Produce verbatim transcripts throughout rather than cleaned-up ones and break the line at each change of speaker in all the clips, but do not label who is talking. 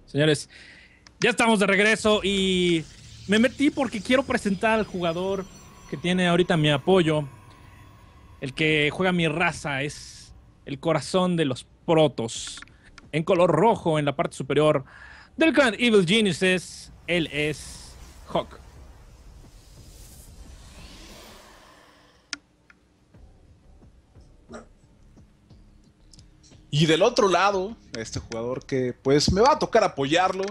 Señores, ya estamos de regreso y me metí porque quiero presentar al jugador que tiene ahorita mi apoyo. El que juega mi raza es el corazón de los protos. En color rojo en la parte superior del clan Evil Geniuses, él es Hawk.
Y del otro lado, este jugador que pues me va a tocar apoyarlo.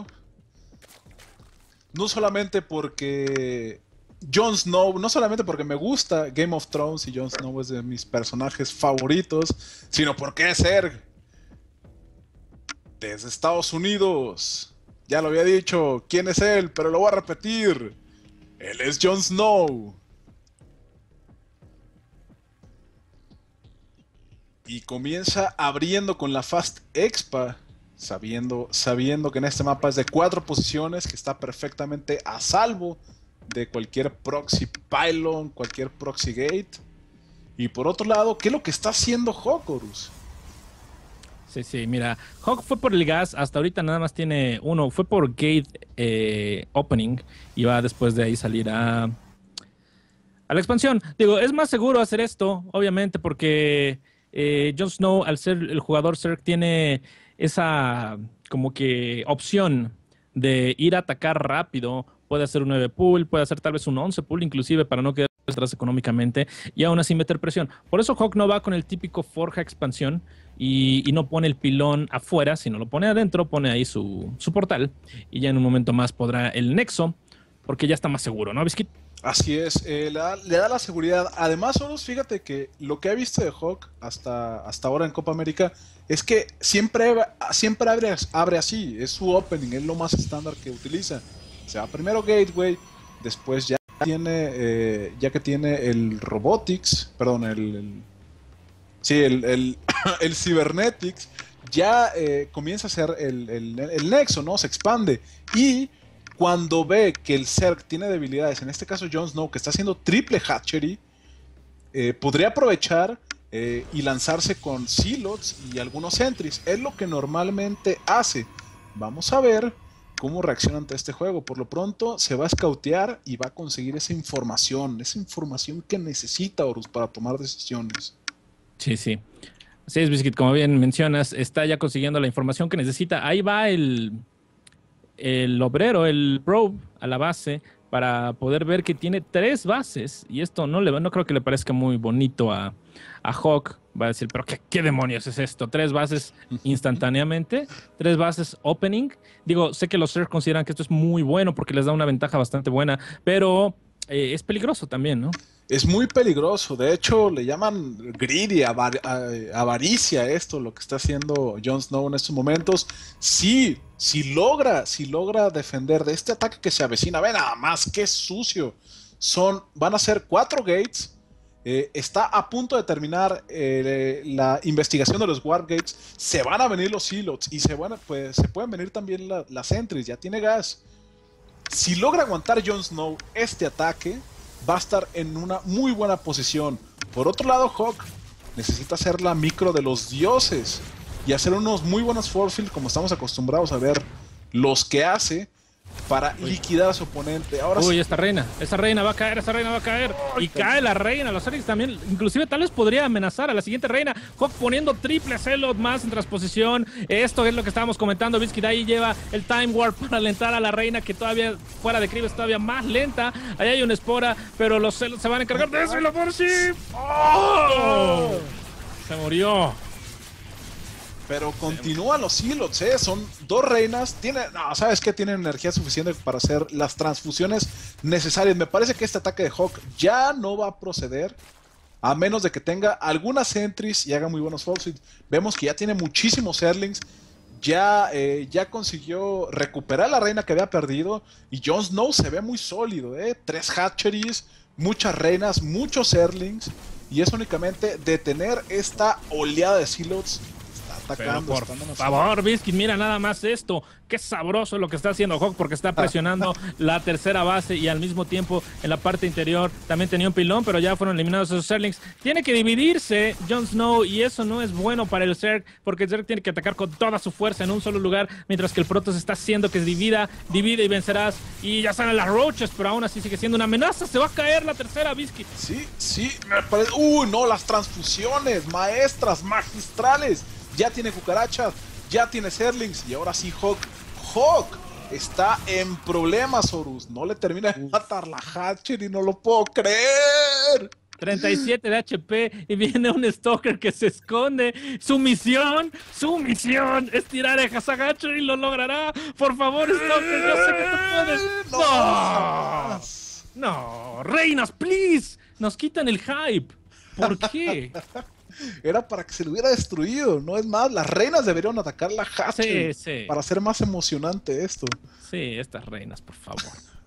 No solamente porque Jon Snow, no solamente porque me gusta Game of Thrones y Jon Snow es de mis personajes favoritos, sino porque es Zerg. Desde Estados Unidos. Ya lo había dicho, quién es él, pero lo voy a repetir. Él es Jon Snow. Y comienza abriendo con la Fast Expa, sabiendo, sabiendo que en este mapa es de cuatro posiciones, que está perfectamente a salvo de cualquier proxy pylon, cualquier proxy gate. Y por otro lado, ¿qué es lo que está haciendo Hawk, Horus?
Sí, sí, mira, Hawk fue por el gas, hasta ahorita nada más tiene uno, fue por gate eh, opening y va después de ahí salir a, a la expansión. Digo, es más seguro hacer esto, obviamente, porque eh, Jon Snow, al ser el jugador Zerg, tiene esa como que opción de ir a atacar rápido. Puede hacer un nueve pull, puede hacer tal vez un once pull inclusive para no quedar atrás económicamente y aún así meter presión. Por eso Hawk no va con el típico forja expansión y, y no pone el pilón afuera, sino lo pone adentro, pone ahí su, su portal y ya en un momento más podrá el nexo, porque ya está más seguro, ¿no, Biscuit?
Así es, eh, le, da, le da la seguridad. Además, Horus, fíjate que lo que he visto de Hawk hasta, hasta ahora en Copa América es que siempre, siempre abre, abre así, es su opening, es lo más estándar que utiliza. O sea, primero Gateway, después ya tiene, eh, ya que tiene el Robotics, perdón, el, el sí, el, el, el Cybernetics, ya eh, comienza a hacer el, el, el Nexo, ¿no? Se expande. Y cuando ve que el Zerg tiene debilidades, en este caso Jon Snow, que está haciendo triple hatchery, eh, podría aprovechar eh, y lanzarse con Zealots y algunos Sentries. Es lo que normalmente hace. Vamos a ver cómo reacciona ante este juego. Por lo pronto se va a scoutear y va a conseguir esa información, esa información que necesita Horus para tomar decisiones.
Sí, sí. Así es, Biscuit, como bien mencionas, está ya consiguiendo la información que necesita. Ahí va el, el obrero, el probe a la base para poder ver que tiene tres bases y esto no, le, no creo que le parezca muy bonito a, a Hawk. Va a decir, pero qué, ¿qué demonios es esto? Tres bases instantáneamente, tres bases opening. Digo, sé que los Zerg consideran que esto es muy bueno porque les da una ventaja bastante buena, pero eh, es peligroso también, ¿no?
Es muy peligroso, de hecho le llaman greedy, avar avaricia esto, lo que está haciendo Jon Snow en estos momentos. Sí, si logra, si logra defender de este ataque que se avecina, ve nada más, qué sucio. Son, van a ser cuatro gates, eh, está a punto de terminar eh, la investigación de los Warp Gates, se van a venir los Zealots y se, van a, pues, se pueden venir también la, las Sentries, ya tiene gas. Si logra aguantar Jon Snow este ataque, va a estar en una muy buena posición. Por otro lado, Hawk necesita hacer la micro de los dioses y hacer unos muy buenos force field como estamos acostumbrados a ver los que hace para Uy. liquidar a su oponente. Ahora
Uy,
sí.
esta reina, esta reina va a caer, esta reina va a caer. Uy, y cae la reina, los Zerg también, inclusive tal vez podría amenazar a la siguiente reina. Hawk poniendo triple Zealot más en transposición. Esto es lo que estábamos comentando, Biscuit. Ahí lleva el Time Warp para alentar a la reina, que todavía fuera de Crib es todavía más lenta. Ahí hay una espora, pero los Zealots se van a encargar de eso y lo por sí. ¡Oh! Se murió.
Pero continúan los Zealots, ¿eh? Son dos reinas. Tiene, no, ¿sabes qué? Tienen energía suficiente para hacer las transfusiones necesarias. Me parece que este ataque de Hawk ya no va a proceder, a menos de que tenga algunas entries y haga muy buenos falsehits. Vemos que ya tiene muchísimos Zerglings. Ya, eh, ya consiguió recuperar la reina que había perdido. Y Jon Snow se ve muy sólido, ¿eh? Tres hatcheries, muchas reinas, muchos Zerglings. Y es únicamente detener esta oleada de Zealots. atacando.
Pero por
están
favor, Biscuit, mira nada más esto. Qué sabroso lo que está haciendo Hawk porque está presionando la tercera base y al mismo tiempo en la parte interior también tenía un pilón, pero ya fueron eliminados esos Zerglings. Tiene que dividirse Jon Snow y eso no es bueno para el Zerg porque el Zerg tiene que atacar con toda su fuerza en un solo lugar, mientras que el Protoss está haciendo que divida, divide y vencerás. Y ya salen las Roaches, pero aún así sigue siendo una amenaza. Se va a caer la tercera, Biscuit.
Sí, sí, me parece. Uy, no, las transfusiones, maestras, magistrales. Ya tiene cucarachas, ya tiene Zerglings y ahora sí Hawk. Hawk está en problemas, Horus. No le termina de matar la Hatcher y no lo puedo creer.
treinta y siete de H P y viene un Stalker que se esconde. Su misión, su misión es tirar a Hatcher y lo logrará. Por favor, Stalker, yo sé que tú puedes. No, no, reinas, please. Nos quitan el hype. ¿Por qué?
Era para que se lo hubiera destruido, no es más. Las reinas deberían atacar la Hatcher
sí, sí.
para hacer más emocionante esto.
Sí, estas reinas, por favor.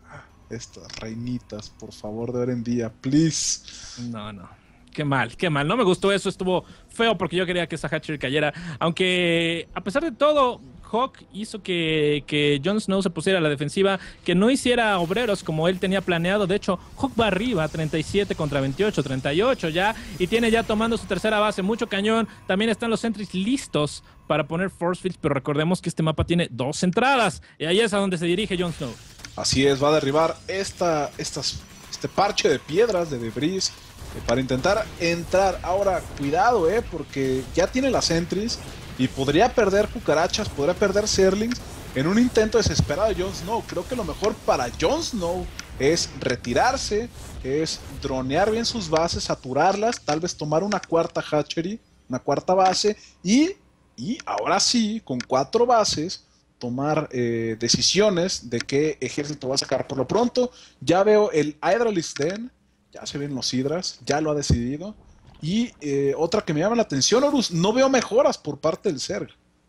Estas reinitas, por favor, de ahora en día, please.
No, no. Qué mal, qué mal. No me gustó eso, estuvo feo porque yo quería que esa Hatcher cayera. Aunque, a pesar de todo, Hawk hizo que, que Jon Snow se pusiera a la defensiva, que no hiciera obreros como él tenía planeado. De hecho, Hawk va arriba, treinta y siete contra veintiocho, treinta y ocho ya, y tiene ya tomando su tercera base, mucho cañón. También están los sentries listos para poner force fields, pero recordemos que este mapa tiene dos entradas, y ahí es a donde se dirige Jon Snow.
Así es, va a derribar esta, estas, este parche de piedras, de debris, eh, para intentar entrar. Ahora, cuidado, eh, porque ya tiene las sentries y podría perder cucarachas, podría perder Zerglings en un intento desesperado de Jon Snow. Creo que lo mejor para Jon Snow es retirarse, es dronear bien sus bases, saturarlas, tal vez tomar una cuarta hatchery, una cuarta base y, y ahora sí, con cuatro bases, tomar eh, decisiones de qué ejército va a sacar. Por lo pronto, ya veo el Hydralisk Den, ya se ven los Hydras, ya lo ha decidido. Y eh, otra que me llama la atención, Horus, no veo mejoras por parte del Zerg.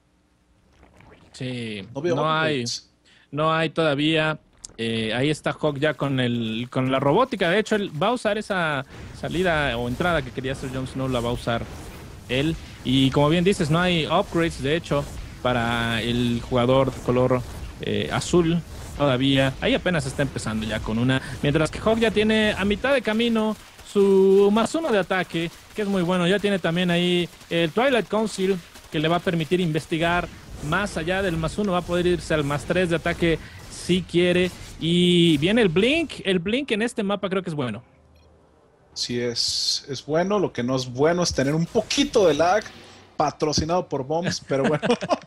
Sí,
no, veo
no hay, no hay todavía. Eh, ahí está Hawk ya con, el, con la robótica. De hecho, él va a usar esa salida o entrada que quería hacer Jon Snow, la va a usar él. Y como bien dices, no hay upgrades, de hecho, para el jugador de color eh, azul todavía. Ahí apenas está empezando ya con una. Mientras que Hawk ya tiene a mitad de camino su más uno de ataque, que es muy bueno. Ya tiene también ahí el Twilight Council, que le va a permitir investigar más allá del más uno. Va a poder irse al más tres de ataque si quiere. Y viene el Blink. El Blink en este mapa creo que es bueno.
Sí, es, es bueno. Lo que no es bueno es tener un poquito de lag. Patrocinado por Bombs, pero bueno.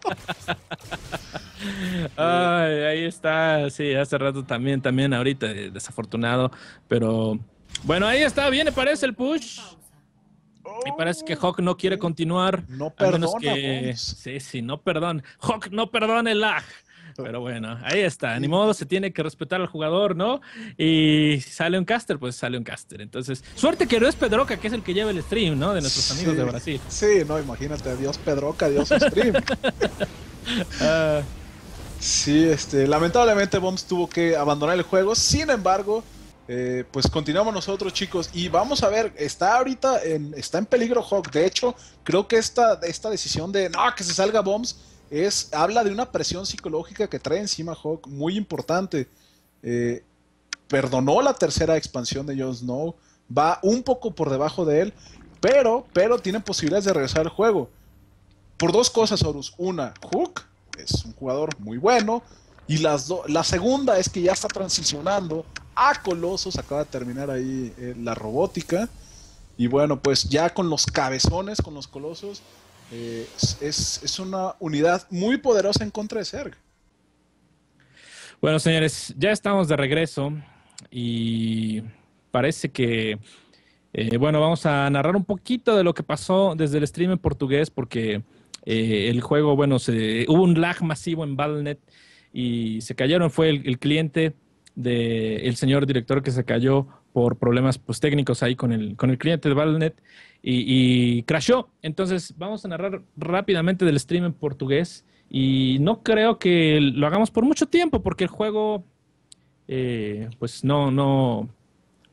Ay, ahí está, sí, hace rato también, también ahorita, desafortunado, pero bueno, ahí está, viene, parece el push. Y parece que Hawk no quiere continuar.
No perdona,
que... Sí, sí, no perdona. Hawk no perdona el lag. Pero bueno, ahí está. Ni modo, se tiene que respetar al jugador, ¿no? Y si sale un caster, pues sale un caster. Entonces, suerte que no es Pedroca, que es el que lleva el stream, ¿no? De nuestros amigos
sí,
de Brasil.
Sí, no, imagínate, adiós Pedroca, adiós stream. uh, sí, este, lamentablemente Bombs tuvo que abandonar el juego. Sin embargo, eh, pues continuamos nosotros, chicos. Y vamos a ver, está ahorita en, está en peligro Hawk. De hecho, creo que esta, esta decisión de no, que se salga Bombs Es, habla de una presión psicológica que trae encima Hawk muy importante. Eh, perdonó la tercera expansión de Jon Snow, va un poco por debajo de él, pero, pero tiene posibilidades de regresar al juego. Por dos cosas, Horus. Una, Hook es un jugador muy bueno, y las do, la segunda es que ya está transicionando a Colosos, acaba de terminar ahí eh, la robótica, y bueno, pues ya con los cabezones, con los Colosos, Eh, es, es una unidad muy poderosa en contra de Zerg.
Bueno, señores, ya estamos de regreso y parece que, eh, bueno, vamos a narrar un poquito de lo que pasó desde el stream en portugués porque eh, el juego, bueno, se, hubo un lag masivo en Battle punto net y se cayeron, fue el, el cliente del señor director que se cayó por problemas pues, técnicos ahí con el, con el cliente de Battle punto net y, y crashó. Entonces vamos a narrar rápidamente del stream en portugués y no creo que lo hagamos por mucho tiempo porque el juego eh, pues no, no,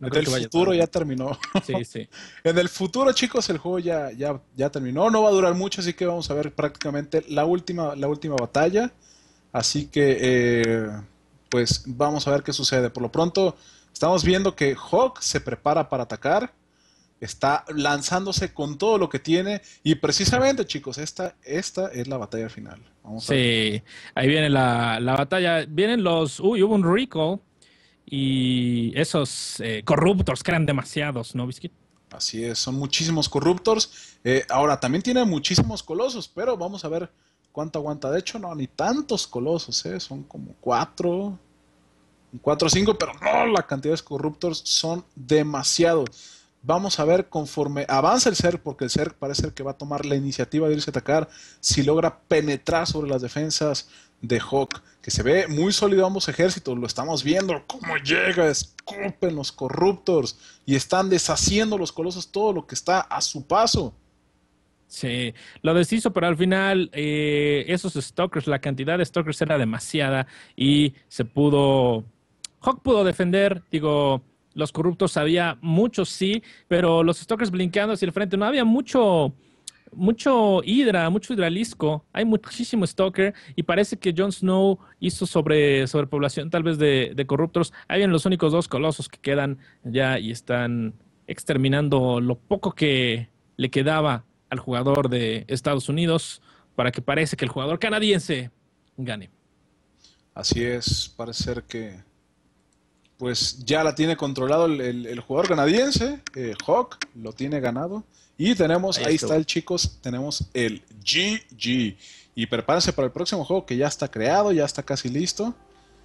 No
en
creo
el
que vaya
futuro
tanto.
ya terminó.
Sí, sí.
En el futuro, chicos, el juego ya, ya, ya terminó. No va a durar mucho, así que vamos a ver prácticamente la última, la última batalla. Así que, eh, pues vamos a ver qué sucede. Por lo pronto, estamos viendo que Hawk se prepara para atacar. Está lanzándose con todo lo que tiene. Y precisamente, chicos, esta, esta es la batalla final. Vamos a ver.
Sí, ahí viene la, la batalla. Vienen los. Uy, hubo un recall. Y esos eh, corruptos que eran demasiados, ¿no, Biscuit?
Así es, son muchísimos corruptors. Eh, ahora, también tiene muchísimos colosos, pero vamos a ver cuánto aguanta. De hecho, no, ni tantos colosos, ¿eh? Son como cuatro, cuatro o cinco, pero no, la cantidad de corruptors son demasiados. Vamos a ver conforme avanza el Zerg, porque el Zerg parece ser que va a tomar la iniciativa de irse a atacar, si logra penetrar sobre las defensas de Hawk, que se ve muy sólido ambos ejércitos, lo estamos viendo, cómo llega, escupen los corruptors y están deshaciendo los colosos todo lo que está a su paso.
Sí, lo deshizo, pero al final eh, esos stalkers, la cantidad de stalkers era demasiada y se pudo, Hawk pudo defender, digo, los corruptos había muchos sí, pero los stalkers blinqueando hacia el frente, no había mucho, mucho Hydra, mucho Hidralisco, hay muchísimo stalker y parece que Jon Snow hizo sobre sobrepoblación tal vez de, de corruptos, habían los únicos dos colosos que quedan ya y están exterminando lo poco que le quedaba al jugador de Estados Unidos para que parece que el jugador canadiense gane.
Así es, parece ser que pues ya la tiene controlado el, el- el jugador canadiense, eh, Hawk, lo tiene ganado. Y tenemos,
Ahí
ahí está
estuvo.
el chicos, tenemos el G G. Y prepárense para el próximo juego que ya está creado, ya está casi listo.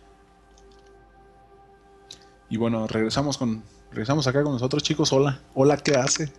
Y bueno, regresamos con, regresamos acá con nosotros, chicos. Hola, hola, ¿qué hace?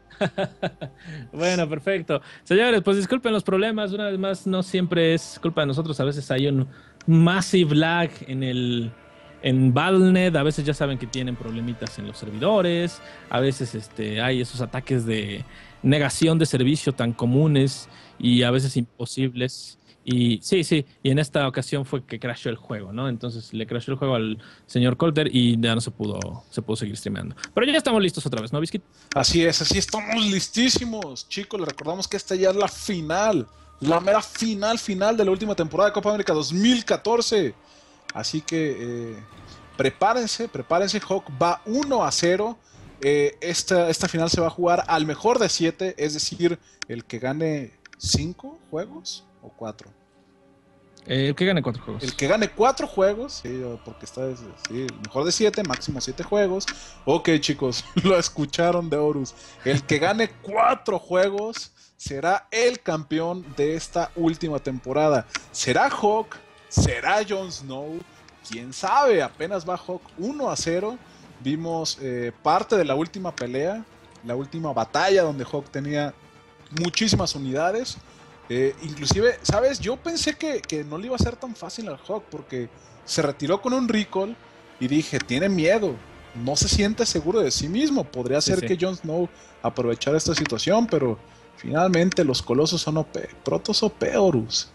Bueno, perfecto. Señores, pues disculpen los problemas. Una vez más, no siempre es culpa de nosotros. A veces hay un massive lag en el en battle punto net. A veces ya saben que tienen problemitas en los servidores. A veces este, hay esos ataques de negación de servicio tan comunes y a veces imposibles. Y sí, sí, y en esta ocasión fue que crashó el juego, ¿no? Entonces le crashó el juego al señor Colter y ya no se pudo, se pudo seguir streameando. Pero ya estamos listos otra vez, ¿no, Biscuit?
Así es, así estamos listísimos, chicos. Les recordamos que esta ya es la final, la mera final, final de la última temporada de Copa América dos mil catorce. Así que eh, prepárense, prepárense. Hawk va uno a cero. Eh, esta, esta final se va a jugar al mejor de siete, es decir, el que gane cinco juegos o cuatro.
Eh, el que gane cuatro juegos.
El que gane cuatro juegos, sí, porque está sí, el mejor de siete, máximo siete juegos. Ok, chicos, lo escucharon de Horus. El que gane cuatro juegos será el campeón de esta última temporada. ¿Será Hawk? ¿Será Jon Snow? ¿Quién sabe? Apenas va Hawk uno a cero. Vimos eh, parte de la última pelea, la última batalla donde Hawk tenía muchísimas unidades. Eh, inclusive, ¿sabes? Yo pensé que, que no le iba a ser tan fácil al Hawk porque se retiró con un recall y dije, tiene miedo, no se siente seguro de sí mismo. Podría
Sí,
ser
sí.
que Jon Snow aprovechara esta situación, pero finalmente los colosos son O P. Protoss O P, Horus.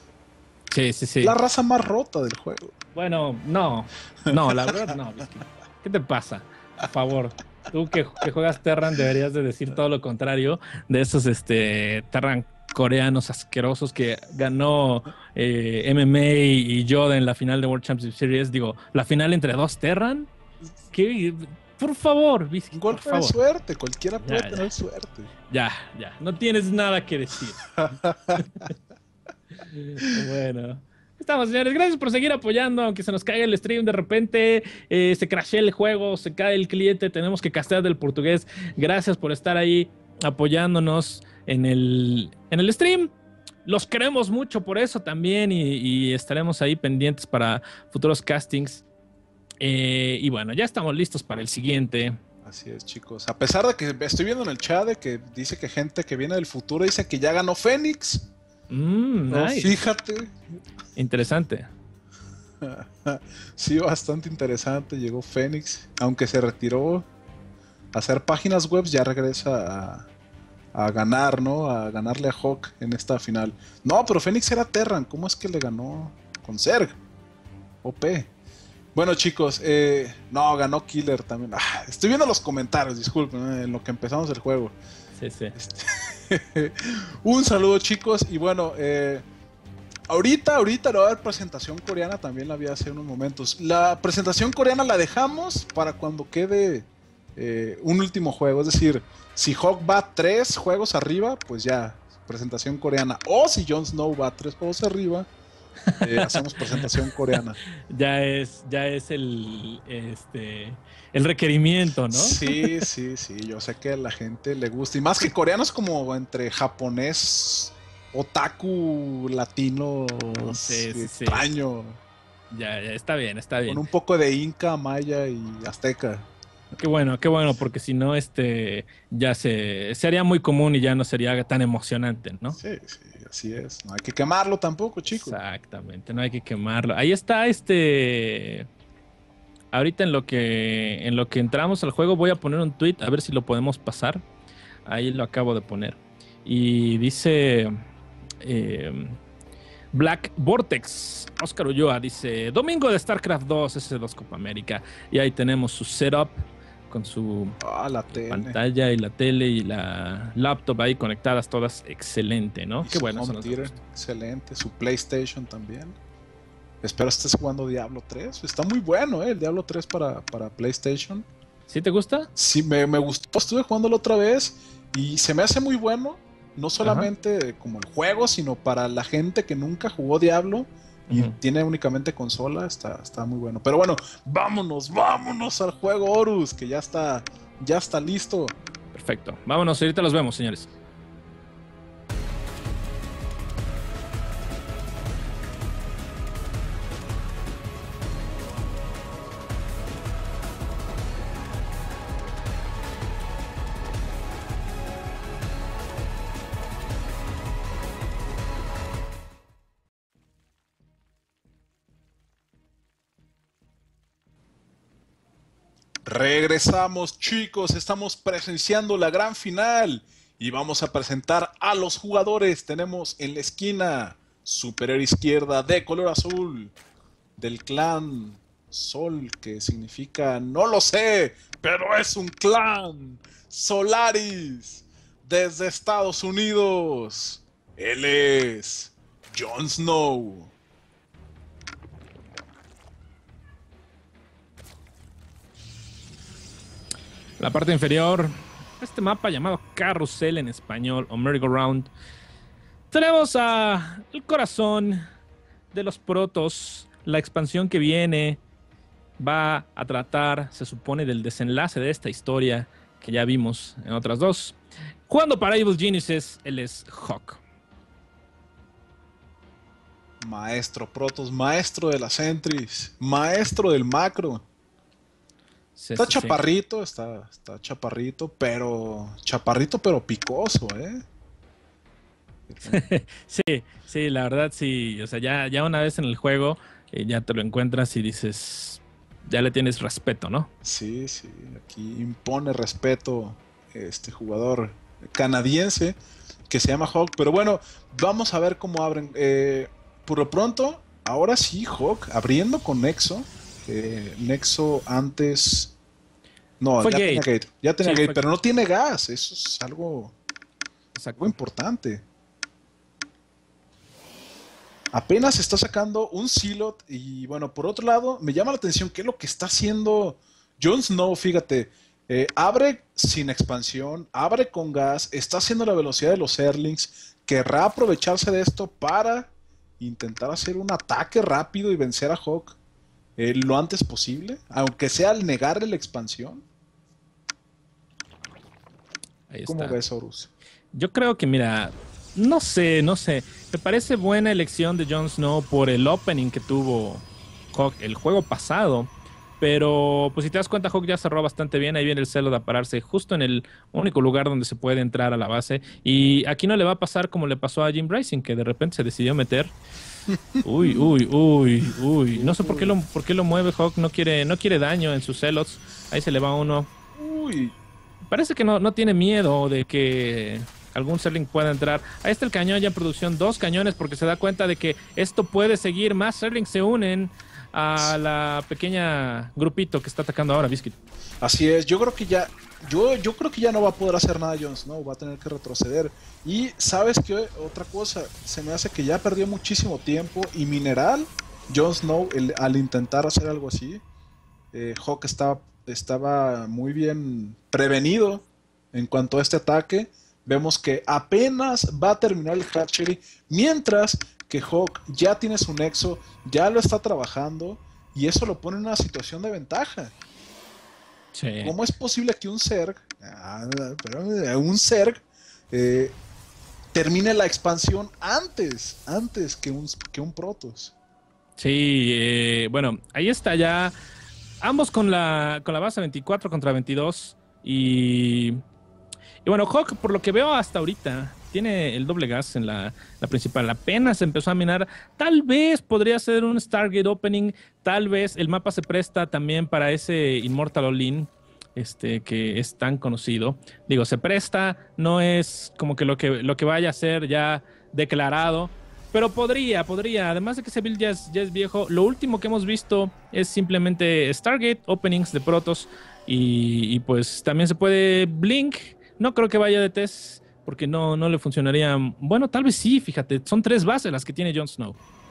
Sí, sí, sí.
La raza más rota del juego.
Bueno, no. No, la verdad no. Biscuit. ¿Qué te pasa? Por favor. Tú que, que juegas Terran deberías de decir todo lo contrario de esos este, Terran coreanos asquerosos que ganó eh, M M A y Yoda en la final de World Championship Series. Digo, la final entre dos Terran. ¿Qué? Por favor, Biscuit,
Un
por
golpe de
favor.
suerte, cualquiera puede
Ya,
tener
ya,
suerte.
ya, ya. No tienes nada que decir. Bueno. Estamos, señores. Gracias por seguir apoyando, aunque se nos caiga el stream de repente, eh, se crashea el juego, se cae el cliente, tenemos que castear del portugués. Gracias por estar ahí apoyándonos en el, en el stream. Los queremos mucho por eso también y, y estaremos ahí pendientes para futuros castings. Eh, y bueno, ya estamos listos para el siguiente.
Así es, chicos. A pesar de que estoy viendo en el chat de que dice que gente que viene del futuro dice que ya ganó Fénix.
Mm,
No,
nice.
fíjate.
Interesante.
Sí, bastante interesante. Llegó Fénix, aunque se retiró a hacer páginas web, ya regresa a, a ganar, ¿no? A ganarle a Hawk en esta final. No, pero Fénix era Terran. ¿Cómo es que le ganó con Zerg? O P. Bueno, chicos, eh, no, ganó Killer también. Ah, estoy viendo los comentarios, disculpen, eh, en lo que empezamos el juego.
Sí, sí.
Este, un saludo, chicos, y bueno, eh, ahorita, ahorita no va a haber presentación coreana, también la había hace unos momentos. La presentación coreana la dejamos para cuando quede eh, un último juego, es decir, si Hawk va tres juegos arriba, pues ya, presentación coreana. O si Jon Snow va tres juegos arriba, Eh, hacemos presentación coreana.
Ya es, ya es el, este, el requerimiento, ¿no?
Sí, sí, sí. Yo sé que a la gente le gusta. Y más que coreano es como entre japonés, otaku, latino,
Sí, sí, sí.
extraño.
Ya, ya, está bien, está bien.
Con un poco de inca, maya y azteca.
Qué bueno, qué bueno, porque si no, este, ya se, se haría muy común y ya no sería tan emocionante, ¿no?
Sí, sí, así es. No hay que quemarlo tampoco, chicos.
Exactamente, no hay que quemarlo. Ahí está, este. Ahorita en lo que en lo que entramos al juego voy a poner un tweet a ver si lo podemos pasar. Ahí lo acabo de poner. Y dice eh, Black Vortex, Oscar Ulloa dice: Domingo de StarCraft dos, S dos Copa América. Y ahí tenemos su setup con su
Ah, la tele.
pantalla y la tele y la laptop ahí conectadas todas. Excelente, ¿no?
Y
Qué
su
bueno.
home
Son
theater, excelente. Su PlayStation también. Espero estés jugando Diablo tres. Está muy bueno, ¿eh? El Diablo tres para, para PlayStation.
¿Sí te gusta?
Sí, me, me gustó. Estuve jugándolo otra vez y se me hace muy bueno. No solamente Ajá. como el juego, sino para la gente que nunca jugó Diablo y uh-huh. tiene únicamente consola. Está, está muy bueno. Pero bueno, vámonos, vámonos al juego, Horus, que ya está, ya está listo.
Perfecto. Vámonos, ahorita los vemos, señores.
Regresamos, chicos, estamos presenciando la gran final y vamos a presentar a los jugadores. Tenemos en la esquina superior izquierda de color azul del clan Sol, que significa no lo sé, pero es un clan. Solaris, desde Estados Unidos. Él es Jon Snow.
La parte inferior, este mapa llamado Carrusel en español o Merry-Go-Round. Tenemos a el corazón de los protos. La expansión que viene va a tratar, se supone, del desenlace de esta historia que ya vimos en otras dos. Jugando para Evil Geniuses, él es Hawk.
Maestro Protoss, maestro de las Sentries, maestro del macro. Sí, está sí, chaparrito, sí. Está, está chaparrito, pero chaparrito pero picoso, ¿eh?
sí, sí, la verdad sí. O sea, ya, ya una vez en el juego eh, ya te lo encuentras y dices, ya le tienes respeto, ¿no?
Sí, sí. Aquí impone respeto este jugador canadiense que se llama Hawk. Pero bueno, vamos a ver cómo abren. Eh, por lo pronto, ahora sí, Hawk abriendo con Nexo. Eh, Nexo antes no,
fue
ya
gate.
tenía gate, ya tenía
sí,
gate, pero no tiene gas, eso es algo, algo importante. Apenas está sacando un Zealot y bueno, por otro lado, me llama la atención qué es lo que está haciendo Jon Snow, fíjate, eh, abre sin expansión, abre con gas, está haciendo la velocidad de los Zerglings, querrá aprovecharse de esto para intentar hacer un ataque rápido y vencer a Hawk. Eh, lo antes posible, aunque sea al negarle la expansión.
Ahí
¿Cómo
está.
ves, Horus?
Yo creo que, mira, no sé, no sé. Me parece buena elección de Jon Snow por el opening que tuvo Hawk el juego pasado. Pero, pues si te das cuenta, Hawk ya cerró bastante bien. Ahí viene el celo de pararse justo en el único lugar donde se puede entrar a la base. Y aquí no le va a pasar como le pasó a Jim Rising, que de repente se decidió meter. Uy, uy, uy, uy. No sé por qué lo, por qué lo mueve Hawk. No quiere, no quiere daño en sus celos. Ahí se le va uno.
Uy.
Parece que no, no tiene miedo de que algún Zergling pueda entrar. Ahí está el cañón ya en producción. Dos cañones porque se da cuenta de que esto puede seguir. Más Zerglings se unen a la pequeña grupito que está atacando ahora Biscuit.
Así es, yo creo que ya, yo, yo creo que ya no va a poder hacer nada Jon Snow, va a tener que retroceder. Y sabes qué, otra cosa, se me hace que ya perdió muchísimo tiempo y mineral Jon Snow el, al intentar hacer algo así. Eh, Hawk estaba, estaba muy bien prevenido en cuanto a este ataque. Vemos que apenas va a terminar el hatchery, mientras que Hawk ya tiene su nexo, ya lo está trabajando y eso lo pone en una situación de ventaja.
Sí.
¿Cómo es posible que un Zerg, ah, pero un Zerg eh, termine la expansión antes, antes que un, que un Protoss?
Sí, eh, bueno, ahí está ya. Ambos con la, con la base veinticuatro contra veintidós. Y, y bueno, Hawk, por lo que veo hasta ahorita, tiene el doble gas en la, la principal. Apenas empezó a minar. Tal vez podría ser un Stargate Opening. Tal vez el mapa se presta también para ese Immortal All-In, este, que es tan conocido. Digo, se presta, no es como que lo que, lo que vaya a ser ya declarado. Pero podría, podría. Además de que ese build ya es, ya es viejo. Lo último que hemos visto es simplemente Stargate Openings de Protoss. Y, y pues también se puede Blink. No creo que vaya de test, porque no, no le funcionaría. Bueno, tal vez sí, fíjate. Son tres bases las que tiene Jon Snow.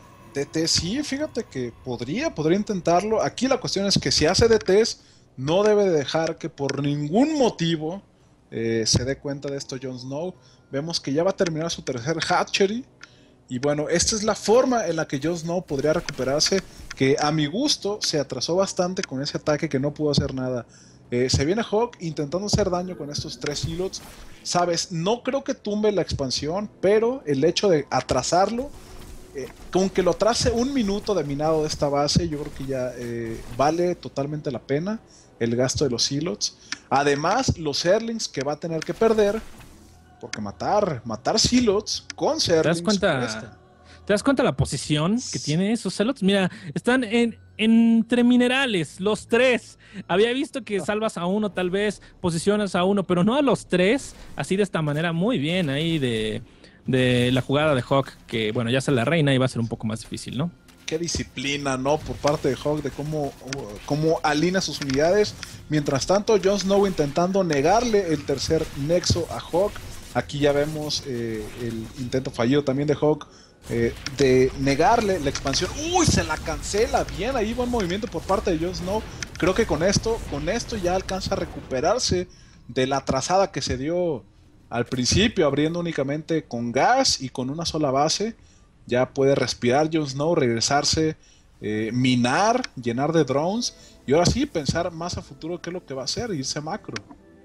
D T sí, fíjate que podría, podría intentarlo. Aquí la cuestión es que si hace D Ts, no debe dejar que por ningún motivo eh, se dé cuenta de esto Jon Snow. Vemos que ya va a terminar su tercer hatchery. Y bueno, esta es la forma en la que Jon Snow podría recuperarse, que a mi gusto se atrasó bastante con ese ataque que no pudo hacer nada. Eh, se viene Hawk intentando hacer daño con estos tres silos. Sabes, no creo que tumbe la expansión, pero el hecho de atrasarlo, eh, con que lo atrase un minuto de minado de esta base, yo creo que ya eh, vale totalmente la pena el gasto de los silos. Además, los Zerglings que va a tener que perder, porque matar, matar silos con Zerglings.
¿Te das cuenta? ¿Te das cuenta la posición que tiene esos Zealots? Mira, están en, entre minerales, los tres. Había visto que salvas a uno, tal vez, posicionas a uno, pero no a los tres. Así de esta manera, muy bien ahí de, de la jugada de Hawk, que bueno, ya se la reina y va a ser un poco más difícil, ¿no?
Qué disciplina, ¿no? Por parte de Hawk de cómo, cómo alinea sus unidades. Mientras tanto, Jon Snow intentando negarle el tercer nexo a Hawk. Aquí ya vemos eh, el intento fallido también de Hawk eh, de negarle la expansión. ¡Uy! Se la cancela. Bien, ahí buen movimiento por parte de Jon Snow. Creo que con esto, con esto ya alcanza a recuperarse de la trazada que se dio al principio, abriendo únicamente con gas y con una sola base. Ya puede respirar Jon Snow, regresarse, eh, minar, llenar de drones y ahora sí pensar más a futuro qué es lo que va a hacer, irse macro.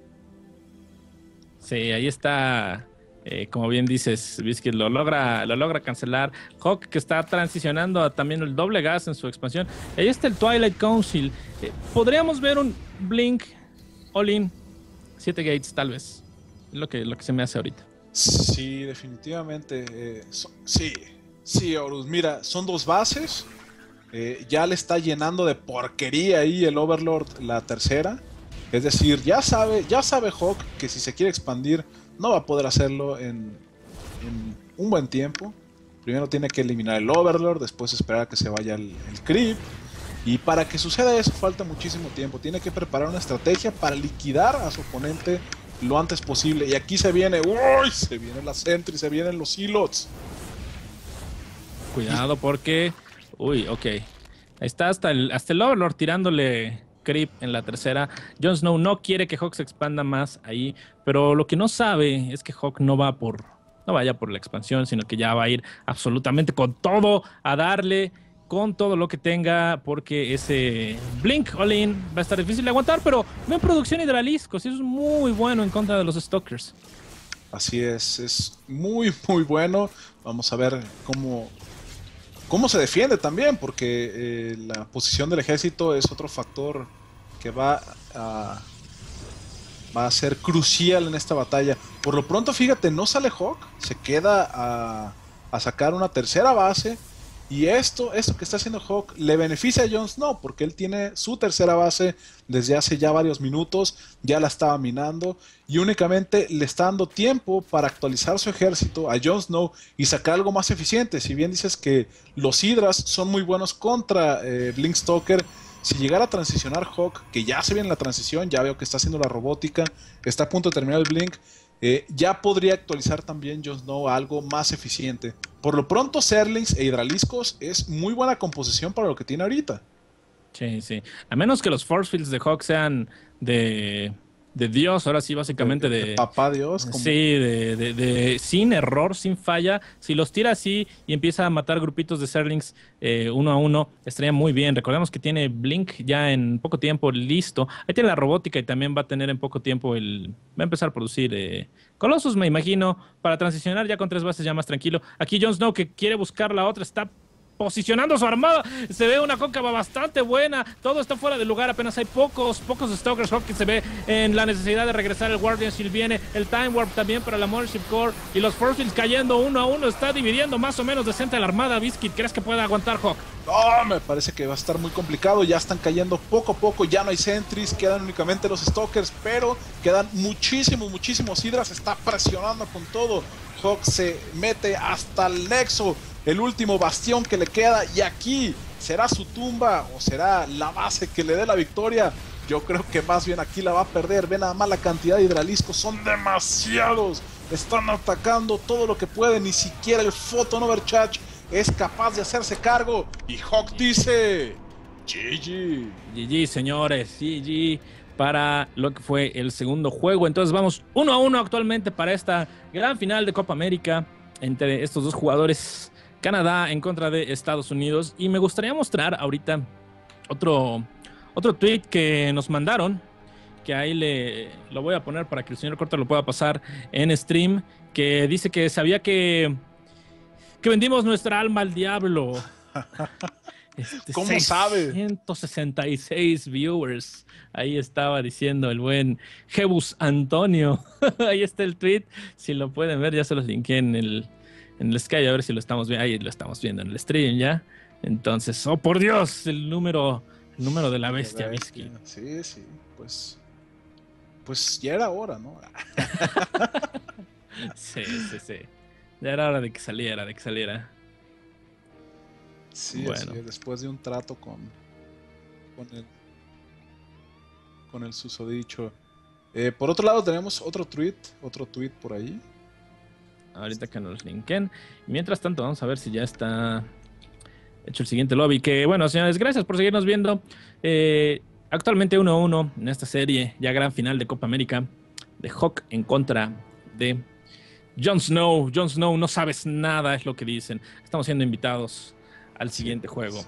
Sí, ahí está, eh, como bien dices, Biscuit lo logra, lo logra cancelar. Hawk, que está transicionando a también el doble gas en su expansión. Ahí está el Twilight Council. Eh, podríamos ver un Blink All-In, siete gates tal vez. Es lo que, lo que se me hace ahorita.
Sí, definitivamente. Eh, so, sí, sí, Horus. Mira, son dos bases. Eh, ya le está llenando de porquería ahí el Overlord la tercera. Es decir, ya sabe, ya sabe Hawk que si se quiere expandir no va a poder hacerlo en, en un buen tiempo. Primero tiene que eliminar el Overlord, después esperar a que se vaya el, el Creep. Y para que suceda eso falta muchísimo tiempo. Tiene que preparar una estrategia para liquidar a su oponente lo antes posible. Y aquí se viene, uy, se viene la Sentry, se vienen los Silots.
Cuidado porque, uy, ok. Ahí está hasta el, hasta el Overlord tirándole Creep en la tercera. Jon Snow no quiere que Hawk se expanda más ahí, pero lo que no sabe es que Hawk no va por, no vaya por la expansión, sino que ya va a ir absolutamente con todo a darle, con todo lo que tenga, porque ese Blink All-In va a estar difícil de aguantar, pero ven producción hidraliscos, y eso es muy bueno en contra de los Stalkers.
Así es, es muy muy bueno. Vamos a ver cómo cómo se defiende también, porque eh, la posición del ejército es otro factor que va a va a ser crucial en esta batalla. Por lo pronto, fíjate, no sale Hawk, se queda a, a sacar una tercera base Y esto, esto que está haciendo Hawk le beneficia a Jon Snow porque él tiene su tercera base desde hace ya varios minutos, ya la estaba minando y únicamente le está dando tiempo para actualizar su ejército a Jon Snow y sacar algo más eficiente. Si bien dices que los Hydras son muy buenos contra eh, Blinkstalker, si llegara a transicionar Hawk, que ya se viene la transición, ya veo que está haciendo la robótica, está a punto de terminar el Blink, eh, ya podría actualizar también Jon Snow a algo más eficiente. Por lo pronto, Zerlings e Hidraliscos es muy buena composición para lo que tiene ahorita.
Sí, sí. A menos que los force fields de Hawk sean de, de Dios, ahora sí,
De,
básicamente
de- de
de.
papá Dios, como
Sí, de, de, de- sin error, sin falla. Si los tira así y empieza a matar grupitos de Zerlings eh, uno a uno, estaría muy bien. Recordemos que tiene Blink ya en poco tiempo listo. Ahí tiene la robótica y también va a tener en poco tiempo el. Va a empezar a producir eh, Colossus, me imagino, para transicionar ya con tres bases ya más tranquilo. Aquí Jon Snow, que quiere buscar la otra, está posicionando su armada. Se ve una cóncava bastante buena. Todo está fuera de lugar. Apenas hay pocos, pocos Stalkers. Hawk se ve en la necesidad de regresar el Guardian Shield. Viene el Time Warp también para la Mothership Core. Y los Force Fields cayendo uno a uno. Está dividiendo más o menos decente la armada. Biscuit, ¿crees que pueda aguantar Hawk?
no, me parece que va a estar muy complicado. Ya están cayendo poco a poco. Ya no hay sentries. Quedan únicamente los Stalkers. Pero quedan muchísimos, muchísimos Hydras. Está presionando con todo. Hawk se mete hasta el nexo. El último bastión que le queda. Y aquí, ¿será su tumba o será la base que le dé la victoria? Yo creo que más bien aquí la va a perder. Ve nada más la cantidad de hidraliscos. Son demasiados. Están atacando todo lo que pueden. Ni siquiera el Photon Overcharge es capaz de hacerse cargo. Y Hawk dice: G G.
G G, señores. G G para lo que fue el segundo juego. Entonces vamos uno a uno actualmente para esta gran final de Copa América entre estos dos jugadores. Canadá en contra de Estados Unidos. Y me gustaría mostrar ahorita otro, otro tweet que nos mandaron, que ahí le lo voy a poner para que el señor Corta lo pueda pasar en stream, que dice que sabía que, que vendimos nuestra alma al diablo. Este,
¿Cómo sabe?
seiscientos sesenta y seis viewers. Ahí estaba diciendo el buen Jebus Antonio. Ahí está el tweet. Si lo pueden ver, ya se los linké en el, en el Sky. A ver si lo estamos viendo. Ahí lo estamos viendo en el stream ya. Entonces, oh por Dios, el número, el número de la bestia, Biscuit.
Sí, sí, pues. Pues ya era hora, ¿no?
Sí, sí, sí. Ya era hora de que saliera, de que saliera.
Sí,
bueno.
sí, después de un trato con, con el con el susodicho. Eh, por otro lado tenemos otro tweet, otro tweet por ahí.
Ahorita que nos linken. Mientras tanto, vamos a ver si ya está hecho el siguiente lobby. Que bueno, señores, gracias por seguirnos viendo. Eh, actualmente uno a uno en esta serie, ya gran final de Copa América, de Hawk en contra de Jon Snow. Jon Snow, no sabes nada, es lo que dicen. Estamos siendo invitados al siguiente
Sí,
juego.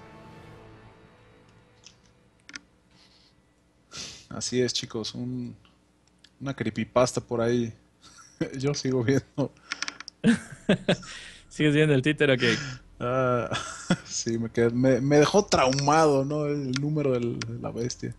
Así es, chicos, un, una creepypasta por ahí. Yo sigo viendo.
¿Sigues viendo el Twitter o qué?
Uh, sí, me, quedé, me, me dejó traumado, ¿no? El número del, de la bestia.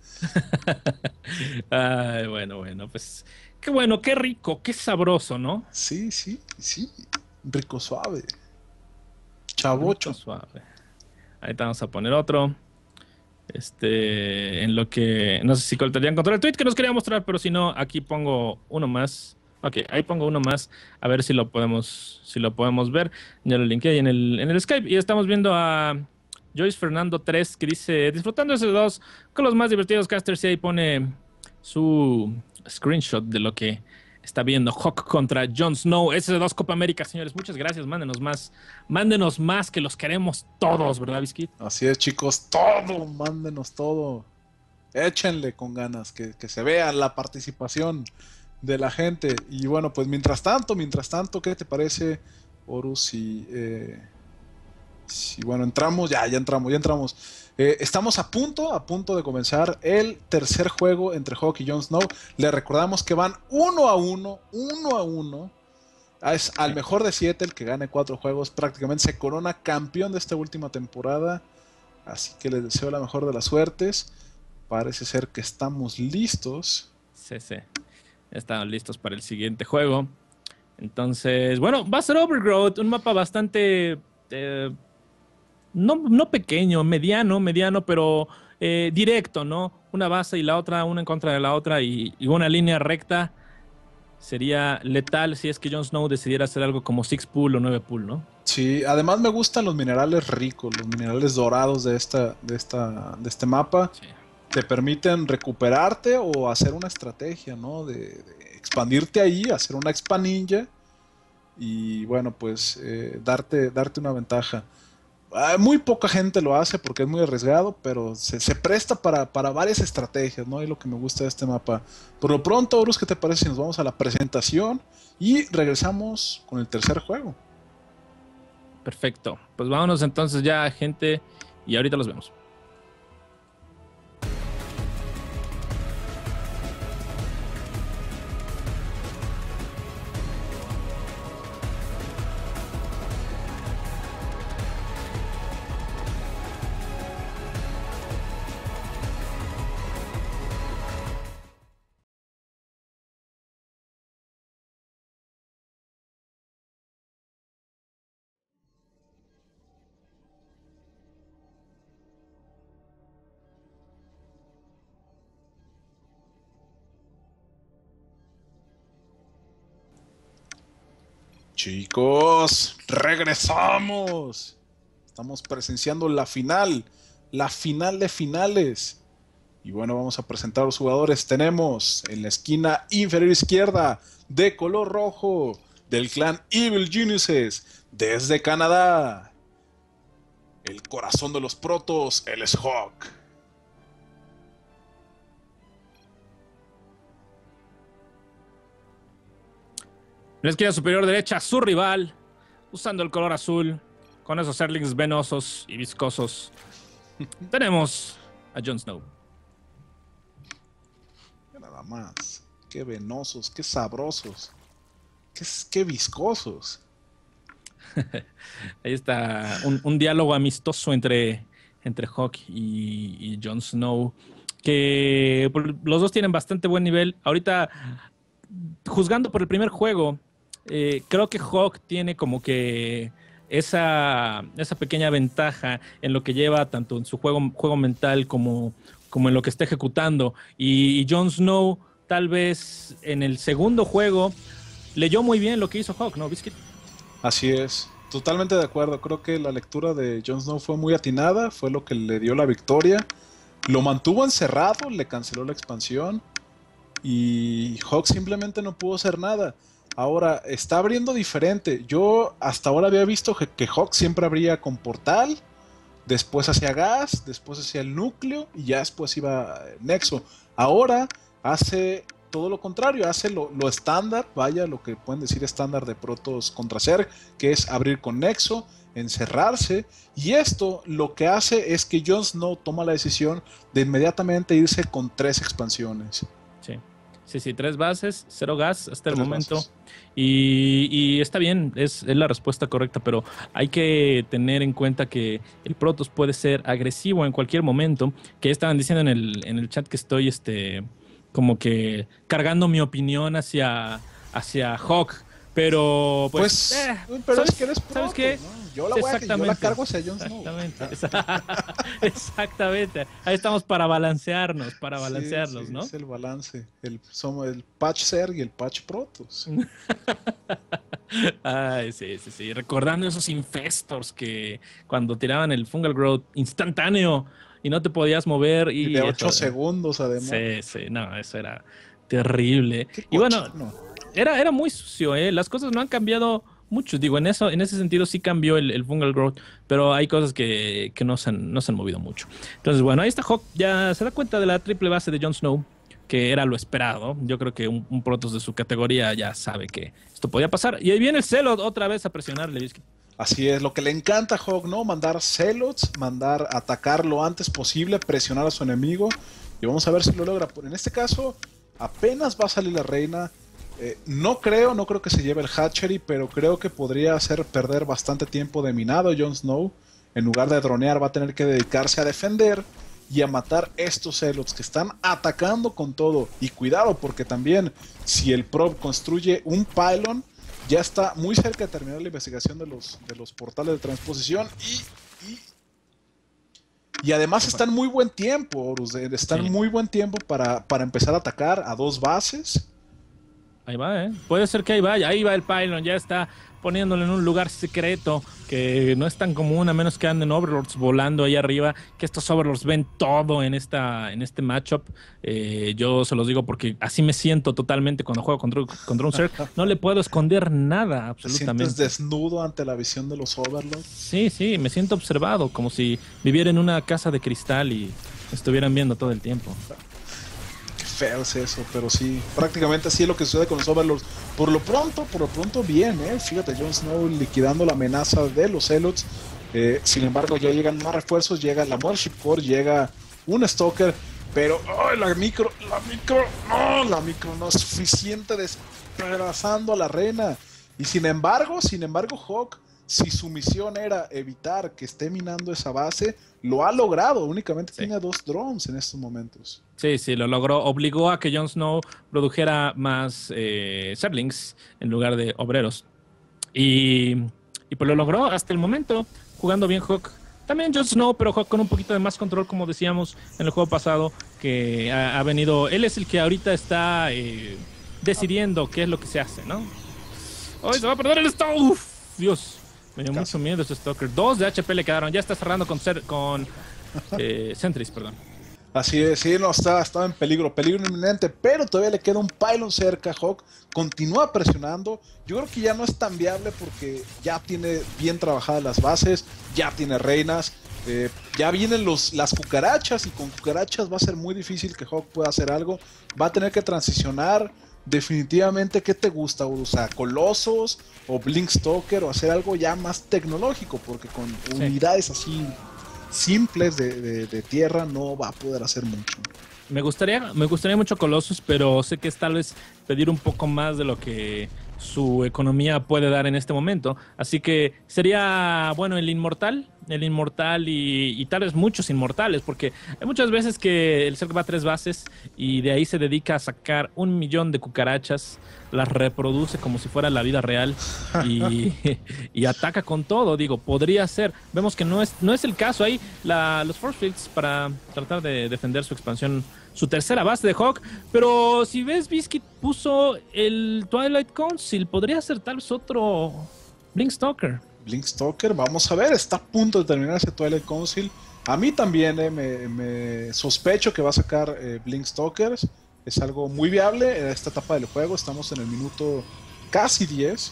Ay, bueno, bueno, pues qué bueno, qué rico, qué sabroso, ¿no?
Sí, sí, sí. Rico suave. Chavocho.
Rico, suave. Ahí te vamos a poner otro. Este, en lo que no sé si Coltarían encontró el tweet que nos quería mostrar, pero si no, aquí pongo uno más. Ok, ahí pongo uno más, a ver si lo podemos, si lo podemos ver. Ya lo linké ahí en el, en el Skype. Y estamos viendo a Joyce Fernando tres, que dice: disfrutando ese dos con los más divertidos casters. Y ahí pone su screenshot de lo que está viendo Hawk contra Jon Snow. S dos Copa América, señores. Muchas gracias. Mándenos más. Mándenos más, que los queremos todos, ¿verdad, Biscuit?
Así es, chicos. Todo, mándenos todo. Échenle con ganas, que, que se vea la participación de la gente. Y bueno, pues mientras tanto, mientras tanto, ¿qué te parece, Horus? Si, eh, si bueno, entramos, ya, ya entramos, ya entramos. Eh, estamos a punto, a punto de comenzar el tercer juego entre Hawk y Jon Snow. Les recordamos que van uno a uno, uno a uno. Es al mejor de siete, el que gane cuatro juegos, prácticamente se corona campeón de esta última temporada. Así que les deseo la mejor de las suertes. Parece ser que estamos listos.
Sí, sí. Estamos listos para el siguiente juego. Entonces, bueno, va a ser Overgrowth, un mapa bastante... Eh, no, no pequeño, mediano, mediano, pero eh, directo, ¿no? Una base y la otra, una en contra de la otra y, y una línea recta sería letal si es que Jon Snow decidiera hacer algo como six pool o nueve pool, ¿no?
Sí, además me gustan los minerales ricos, los minerales dorados de esta, de esta, de este mapa.
Sí.
Te permiten recuperarte o hacer una estrategia, ¿no? De, de expandirte ahí, hacer una expa ninja y bueno, pues eh, darte, darte una ventaja. Ah, muy poca gente lo hace porque es muy arriesgado, pero se, se presta para, para varias estrategias, ¿no? Es lo que me gusta de este mapa. Por lo pronto, Horus, ¿qué te parece si nos vamos a la presentación y regresamos con el tercer juego?
Perfecto. Pues vámonos entonces ya, gente, y ahorita los vemos.
Chicos, regresamos. Estamos presenciando la final, la final de finales. Y bueno, vamos a presentar a los jugadores. Tenemos en la esquina inferior izquierda, de color rojo, del clan Evil Geniuses, desde Canadá. El corazón de los protos, él es Hawk.
En la esquina superior derecha, su rival, usando el color azul, con esos Zerglings venosos y viscosos. Tenemos a Jon Snow.
Nada más. Qué venosos, qué sabrosos, qué, qué viscosos.
Ahí está un, un diálogo amistoso entre, entre Hawk y, y Jon Snow, que los dos tienen bastante buen nivel. Ahorita, juzgando por el primer juego, eh, creo que Hawk tiene como que esa, esa pequeña ventaja en lo que lleva tanto en su juego, juego mental como, como en lo que está ejecutando. Y, y Jon Snow, tal vez en el segundo juego, leyó muy bien lo que hizo Hawk, ¿no, Biscuit?
Así es, totalmente de acuerdo. Creo que la lectura de Jon Snow fue muy atinada, fue lo que le dio la victoria. Lo mantuvo encerrado, le canceló la expansión y Hawk simplemente no pudo hacer nada. Ahora, está abriendo diferente. Yo hasta ahora había visto que, que Hawk siempre abría con portal, después hacia gas, después hacia el núcleo y ya después iba Nexo. Ahora hace todo lo contrario, hace lo, lo estándar, vaya, lo que pueden decir estándar de Protoss contra Zerg, que es abrir con Nexo, encerrarse, y esto lo que hace es que Jon Snow toma la decisión de inmediatamente irse con tres expansiones.
Sí, sí, sí, tres bases, cero gas hasta el momento. Y, y está bien, es, es la respuesta correcta, pero hay que tener en cuenta que el Protoss puede ser agresivo en cualquier momento, que estaban diciendo en el, en el chat que estoy este, como que cargando mi opinión hacia, hacia Hawk. Pero, pues.
Pues,
eh,
pero
¿sabes,
es que eres Protoss,
¿sabes qué?
¿no? Yo la, voy a, yo la cargo hacia Jon Snow.
Exactamente. Exactamente. Ahí estamos para balancearnos, para balancearnos,
sí, sí,
¿no?
Es el balance. El, somos el patch Zerg y el patch Protoss.
Ay, sí, sí, sí. Recordando esos infestors que cuando tiraban el Fungal Growth instantáneo y no te podías mover. Y,
y de ocho
eso,
segundos, además.
Sí, sí, no, eso era terrible.
Qué
y bueno,
cochino.
Era, era muy sucio, ¿eh? Las cosas no han cambiado mucho. Digo, en eso, en ese sentido sí cambió el, el Fungal Growth, pero hay cosas que, que no, se han, no se han movido mucho. Entonces, bueno, ahí está Hawk. Ya se da cuenta de la triple base de Jon Snow, que era lo esperado. Yo creo que un, un Protoss de su categoría ya sabe que esto podía pasar. Y ahí viene el Zealot otra vez a presionarle.
Así es, lo que le encanta a Hawk, ¿no? Mandar Zealots, mandar atacar lo antes posible, presionar a su enemigo. Y vamos a ver si lo logra. En este caso, apenas va a salir la reina. Eh, no creo, no creo que se lleve el hatchery, pero creo que podría hacer perder bastante tiempo de minado a Jon Snow. En lugar de dronear, va a tener que dedicarse a defender y a matar estos Zealots que están atacando con todo. Y cuidado, porque también si el Probe construye un pylon, ya está muy cerca de terminar la investigación de los, de los portales de transposición y, y Y además está en muy buen tiempo, Horus. eh, Está en
Sí.
muy buen tiempo para, para empezar a atacar a dos bases.
Ahí va, ¿eh? Puede ser que ahí vaya. Ahí va el Pylon. Ya está poniéndolo en un lugar secreto que no es tan común a menos que anden Overlords volando ahí arriba. Que estos Overlords ven todo en, esta, en este matchup. Eh, yo se los digo porque así me siento totalmente cuando juego contra, contra un Zerg. No le puedo esconder nada,
Te sientes
absolutamente.
desnudo ante la visión de los Overlords.
Sí, sí, me siento observado, como si viviera en una casa de cristal y me estuvieran viendo todo el tiempo.
Qué feo es eso, pero sí, prácticamente así es lo que sucede con los Overlords. Por lo pronto, por lo pronto bien, ¿eh? Fíjate, Jon Snow liquidando la amenaza de los Zealots. Eh, sin embargo, ya llegan más refuerzos, llega la Mothership Core, llega un Stalker, pero ¡ay, la micro! ¡La micro! ¡No! La micro no es suficiente despedazando a la reina. Y sin embargo, sin embargo, Hawk, si su misión era evitar que esté minando esa base, lo ha logrado. Únicamente
Sí.
tiene dos drones en estos momentos.
Sí, sí, lo logró. Obligó a que Jon Snow produjera más eh, Zerglings en lugar de obreros. Y, y pues lo logró hasta el momento, jugando bien Hawk. También Jon Snow, pero Hawk con un poquito de más control, como decíamos en el juego pasado, que ha, ha venido. Él es el que ahorita está eh, decidiendo qué es lo que se hace, ¿no? ¡Ay, se va a perder el Stalker! ¡Uf! Dios, me dio
Casi.
mucho miedo ese Stalker. Dos de H P le quedaron. Ya está cerrando con, Cer- con eh, Sentries, perdón.
Así es, sí, no, está, estaba en peligro, peligro inminente, pero todavía le queda un pylon cerca. Hawk continúa presionando. Yo creo que ya no es tan viable porque ya tiene bien trabajadas las bases, ya tiene reinas, eh, ya vienen los, las cucarachas y con cucarachas va a ser muy difícil que Hawk pueda hacer algo. Va a tener que transicionar. Definitivamente, ¿qué te gusta? ¿Usar Colosos o Blinkstalker o hacer algo ya más tecnológico? Porque con
Sí.
unidades así simples de, de, de tierra no va a poder hacer mucho.
Me gustaría, me gustaría mucho Colossus, pero sé que es tal vez pedir un poco más de lo que su economía puede dar en este momento. Así que sería, bueno, el Inmortal, el Inmortal y, y tal vez muchos Inmortales, porque hay muchas veces que el Zerg va a tres bases y de ahí se dedica a sacar un millón de cucarachas, las reproduce como si fuera la vida real y, y ataca con todo. Digo, podría ser. Vemos que no es, no es el caso. Ahí la, los Force Fields para tratar de defender su expansión, su tercera base de Hawk. Pero si ves, Biscuit puso el Twilight Council. Podría ser tal vez otro Blinkstalker.
Blinkstalker, vamos a ver, está a punto de terminar ese Twilight Council. A mí también eh, me, me sospecho que va a sacar eh, Blinkstalkers. Es algo muy viable en esta etapa del juego. Estamos en el minuto casi diez.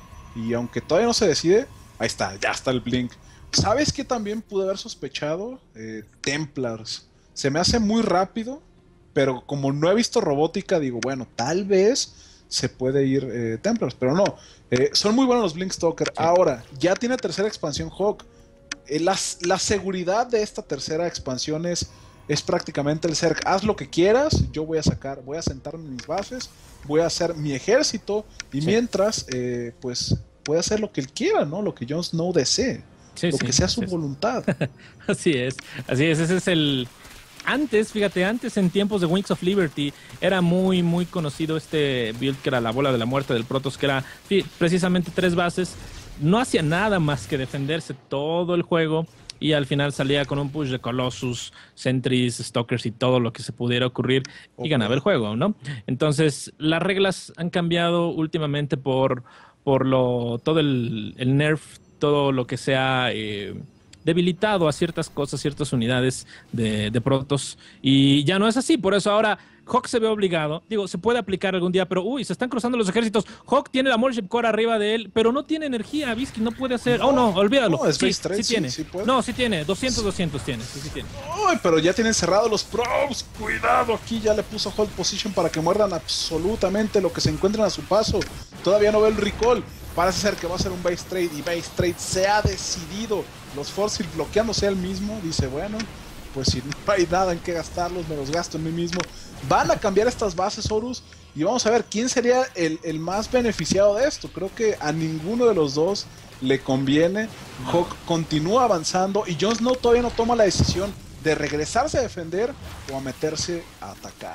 Y aunque todavía no se decide, ahí está, ya está el Blink. ¿Sabes qué también pude haber sospechado? Eh, Templars. Se me hace muy rápido, pero como no he visto robótica, digo, bueno, tal vez se puede ir eh, Templars, pero no. Eh, son muy buenos los Blinkstalker.
Sí.
Ahora, ya tiene tercera expansión Hawk. Eh, la, la seguridad de esta tercera expansión es, es prácticamente el Zerg. Haz lo que quieras, yo voy a sacar, voy a sentarme en mis bases, voy a hacer mi ejército y
Sí.
mientras, eh, pues, puede hacer lo que él quiera, ¿no? Lo que Jon Snow desee,
Sí,
lo
sí,
que sea su
así es.
voluntad.
Así es, así es, ese es el... Antes, fíjate, antes en tiempos de Wings of Liberty era muy, muy conocido este build que era la bola de la muerte del Protoss, que era sí, precisamente tres bases. No hacía nada más que defenderse todo el juego y al final salía con un push de Colossus, Sentries, Stalkers y todo lo que se pudiera ocurrir y
Ok.
ganaba el juego, ¿no? Entonces, las reglas han cambiado últimamente por, por lo, todo el, el nerf, todo lo que sea... Eh, debilitado a ciertas cosas, ciertas unidades de, de Protoss. Y ya no es así. Por eso ahora Hawk se ve obligado. Digo, se puede aplicar algún día, pero uy, se están cruzando los ejércitos. Hawk tiene la Mothership Core arriba de él, pero no tiene energía. Bisky no puede hacer.
No,
oh, no, olvídalo.
no, es
sí,
base trade,
sí
sí,
tiene.
sí puede.
No, sí tiene. doscientos, doscientos tiene. Sí, sí tiene.
Uy, pero ya tienen cerrados los probes. Cuidado, aquí ya le puso hold position para que muerdan absolutamente lo que se encuentren a su paso. Todavía no ve el recall. Parece ser que va a ser un base trade y base trade se ha decidido. Los Force Field bloqueándose él mismo. Dice, bueno, pues si no hay nada en qué gastarlos, me los gasto en mí mismo. Van a cambiar estas bases, Horus, y vamos a ver quién sería el, el más beneficiado de esto. Creo que a ninguno de los dos le conviene. Hawk continúa avanzando y Jon Snow todavía no toma la decisión de regresarse a defender o a meterse a atacar.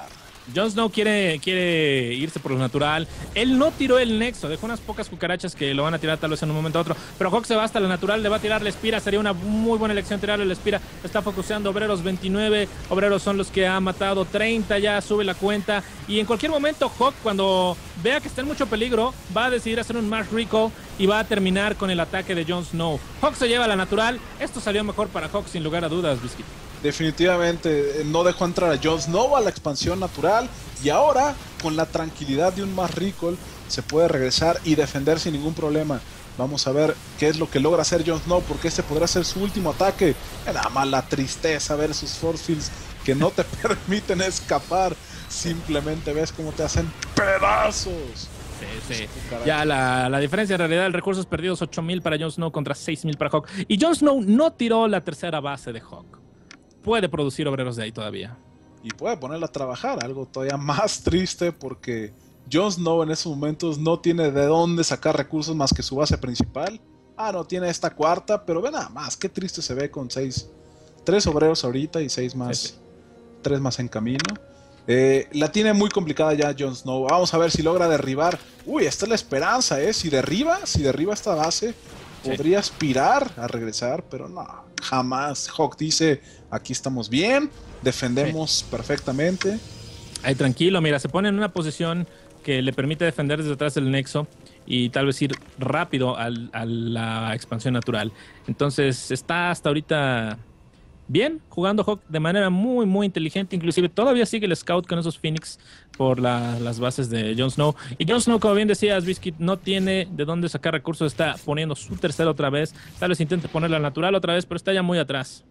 Jon Snow quiere, quiere irse por lo natural. Él no tiró el nexo, dejó unas pocas cucarachas que lo van a tirar tal vez en un momento a otro. Pero Hawk se va hasta la natural, le va a tirar la Espira. Sería una muy buena elección tirarle la Espira. Está focuseando Obreros veintinueve. Obreros son los que ha matado treinta, ya sube la cuenta. Y en cualquier momento Hawk, cuando vea que está en mucho peligro, va a decidir hacer un Marsh Recall y va a terminar con el ataque de Jon Snow. Hawk se lleva a la natural. Esto salió mejor para Hawk sin lugar a dudas, Biscuit.
Definitivamente no dejó entrar a Jon Snow a la expansión natural y ahora con la tranquilidad de un Marsh Recall se puede regresar y defender sin ningún problema. Vamos a ver qué es lo que logra hacer Jon Snow, porque este podrá ser su último ataque. Nada más la tristeza ver sus force fields que no te permiten escapar. Simplemente ves cómo te hacen pedazos.
Sí, sí. Ya la, la diferencia en realidad, el recursos perdidos ocho mil para Jon Snow contra seis mil para Hawk. Y Jon Snow no tiró la tercera base de Hawk. Puede producir obreros de ahí todavía.
Y puede ponerla a trabajar, algo todavía más triste porque Jon Snow en esos momentos no tiene de dónde sacar recursos más que su base principal. Ah, no, tiene esta cuarta, pero ve nada más, qué triste se ve con seis. Tres obreros ahorita y seis más. Sí, sí. Tres más en camino. Eh, la tiene muy complicada ya Jon Snow. Vamos a ver si logra derribar. Uy, esta es la esperanza, ¿eh? Si derriba, si derriba esta base, sí, podría aspirar a regresar, pero no, jamás. Hawk dice, aquí estamos bien, defendemos sí. perfectamente.
Ahí tranquilo, mira, se pone en una posición que le permite defender desde atrás del nexo y tal vez ir rápido al, a la expansión natural. Entonces está hasta ahorita bien jugando Hawk de manera muy muy inteligente. Inclusive todavía sigue el scout con esos Phoenix por la, las bases de Jon Snow. Y Jon Snow, como bien decías, Biscuit, no tiene de dónde sacar recursos. Está poniendo su tercera otra vez. Tal vez intente ponerla natural otra vez, pero está ya muy atrás.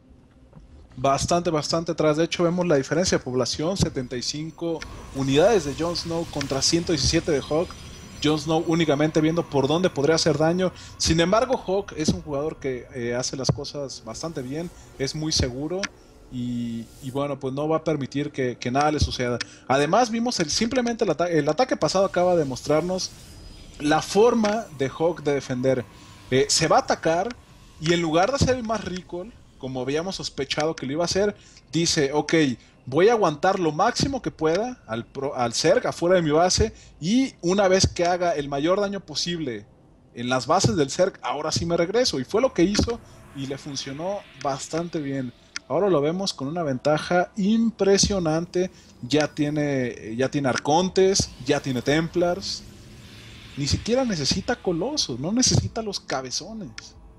Bastante, bastante atrás. De hecho, vemos la diferencia de población. setenta y cinco unidades de Jon Snow contra ciento diecisiete de Hawk. Jon Snow únicamente viendo por dónde podría hacer daño. Sin embargo, Hawk es un jugador que eh, hace las cosas bastante bien. Es muy seguro. Y, y bueno, pues no va a permitir que, que nada le suceda. Además, vimos el, simplemente el, ata el ataque pasado acaba de mostrarnos la forma de Hawk de defender. Eh, se va a atacar y en lugar de hacer el más recall, como habíamos sospechado que lo iba a hacer, dice, ok, voy a aguantar lo máximo que pueda al, pro, al Zerg afuera de mi base y una vez que haga el mayor daño posible en las bases del Zerg, ahora sí me regreso. Y fue lo que hizo y le funcionó bastante bien. Ahora lo vemos con una ventaja impresionante. Ya tiene, ya tiene Arcontes, ya tiene Templars. Ni siquiera necesita Colosos, no necesita los cabezones.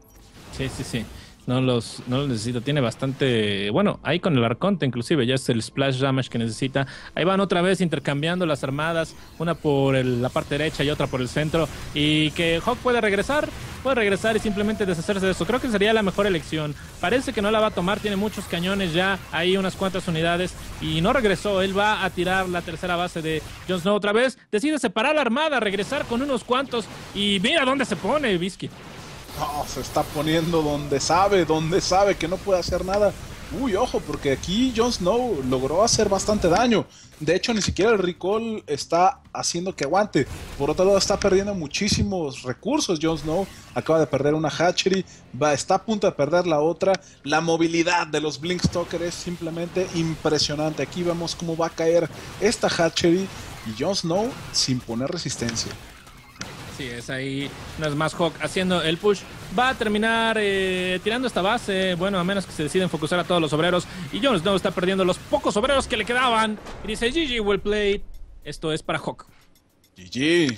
Sí, sí, sí. No los, no los necesita, tiene bastante... Bueno, ahí con el Arconte inclusive, ya es el splash damage que necesita. Ahí van otra vez intercambiando las armadas, una por el, la parte derecha y otra por el centro. Y que Hawk puede regresar, puede regresar y simplemente deshacerse de eso. Creo que sería la mejor elección. Parece que no la va a tomar, tiene muchos cañones ya, hay unas cuantas unidades. Y no regresó, él va a tirar la tercera base de Jon Snow otra vez. Decide separar la armada, regresar con unos cuantos. Y mira dónde se pone, Biscuit.
No, se está poniendo donde sabe, donde sabe que no puede hacer nada. Uy, ojo, porque aquí Jon Snow logró hacer bastante daño. De hecho, ni siquiera el recall está haciendo que aguante. Por otro lado, está perdiendo muchísimos recursos Jon Snow. Acaba de perder una hatchery, va, está a punto de perder la otra. La movilidad de los Blinkstalker es simplemente impresionante. Aquí vemos cómo va a caer esta hatchery y Jon Snow sin poner resistencia.
Sí, es ahí, no es más Hawk haciendo el push. Va a terminar eh, tirando esta base. Bueno, a menos que se deciden focusar a todos los obreros. Y Jon Snow está perdiendo los pocos obreros que le quedaban. Y dice, G G, well played. Esto es para Hawk.
G G.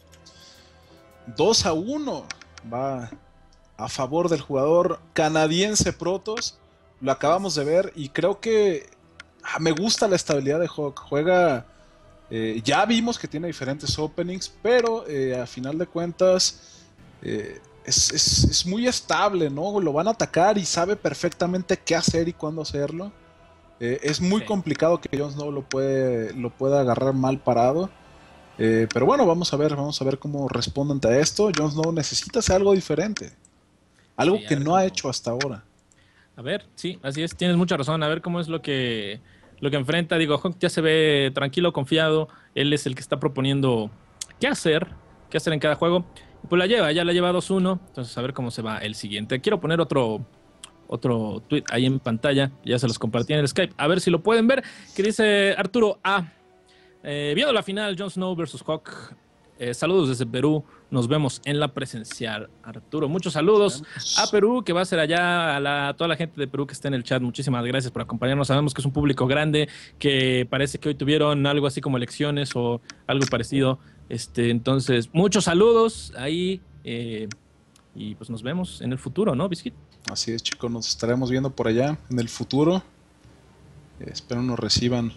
dos a uno. Va a favor del jugador canadiense Protoss. Lo acabamos de ver y creo que ah, me gusta la estabilidad de Hawk. Juega... Eh, ya vimos que tiene diferentes openings, pero eh, a final de cuentas eh, es, es, es muy estable, ¿no? Lo van a atacar y sabe perfectamente qué hacer y cuándo hacerlo. Eh, es muy sí. complicado que Jon Snow lo, puede, lo pueda agarrar mal parado. Eh, pero bueno, vamos a ver, vamos a ver cómo responde ante esto. Jon Snow necesita hacer algo diferente. Algo sí, que no cómo... ha hecho hasta ahora.
A ver, sí, así es, tienes mucha razón. A ver cómo es lo que... Lo que enfrenta, digo, Hawk ya se ve tranquilo, confiado. Él es el que está proponiendo qué hacer, qué hacer en cada juego. Y pues la lleva, ya la lleva dos uno. Entonces a ver cómo se va el siguiente. Quiero poner otro, otro tweet ahí en pantalla. Ya se los compartí en el Skype. A ver si lo pueden ver. Que dice Arturo A. Eh, viendo la final, Jon Snow versus Hawk. Eh, saludos desde Perú. Nos vemos en la presencial, Arturo. Muchos saludos a Perú, que va a ser allá, a, la, a toda la gente de Perú que está en el chat. Muchísimas gracias por acompañarnos. Sabemos que es un público grande, que parece que hoy tuvieron algo así como elecciones o algo parecido. Este, entonces, muchos saludos ahí. Eh, y pues nos vemos en el futuro, ¿no, Biscuit?
Así es, chicos. Nos estaremos viendo por allá en el futuro. Eh, espero nos reciban.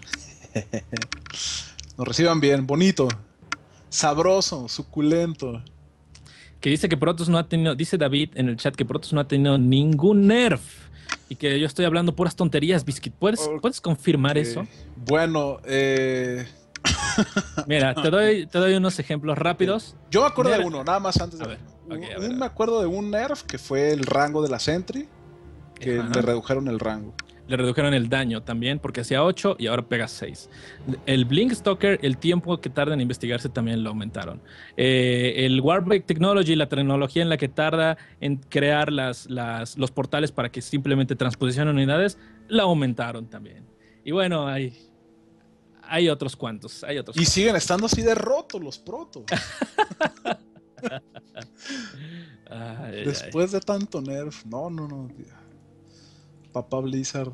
Nos reciban bien, bonito. Sabroso, suculento.
Que dice que Protoss no ha tenido, dice David en el chat que Protoss no ha tenido ningún nerf y que yo estoy hablando puras tonterías, Biscuit. ¿Puedes, okay. ¿puedes confirmar eso?
Bueno, eh...
mira, te doy, te doy unos ejemplos rápidos.
Yo me acuerdo nerf. de uno, nada más antes de...
A ver, okay, a
un,
ver, a ver.
Me acuerdo de un nerf que fue el rango de la Sentry, que Ajá. le redujeron el rango.
Le redujeron el daño también, porque hacía ocho y ahora pega seis. El Blink Stalker, el tiempo que tarda en investigarse también lo aumentaron. Eh, el Warbreak Technology, la tecnología en la que tarda en crear las, las, los portales para que simplemente transposicionen unidades, la aumentaron también. Y bueno, hay, hay otros cuantos. Hay otros
y
cuantos.
Siguen estando así de rotos los protos. ay, Después ay. de tanto nerf, no, no, no. Papá Blizzard.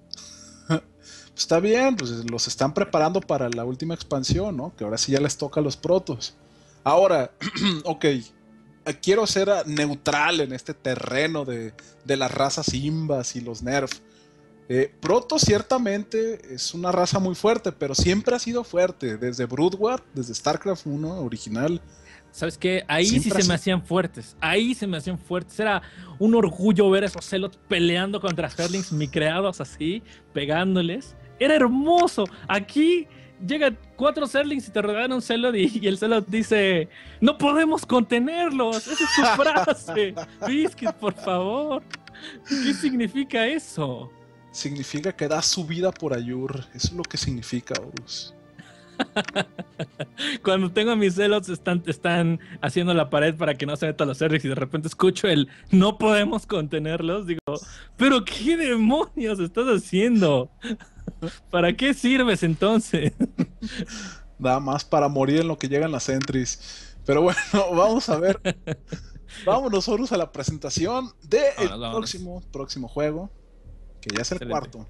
Está bien, pues los están preparando para la última expansión, ¿no? Que ahora sí ya les toca a los protos. Ahora, ok, quiero ser neutral en este terreno de, de las razas Imbas y los nerf. Eh, Protoss ciertamente es una raza muy fuerte, pero siempre ha sido fuerte. Desde Brood War, desde StarCraft uno original.
¿Sabes qué? Ahí Siempre sí se así. me hacían fuertes. Ahí se me hacían fuertes. Era un orgullo ver a esos Zealots peleando contra Zerglings micreados así, pegándoles. Era hermoso. Aquí llegan cuatro Zerglings y te rodean un Zealot y, y el Zealot dice: ¡no podemos contenerlos! Esa es su frase. Biscuit, por favor. ¿Qué significa eso?
Significa que da su vida por Ayur. Eso es lo que significa, Horus.
Cuando tengo a mis Zealots están, están haciendo la pared para que no se metan los Zerglings y de repente escucho el no podemos contenerlos, digo, ¿pero qué demonios estás haciendo? ¿Para qué sirves entonces?
Nada más para morir en lo que llegan las entries. Pero bueno, vamos a ver. Vámonos, Horus, a la presentación del de próximo, próximo juego, que ya es el Excelente. cuarto.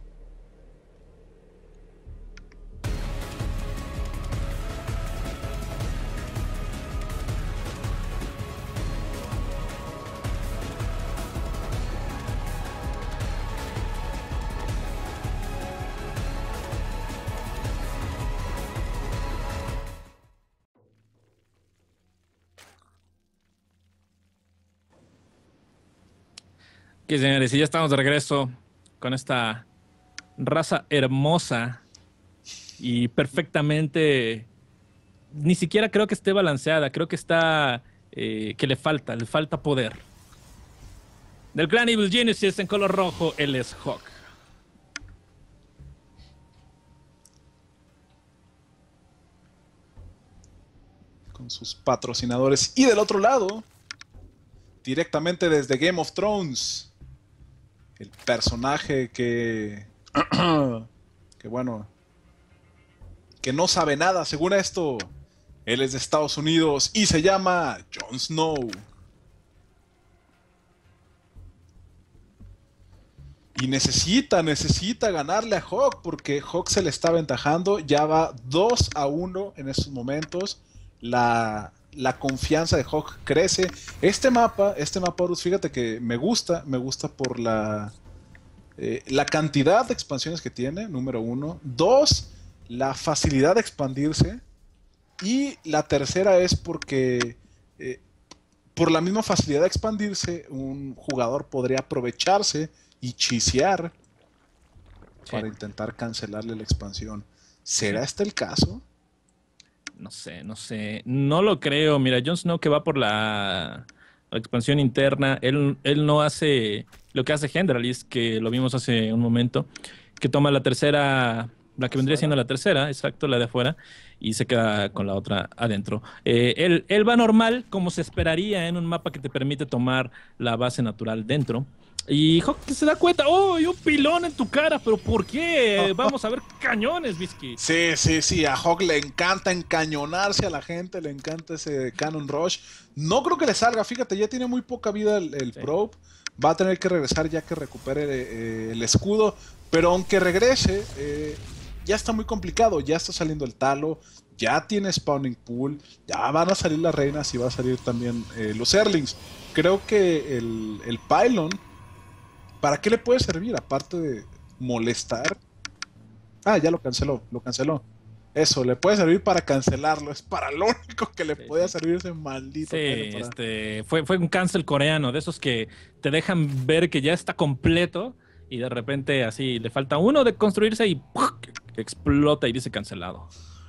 Ok, señores, y ya estamos de regreso con esta raza hermosa y perfectamente, ni siquiera creo que esté balanceada, creo que está, eh, que le falta, le falta poder. Del clan Evil Genesis en color rojo, él es Hawk.
Con sus patrocinadores. Y del otro lado, directamente desde Game of Thrones, el personaje que, que bueno, que no sabe nada, según esto, él es de Estados Unidos y se llama Jon Snow. Y necesita, necesita ganarle a Hawk, porque Hawk se le está aventajando, ya va dos a uno en estos momentos, la... La confianza de Hawk crece. Este mapa, este mapa, Horus, fíjate que me gusta, me gusta por la, eh, la cantidad de expansiones que tiene, número uno. Dos, la facilidad de expandirse. Y la tercera es porque, eh, por la misma facilidad de expandirse, un jugador podría aprovecharse y chisear sí. para intentar cancelarle la expansión. ¿Será este el caso?
No sé, no sé. No lo creo. Mira, Jon Snow que va por la, la expansión interna, él, él no hace lo que hace Hendralis, que lo vimos hace un momento, que toma la tercera, la que vendría siendo la tercera, exacto, la de afuera, y se queda con la otra adentro. Eh, él, él va normal, como se esperaría en un mapa que te permite tomar la base natural dentro. Y Hawk se da cuenta, ¡oh, hay un pilón en tu cara! ¿Pero por qué? Vamos a ver cañones, Bisky.
Sí, sí, sí, a Hawk le encanta encañonarse a la gente, le encanta ese Cannon Rush. No creo que le salga, fíjate, ya tiene muy poca vida el, el
Sí.
Probe. Va a tener que regresar ya que recupere eh, el escudo. Pero aunque regrese, eh, ya está muy complicado, ya está saliendo el talo, ya tiene Spawning Pool, ya van a salir las reinas y va a salir también eh, los Erlings. Creo que el, el Pylon, ¿para qué le puede servir? Aparte de molestar. Ah, ya lo canceló, lo canceló. Eso, le puede servir para cancelarlo. Es para lo único que le
Sí,
puede
sí.
servir ese maldito
Sí,
Pylon para-
este, fue, fue un cancel coreano, de esos que te dejan ver que ya está completo y de repente así le falta uno de construirse y ¡puc! Explota y dice cancelado.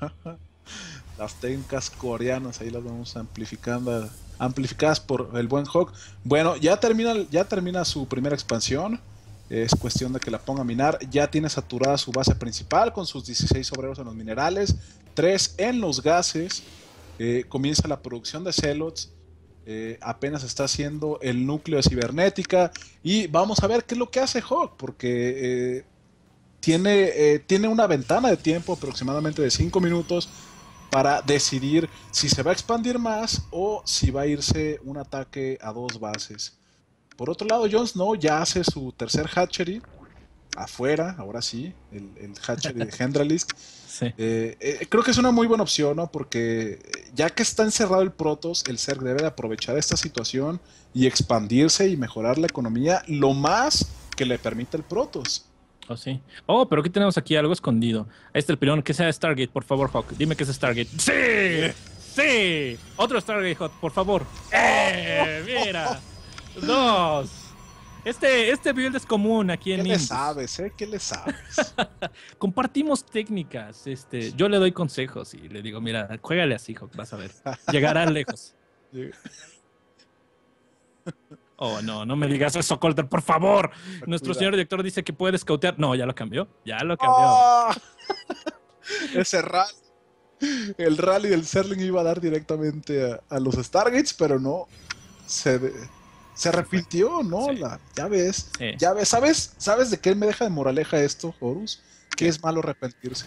Las técnicas coreanas, ahí las vamos amplificando, amplificadas por el buen Hawk. Bueno, ya termina, ya termina su primera expansión. Es cuestión de que la ponga a minar. Ya tiene saturada su base principal con sus dieciséis obreros en los minerales, tres en los gases. Eh, comienza la producción de Zealots. Eh, apenas está haciendo el núcleo de cibernética. Y vamos a ver qué es lo que hace Hawk, porque eh, tiene, eh, tiene una ventana de tiempo aproximadamente de cinco minutos para decidir si se va a expandir más o si va a irse un ataque a dos bases. Por otro lado, Jon Snow ya hace su tercer hatchery afuera, ahora sí, el, el hatchery de Hendralisk.
Sí.
Eh, eh, creo que es una muy buena opción, ¿no? Porque ya que está encerrado el Protoss, el Zerg debe de aprovechar esta situación y expandirse y mejorar la economía lo más que le permite el Protoss.
Oh, sí. Oh, pero aquí tenemos aquí algo escondido. Ahí está el pilón. Que sea Stargate, por favor, Hawk. Dime que es Stargate. ¡Sí! ¡Sí! Otro Stargate, Hawk, por favor. ¡Eh! ¡Mira! Dos. Este, este build es común aquí en
¿Qué le
Nimbus.
sabes, eh? ¿Qué le sabes?
Compartimos técnicas. Este, yo le doy consejos y le digo, mira, juégale así, Hawk, vas a ver. Llegará lejos. Oh, no, no me digas eso, Colter, por favor. Nuestro señor director dice que puede scoutear. No, ya lo cambió. Ya lo cambió.
¡Oh! Ese rally. El rally del Zerling iba a dar directamente a, a los Stargates, pero no. Se, de- se arrepintió, ¿no?
Sí.
La, ya ves.
Sí.
Ya ves. ¿Sabes, ¿Sabes de qué me deja de moraleja esto, Horus? Que es malo arrepentirse.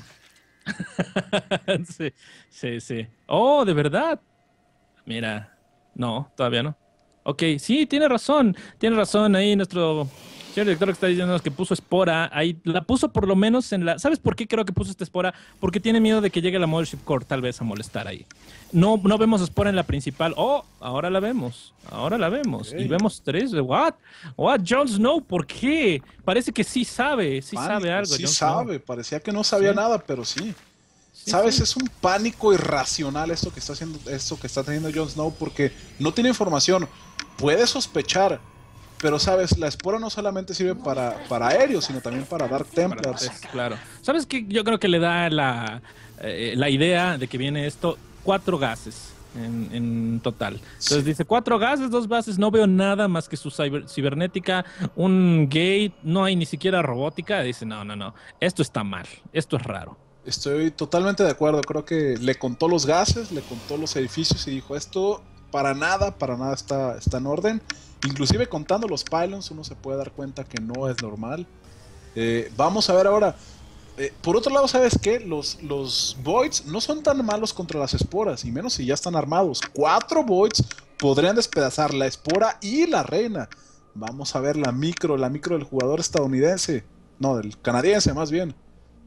Sí, sí, sí. Oh, de verdad. Mira, no, todavía no. Ok, sí, tiene razón, tiene razón ahí nuestro señor director que está diciéndonos que puso espora, ahí la puso por lo menos en la... ¿Sabes por qué creo que puso esta espora? Porque tiene miedo de que llegue la Mothership Core tal vez a molestar ahí. No, no vemos espora en la principal. Oh, ahora la vemos, ahora la vemos.
Ok.
Y vemos tres de what? What, Jon Snow, ¿por qué? Parece que sí sabe, sí
Pánico,
sabe algo.
sí
Jon Snow.
sabe. Parecía que no sabía
Sí.
nada, pero sí.
Sí,
¿Sabes?
sí.
Es un pánico irracional esto que está haciendo, esto que está teniendo Jon Snow porque no tiene información. Puede sospechar, pero sabes, la espora no solamente sirve para, para aéreos, sino también para Dark
Para
Templars.
test, claro. ¿Sabes qué? Yo creo que le da la, eh, la idea de que viene esto, cuatro gases en, en total. Entonces
Sí.
dice, cuatro gases, dos bases, no veo nada más que su ciber- cibernética, un gate, no hay ni siquiera robótica. Dice, no, no, no, esto está mal, esto es raro.
Estoy totalmente de acuerdo. Creo que le contó los gases, le contó los edificios y dijo esto para nada, para nada está, está en orden. Inclusive contando los pylons uno se puede dar cuenta que no es normal. Eh, vamos a ver ahora. Eh, por otro lado, ¿sabes qué? Los, los Voids no son tan malos contra las esporas, y menos si ya están armados. Cuatro Voids podrían despedazar la espora y la reina. Vamos a ver la micro, la micro del jugador estadounidense. No, del canadiense más bien.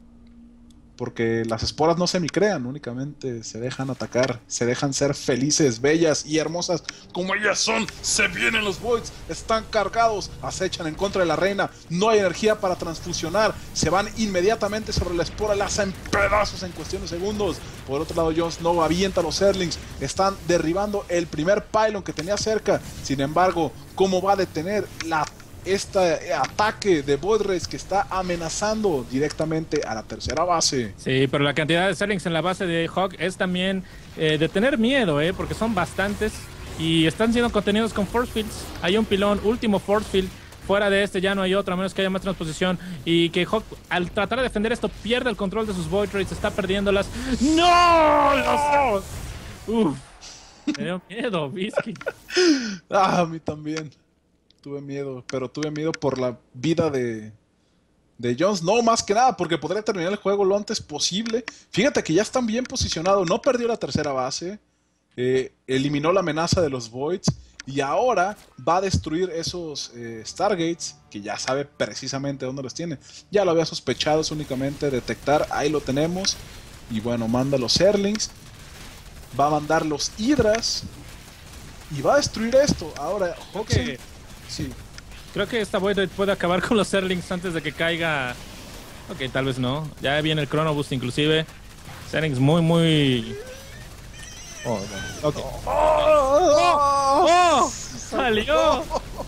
Porque las esporas no se micrean, únicamente se dejan atacar, se dejan ser felices, bellas y hermosas como ellas son. Se vienen los Voids, están cargados, acechan en contra de la reina, no hay energía para transfusionar, se van inmediatamente sobre la espora, la hacen pedazos en cuestión de segundos. Por otro lado, Jon Snow avienta a los Zerlings, están derribando el primer pylon que tenía cerca. Sin embargo, ¿cómo va a detener la este ataque de Void Race que está amenazando directamente a la tercera base?
Sí, pero la cantidad de Zerlings en la base de Hawk es también eh, de tener miedo, eh, porque son bastantes y están siendo contenidos con Force Fields. Hay un pilón, último Force Field. Fuera de este ya no hay otro, a menos que haya más transposición. Y que Hawk, al tratar de defender esto, pierde el control de sus Void Rays, está perdiéndolas. ¡No! ¡Los... Uf. Me dio miedo, Bisky.
Ah, a mí también. tuve miedo, pero tuve miedo por la vida de, de Jones. No, más que nada, porque podría terminar el juego lo antes posible. Fíjate que ya están bien posicionados, no perdió la tercera base, eh, eliminó la amenaza de los Voids, y ahora va a destruir esos eh, Stargates, que ya sabe precisamente dónde los tiene. Ya lo había sospechado, es únicamente detectar, ahí lo tenemos. Y bueno, manda los Zerlings, va a mandar los Hydras, y va a destruir esto. Ahora, Hoxen...
Okay.
Sí.
Creo que esta Void puede acabar con los Zerlings antes de que caiga. Ok, tal vez no. Ya viene el Chrono Boost inclusive. Zerlings muy, muy... Oh, bueno. Ok. ¡Oh! ¡Oh! ¡Salió!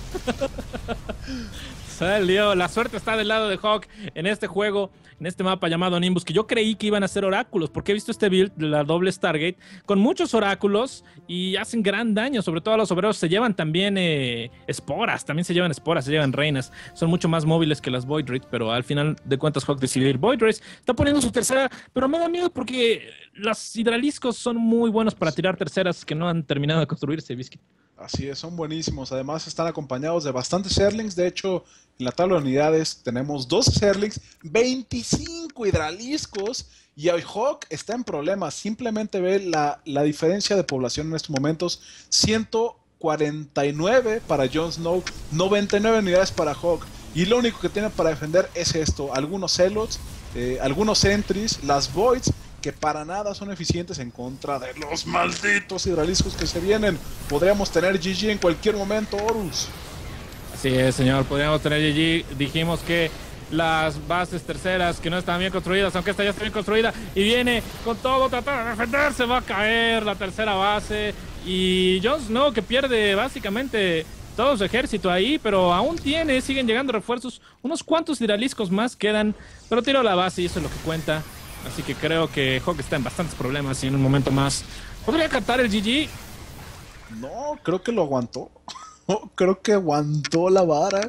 Salió. La suerte está del lado de Hawk en este juego, en este mapa llamado Nimbus, que yo creí que iban a ser oráculos, porque he visto este build de la doble Stargate con muchos oráculos y hacen gran daño, sobre todo a los obreros. Se llevan también eh, esporas, también se llevan esporas, se llevan reinas. Son mucho más móviles que las Void Raid, pero al final de cuentas Hawk decidió ir Void Raid. Está poniendo su tercera, pero me da miedo porque los hidraliscos son muy buenos para tirar terceras que no han terminado de construirse, Biscuit.
Así es, son buenísimos. Además están acompañados de bastantes Zerlings. De hecho, en la tabla de unidades tenemos dos Zerlings, veinticinco hidraliscos, y hoy Hawk está en problemas. Simplemente ve la, la diferencia de población en estos momentos. ciento cuarenta y nueve para Jon Snow, noventa y nueve unidades para Hawk. Y lo único que tiene para defender es esto. Algunos Zealots, eh, algunos Sentries, las Voids, que para nada son eficientes en contra de los malditos hidraliscos que se vienen. Podríamos tener G G en cualquier momento, Horus.
Así es, señor, podríamos tener G G. Dijimos que las bases terceras que no estaban bien construidas, aunque esta ya está bien construida, y viene con todo, tratar de defenderse, va a caer la tercera base. Y Jon Snow, que pierde básicamente todo su ejército ahí, pero aún tiene, siguen llegando refuerzos. Unos cuantos hidraliscos más quedan, pero tiró la base y eso es lo que cuenta. Así que creo que Hawk está en bastantes problemas y en un momento más podría captar el G G.
No, creo que lo aguantó. Creo que aguantó la vara.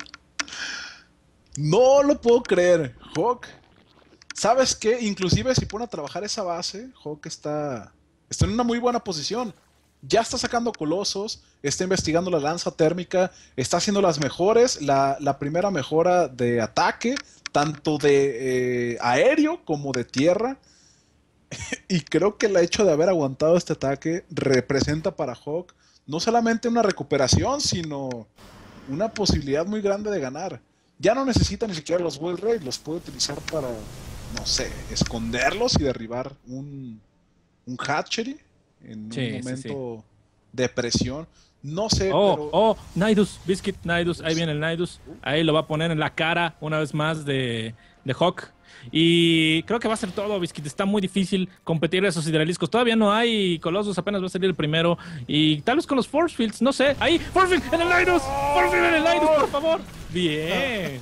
No lo puedo creer. Hawk, ¿sabes qué? Inclusive si pone a trabajar esa base, Hawk está, está en una muy buena posición. Ya está sacando colosos, está investigando la lanza térmica, está haciendo las mejores, la, la primera mejora de ataque, tanto de eh, aéreo como de tierra. Y creo que el hecho de haber aguantado este ataque representa para Hawk no solamente una recuperación, sino una posibilidad muy grande de ganar. Ya no necesita ni siquiera los Wild Raid, los puede utilizar para, no sé, esconderlos y derribar un, un Hatchery en sí, un momento sí, sí. de presión. No sé,
oh,
pero...
Oh, Nidus, Biscuit, Nidus, ahí viene el Nidus. Ahí lo va a poner en la cara una vez más de, de Hawk. Y creo que va a ser todo, Biscuit. Está muy difícil competir a esos hidraliscos. Todavía no hay Colossus, apenas va a salir el primero. Y tal vez con los Force Fields, no sé. Ahí, Force Field en el Nidus. Force Field en el Nidus, por favor. Bien.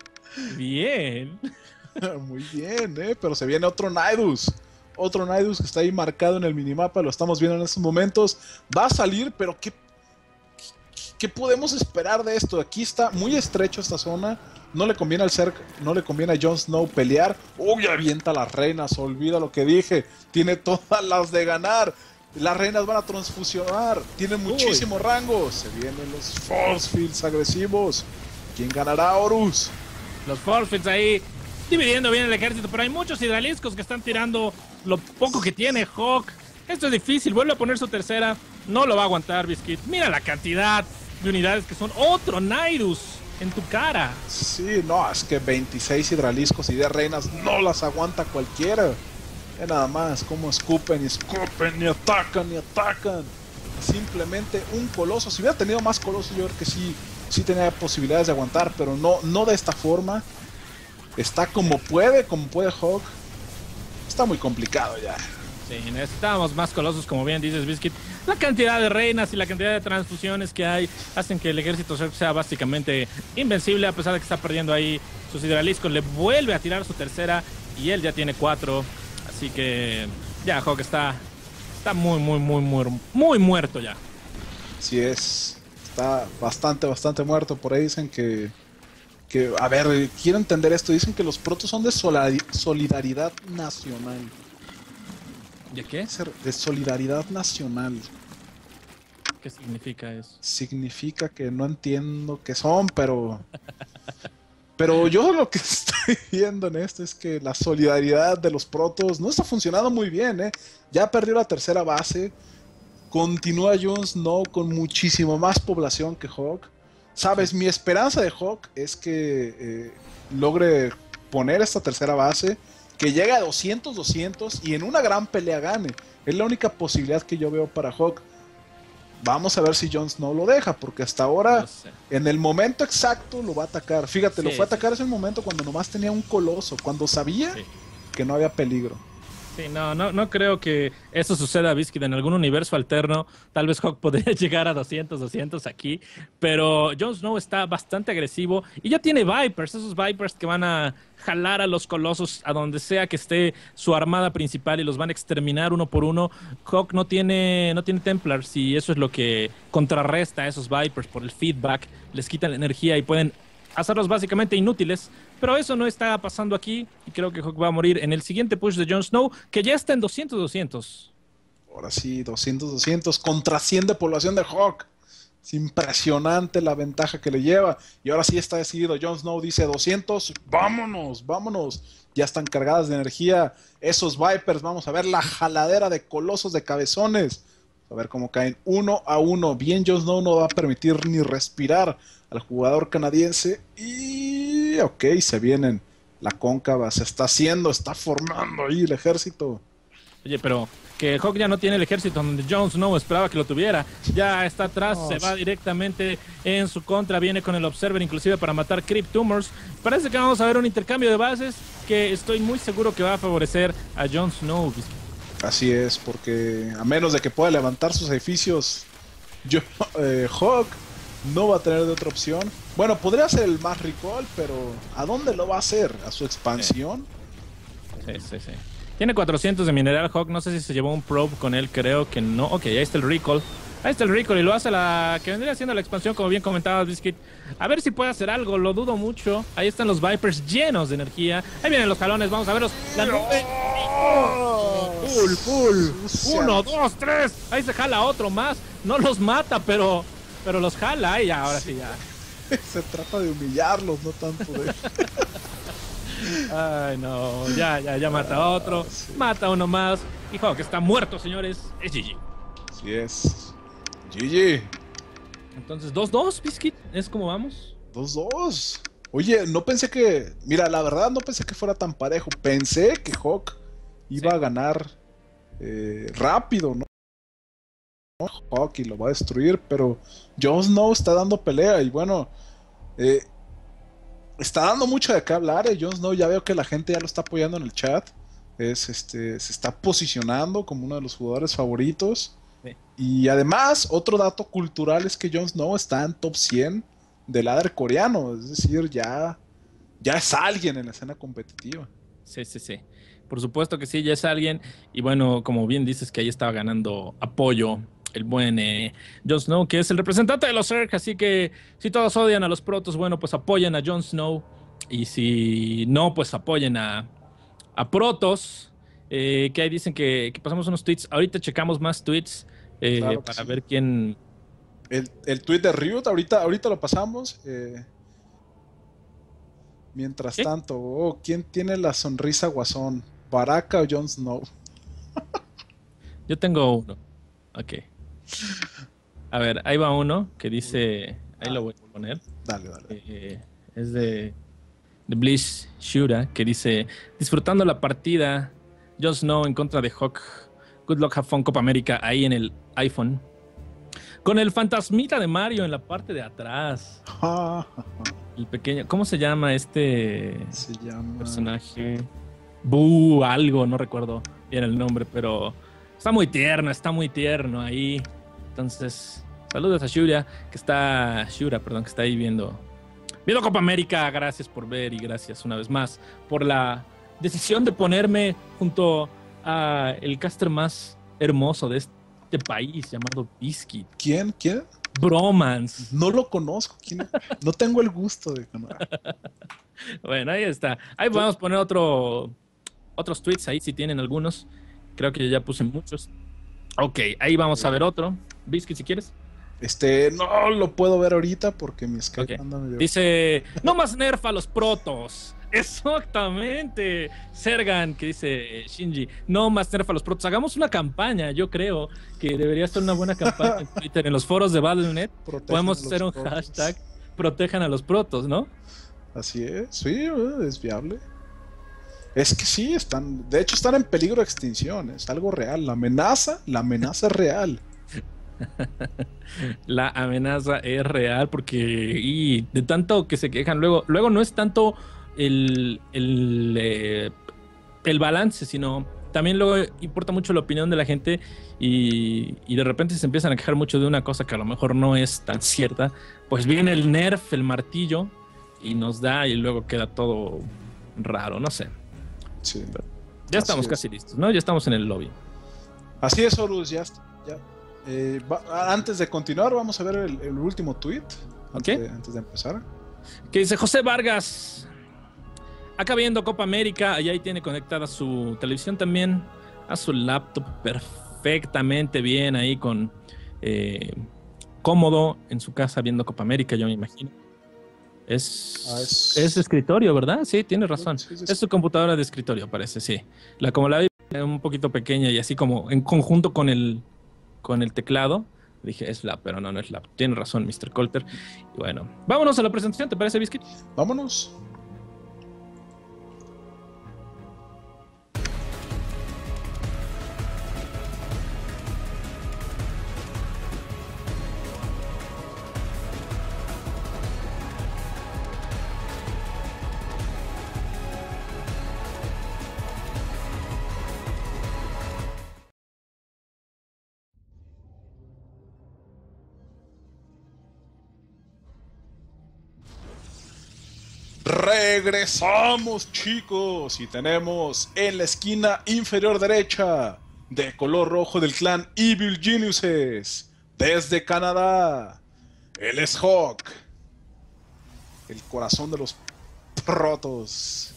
Bien.
Muy bien, ¿eh? Pero se viene otro Nidus. Otro Nidus que está ahí marcado en el minimapa. Lo estamos viendo en estos momentos. Va a salir, pero ¿qué, qué podemos esperar de esto? Aquí está muy estrecho esta zona. No le conviene al Zerg, no le conviene a Jon Snow pelear. Uy, avienta a las reinas, olvida lo que dije. Tiene todas las de ganar. Las reinas van a transfusionar. Tienen muchísimos rangos. Se vienen los Force Fields agresivos. ¿Quién ganará, Horus?
Los Force Fields ahí dividiendo bien el ejército, pero hay muchos hidraliscos que están tirando lo poco que tiene Hawk. Esto es difícil, vuelve a poner su tercera. No lo va a aguantar, Biscuit. Mira la cantidad de unidades que son. Otro Nidus en tu cara.
Sí, no, es que veintiséis hidraliscos y de reinas no las aguanta cualquiera. Es nada más como escupen y escupen y atacan y atacan. Simplemente un coloso. Si hubiera tenido más colosos, yo creo que sí, sí tenía posibilidades de aguantar, pero no, no de esta forma. Está como puede, como puede Hawk. Está muy complicado ya.
Sí, necesitamos más colosos, como bien dices, Biscuit. La cantidad de reinas y la cantidad de transfusiones que hay hacen que el ejército sea básicamente invencible, a pesar de que está perdiendo ahí sus hidraliscos. Le vuelve a tirar su tercera y él ya tiene cuatro. Así que ya Hawk está, está muy, muy, muy, muy, muy muerto ya.
Sí es. Está bastante, bastante muerto. Por ahí dicen que... que a ver, quiero entender esto. Dicen que los protos son de solidaridad nacional.
¿De qué?
De solidaridad nacional.
¿Qué significa eso?
Significa que no entiendo qué son, pero... Pero yo lo que estoy viendo en esto es que la solidaridad de los protos no está funcionando muy bien, ¿eh? Ya perdió la tercera base. Continúa Jon Snow con muchísimo más población que Hawk. Sabes, mi esperanza de Hawk es que eh, logre poner esta tercera base, que llegue a doscientos doscientos y en una gran pelea gane. Es la única posibilidad que yo veo para Hawk. Vamos a ver si Jon Snow lo deja, porque hasta ahora,
No sé.
en el momento exacto, lo va a atacar. Fíjate,
Sí,
lo fue a
sí.
atacar ese momento cuando nomás tenía un coloso, cuando sabía
Sí.
que no había peligro.
Sí, no, no, no creo que eso suceda, Biscuit. En algún universo alterno, tal vez Hawk podría llegar a doscientos, doscientos aquí, pero Jon Snow está bastante agresivo y ya tiene Vipers, esos Vipers que van a jalar a los colosos a donde sea que esté su armada principal y los van a exterminar uno por uno. Hawk no tiene, no tiene Templars y eso es lo que contrarresta a esos Vipers por el feedback, les quitan la energía y pueden hacerlos básicamente inútiles. Pero eso no está pasando aquí y creo que Hawk va a morir en el siguiente push de Jon Snow, que ya está en doscientos, doscientos.
Ahora sí, doscientos doscientos contra cien de población de Hawk. Es impresionante la ventaja que le lleva. Y ahora sí está decidido. Jon Snow dice doscientos, vámonos, vámonos. Ya están cargadas de energía esos Vipers. Vamos a ver la jaladera de colosos de cabezones. A ver cómo caen uno a uno. Bien, Jon Snow no va a permitir ni respirar al jugador canadiense. Y ok, se vienen. La cóncava se está haciendo, está formando ahí el ejército.
Oye, pero que Hawk ya no tiene el ejército donde Jon Snow esperaba que lo tuviera. Ya está atrás,
No,
se va
sí.
directamente en su contra, viene con el Observer inclusive para matar Crypt Tumors. Parece que vamos a ver un intercambio de bases que estoy muy seguro que va a favorecer a Jon Snow.
Así es, porque a menos de que pueda levantar sus edificios, yo, eh, Hawk no va a tener de otra opción. Bueno, podría ser el más recall, pero ¿a dónde lo va a hacer? ¿A su expansión?
Sí, sí, sí. Tiene cuatrocientos de mineral Hawk, no sé si se llevó un probe con él, creo que no. Ok, ahí está el recall. Ahí está el recall y lo hace la que vendría siendo la expansión, como bien comentabas, Biscuit. A ver si puede hacer algo, lo dudo mucho. Ahí están los Vipers llenos de energía. Ahí vienen los jalones, vamos a verlos. La nube. Full, full.
Sucia.
Uno, dos, tres. Ahí se jala otro más. No los mata, pero, pero los jala. Ahí ya, ahora sí ya.
Se trata de humillarlos, no tanto de...
Ay, no, ya, ya, ya mata a otro.
sí.
Mata a uno más. Y Hawk está muerto, señores. Es G G.
Así es. G G.
Entonces, dos dos, Biscuit. ¿Es como vamos?
dos dos. Oye, no pensé que... Mira, la verdad no pensé que fuera tan parejo. Pensé que Hawk iba
Sí.
a ganar eh, rápido, ¿no? Hawk y lo va a destruir, pero Jon Snow está dando pelea y bueno, eh, está dando mucho de qué hablar. Eh. Jon Snow, ya veo que la gente ya lo está apoyando en el chat. Es, este, se está posicionando como uno de los jugadores favoritos.
Sí.
Y además, otro dato cultural es que Jon Snow está en top cien del ladder coreano. Es decir, ya, ya es alguien en la escena competitiva.
Sí, sí, sí. Por supuesto que sí, ya es alguien. Y bueno, como bien dices, que ahí estaba ganando apoyo el buen eh, Jon Snow, que es el representante de los Zerg. Así que si todos odian a los protos, bueno, pues apoyen a Jon Snow. Y si no, pues apoyen a, a protos. Eh, que ahí dicen que, que pasamos unos tweets. Ahorita checamos más tweets eh,
Claro que
para
sí.
ver quién.
El, el tweet de Ryut, ahorita, ahorita lo pasamos. Eh, mientras
¿Qué?
tanto, oh, ¿quién tiene la sonrisa guasón? ¿Baraka o Jon Snow?
Yo tengo uno. Ok. A ver, ahí va uno que dice. Ahí lo voy a poner.
Dale, dale.
Eh, es de, de Bliss Shura, que dice: disfrutando la partida, Jon Snow en contra de Hawk. Good luck, have fun, Copa América, ahí en el iPhone. Con el fantasmita de Mario en la parte de atrás. El pequeño. ¿Cómo se llama este
Se llama...
personaje? Boo, algo, no recuerdo bien el nombre, pero está muy tierno, está muy tierno ahí. Entonces, saludos a Shura, que está. Shura, perdón, que está ahí viendo. Viendo Copa América, gracias por ver y gracias una vez más por la decisión de ponerme junto a el caster más hermoso de este país llamado Biscuit.
¿Quién? ¿Quién?
Bromance.
No lo conozco. ¿Quién? No tengo el gusto de conocer.
Bueno, ahí está. Ahí podemos poner otro, otros tweets ahí si tienen algunos. Creo que ya puse muchos. Ok, ahí vamos a ver otro. Biscuit, si quieres.
Este, no lo puedo ver ahorita porque mi Skype
Okay.
anda medio...
Dice, no más nerf a los protos. Exactamente. Sergan, que dice Shinji, no más nerf a los protos. Hagamos una campaña, yo creo que debería ser una buena campaña en Twitter, en los foros de Battle punto net.
Protejan
Podemos
a los
hacer un
protos.
hashtag, protejan a los protos, ¿no?
Así es, sí, es viable. Es que sí, están, de hecho están en peligro de extinción, es algo real. La amenaza, la amenaza es real.
La amenaza es real porque y de tanto que se quejan, luego, luego no es tanto el, el, eh, el balance, sino también luego importa mucho la opinión de la gente y, y de repente se empiezan a quejar mucho de una cosa que a lo mejor no es tan cierta, pues viene el nerf, el martillo y nos da y luego queda todo raro, no sé.
Sí.
Ya estamos
Así
casi
es.
listos, ¿no? Ya estamos en el lobby.
Así es, Horus, ya, ya. Eh, va- antes de continuar, vamos a ver el, el último tweet. Antes,
Ok.
de, antes de empezar.
Que dice José Vargas. Acá viendo Copa América, y ahí tiene conectada su televisión también a su laptop perfectamente bien ahí con eh, cómodo en su casa viendo Copa América, yo me imagino. Es,
Ah, es-
es de escritorio, ¿verdad? Sí, tienes razón.
Sí, sí, sí.
Es su computadora de escritorio, parece, sí. La como la vi un poquito pequeña y así como en conjunto con el con el teclado. Dije, es lap, pero no, no es lap. Tienes razón, mister Colter. Y bueno, vámonos a la presentación, ¿te parece, Biscuit?
Vámonos. Regresamos, chicos, y tenemos en la esquina inferior derecha, de color rojo del clan Evil Geniuses, desde Canadá, él es Hawk, el corazón de los protos.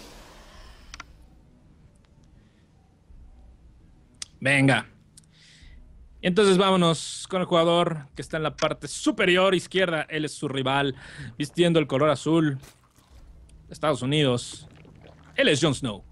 Venga. Entonces vámonos con el jugador que está en la parte superior izquierda. Él es su rival, vistiendo el color azul. Estados Unidos. Él es Jon Snow.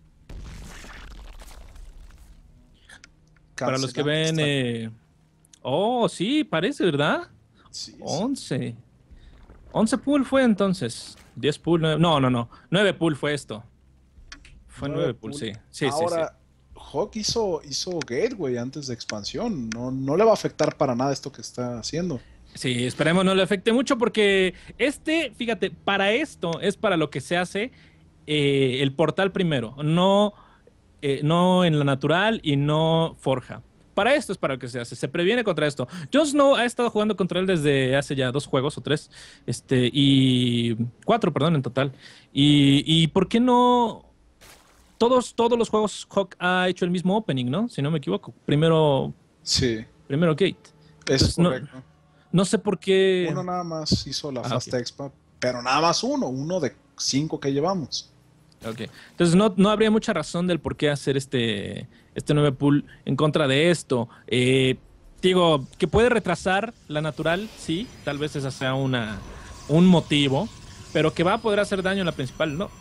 Para los que ven...
Cancelando
eh, Oh, sí, parece, ¿verdad?
esta- sí, sí.
once. once pool fue entonces. diez pool, nueve. No, no, no. nueve pool fue esto. Fue nueve pool, sí. Sí,
Ahora, Hawk hizo, hizo Gateway antes de expansión. No, no le va a afectar para nada esto que está haciendo.
sí. Sí, esperemos no le afecte mucho porque este, fíjate, para esto es para lo que se hace eh, el portal primero. No, eh, no en la natural y no forja. Para esto es para lo que se hace. Se previene contra esto. Jon Snow ha estado jugando contra él desde hace ya dos juegos o tres. Este, y cuatro, perdón, en total. Y, y ¿por qué no? Todos, todos los juegos Hawk ha hecho el mismo opening, ¿no? Si no me equivoco. Primero,
Sí,
primero Gate.
es
Entonces, no,
correcto.
no sé por qué.
Uno nada más hizo la
Ah,
Fast
ok.
Expo, pero nada más uno, uno de cinco que llevamos.
Ok. Entonces no, no habría mucha razón del por qué hacer este, este nueve pool en contra de esto. Eh, digo, que puede retrasar la natural, sí, tal vez esa sea una, un motivo, pero que va a poder hacer daño en la principal, no.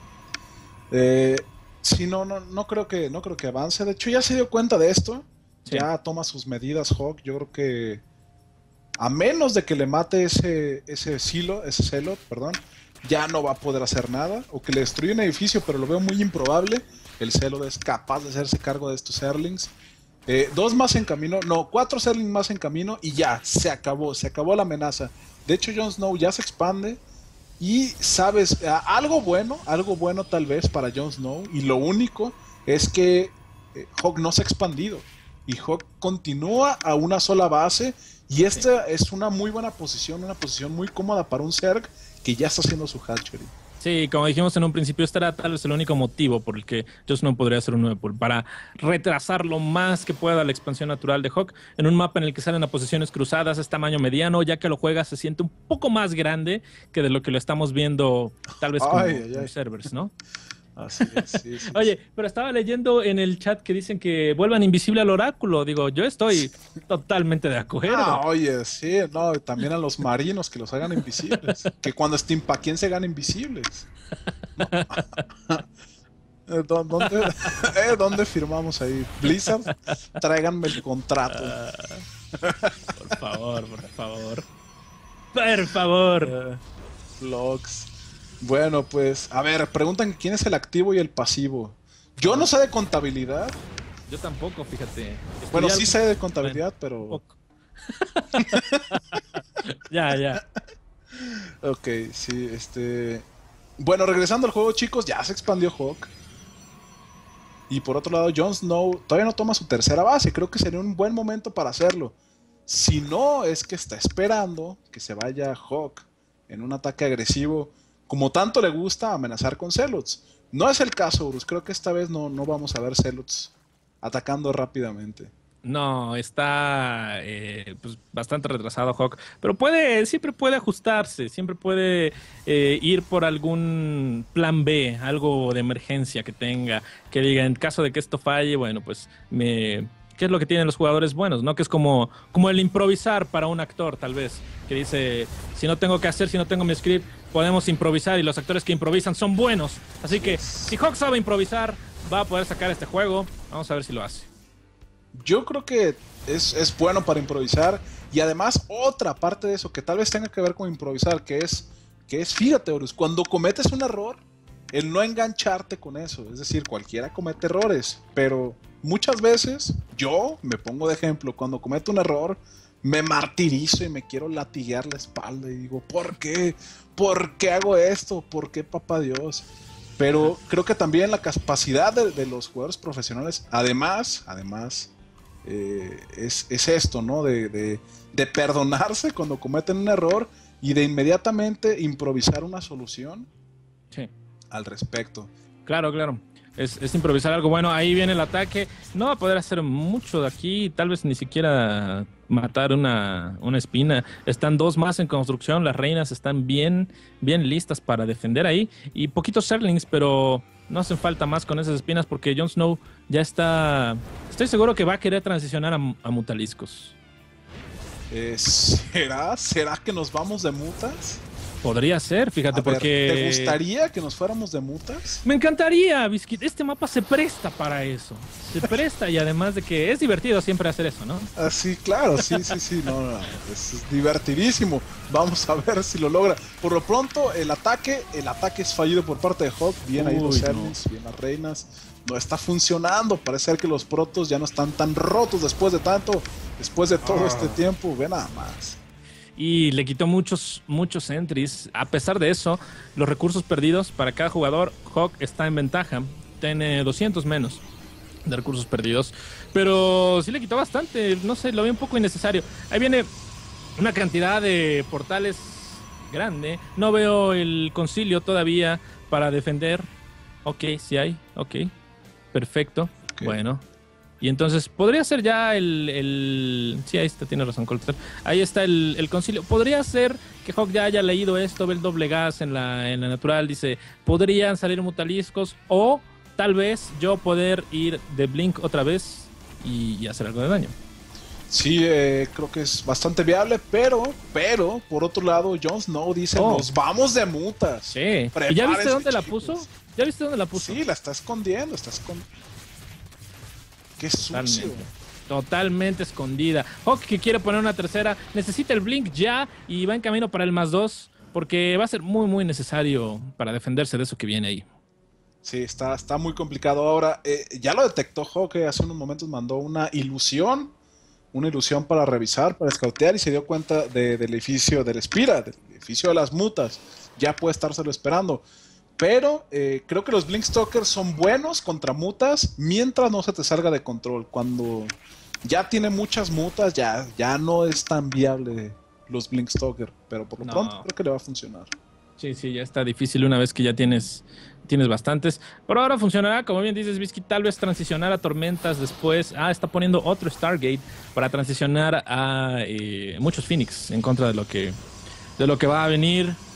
Eh, sí, no, no, no creo que, no creo que avance. De hecho, ya se dio cuenta de esto.
Sí.
Ya toma sus medidas, Hawk. Yo creo que a menos de que le mate ese, ese silo, ese celo, perdón, ya no va a poder hacer nada. O que le destruya un edificio, pero lo veo muy improbable. El celo es capaz de hacerse cargo de estos Zerlings. Eh, dos más en camino, no, cuatro Zerlings más en camino y ya, se acabó, se acabó la amenaza. De hecho, Jon Snow ya se expande. Y sabes, a- algo bueno, algo bueno tal vez para Jon Snow, y lo único es que eh, Hawk no se ha expandido, y Hawk continúa a una sola base, y esta es una muy buena posición, una posición muy cómoda para un Zerg que ya está haciendo su hatchery.
Sí, como dijimos en un principio, este era tal vez el único motivo por el que Jon Snow podría hacer un nueve pool, para retrasar lo más que pueda la expansión natural de Hawk en un mapa en el que salen a posiciones cruzadas, es tamaño mediano, ya que lo juega se siente un poco más grande que de lo que lo estamos viendo tal vez como
Ay, ay, ay.
servers, ¿no?
Así es, sí, sí,
Oye,
sí.
pero estaba leyendo en el chat que dicen que vuelvan invisible al oráculo. Digo, yo estoy totalmente de acuerdo.
Ah, oye, sí, no, y también a los marinos que los hagan invisibles. Que cuando Steampaquien se hagan invisibles. No. Eh, ¿dó- ¿Dónde, eh, ¿dónde firmamos ahí? Blizzard, tráiganme el contrato.
Ah, por favor, por favor. Por favor.
Eh, Vlogs. Bueno, pues, a ver, preguntan quién es el activo y el pasivo. Yo no sé de contabilidad.
Yo tampoco, fíjate.
Bueno,
Estudié
sí
algo-
sé de
Bueno,
contabilidad,
un
pero...
poco. Ya, ya.
Ok, sí, este... Bueno, regresando al juego, chicos, ya se expandió Hawk. Y por otro lado, Jon Snow todavía no toma su tercera base. Creo que sería un buen momento para hacerlo. Si no, es que está esperando que se vaya Hawk en un ataque agresivo, como tanto le gusta amenazar con Zealots. No es el caso, Bruce. Creo que esta vez no, no vamos a ver Zealots atacando rápidamente.
No, está eh, pues, bastante retrasado Hawk, pero puede, siempre puede ajustarse, siempre puede eh, ir por algún plan B, algo de emergencia que tenga, que diga en caso de que esto falle, bueno, pues me, ¿qué es lo que tienen los jugadores buenos, no? Que es como, como el improvisar para un actor, tal vez, que dice, si no tengo que hacer, si no tengo mi script, podemos improvisar y los actores que improvisan son buenos, así que si Hawk sabe improvisar, va a poder sacar este juego, vamos a ver si lo hace.
Yo creo que es, es bueno para improvisar. Y además, otra parte de eso que tal vez tenga que ver con improvisar, que es, que es fíjate, Horus, cuando cometes un error, el no engancharte con eso. Es decir, cualquiera comete errores, pero muchas veces yo me pongo de ejemplo, cuando cometo un error, me martirizo y me quiero latiguear la espalda y digo, ¿por qué? ¿Por qué hago esto? ¿Por qué, papá Dios? Pero creo que también la capacidad de, de los jugadores profesionales, además, además, eh, es, es esto, ¿no? De, de, de perdonarse cuando cometen un error y de inmediatamente improvisar una solución
Sí.
al respecto.
Claro, claro. Es, es improvisar algo bueno. Ahí viene el ataque. No va a poder hacer mucho de aquí. Tal vez ni siquiera matar una, una espina. Están dos más en construcción. Las reinas están bien, bien listas para defender ahí. Y poquitos Zerlings, pero no hacen falta más con esas espinas porque Jon Snow ya está... Estoy seguro que va a querer transicionar a, a mutaliscos.
Eh, ¿Será? ¿Será que nos vamos de mutas?
Podría ser, fíjate,
A ver,
porque...
¿te gustaría que nos fuéramos de mutas?
Me encantaría, Biscuit. Este mapa se presta para eso. Se presta y además de que es divertido siempre hacer eso, ¿no?
Ah, sí, claro, sí, sí, sí, no, no, es, es divertidísimo. Vamos a ver si lo logra. Por lo pronto, el ataque, el ataque es fallido por parte de Hawk. Bien ahí los
Uy,
Zerlings, bien las reinas. No está funcionando. Parece ser que los protos ya no están tan rotos después de tanto, después de todo
Ah.
este tiempo. Ve nada más.
Y le quitó muchos, muchos entries. A pesar de eso, los recursos perdidos para cada jugador, Hawk está en ventaja. Tiene doscientos menos de recursos perdidos. Pero sí le quitó bastante. No sé, lo veo un poco innecesario. Ahí viene una cantidad de portales grande. No veo el concilio todavía para defender. Ok, sí hay. Ok. Perfecto.
Ok.
Bueno. Y entonces podría ser ya el... el... Sí, ahí está, tiene razón, Colter. Ahí está el, el concilio. Podría ser que Hawk ya haya leído esto, ve el doble gas en la, en la natural, dice, podrían salir mutaliscos o tal vez yo poder ir de Blink otra vez y, y hacer algo de daño.
Sí, eh, creo que es bastante viable, pero, pero, por otro lado, Jon Snow dice,
Oh.
nos vamos de mutas.
Sí. ¿Y ya
Prepárense,
viste dónde la
chicos.
puso? ¿Ya viste dónde la puso?
Sí, la está escondiendo, está escondiendo. Qué sucio.
Totalmente. Totalmente escondida. Hawk que quiere poner una tercera, necesita el Blink ya y va en camino para el más dos, porque va a ser muy, muy necesario para defenderse de eso que viene ahí.
Sí, está, está muy complicado ahora. Eh, ya lo detectó Hawk, que hace unos momentos mandó una ilusión, una ilusión para revisar, para escautear y se dio cuenta de- del edificio del Espira, del edificio de las mutas. Ya puede estárselo esperando. Pero eh, creo que los Blinkstalkers son buenos contra mutas mientras no se te salga de control. Cuando ya tiene muchas mutas, ya, ya no es tan viable los Blinkstalker. Pero por lo
No.
pronto creo que le va a funcionar.
Sí, sí, ya está difícil una vez que ya tienes, tienes bastantes. Por ahora funcionará, como bien dices, Biscuit, tal vez transicionar a tormentas después. Ah, está poniendo otro Stargate para transicionar a eh, muchos Phoenix en contra de lo que, de lo que va a venir.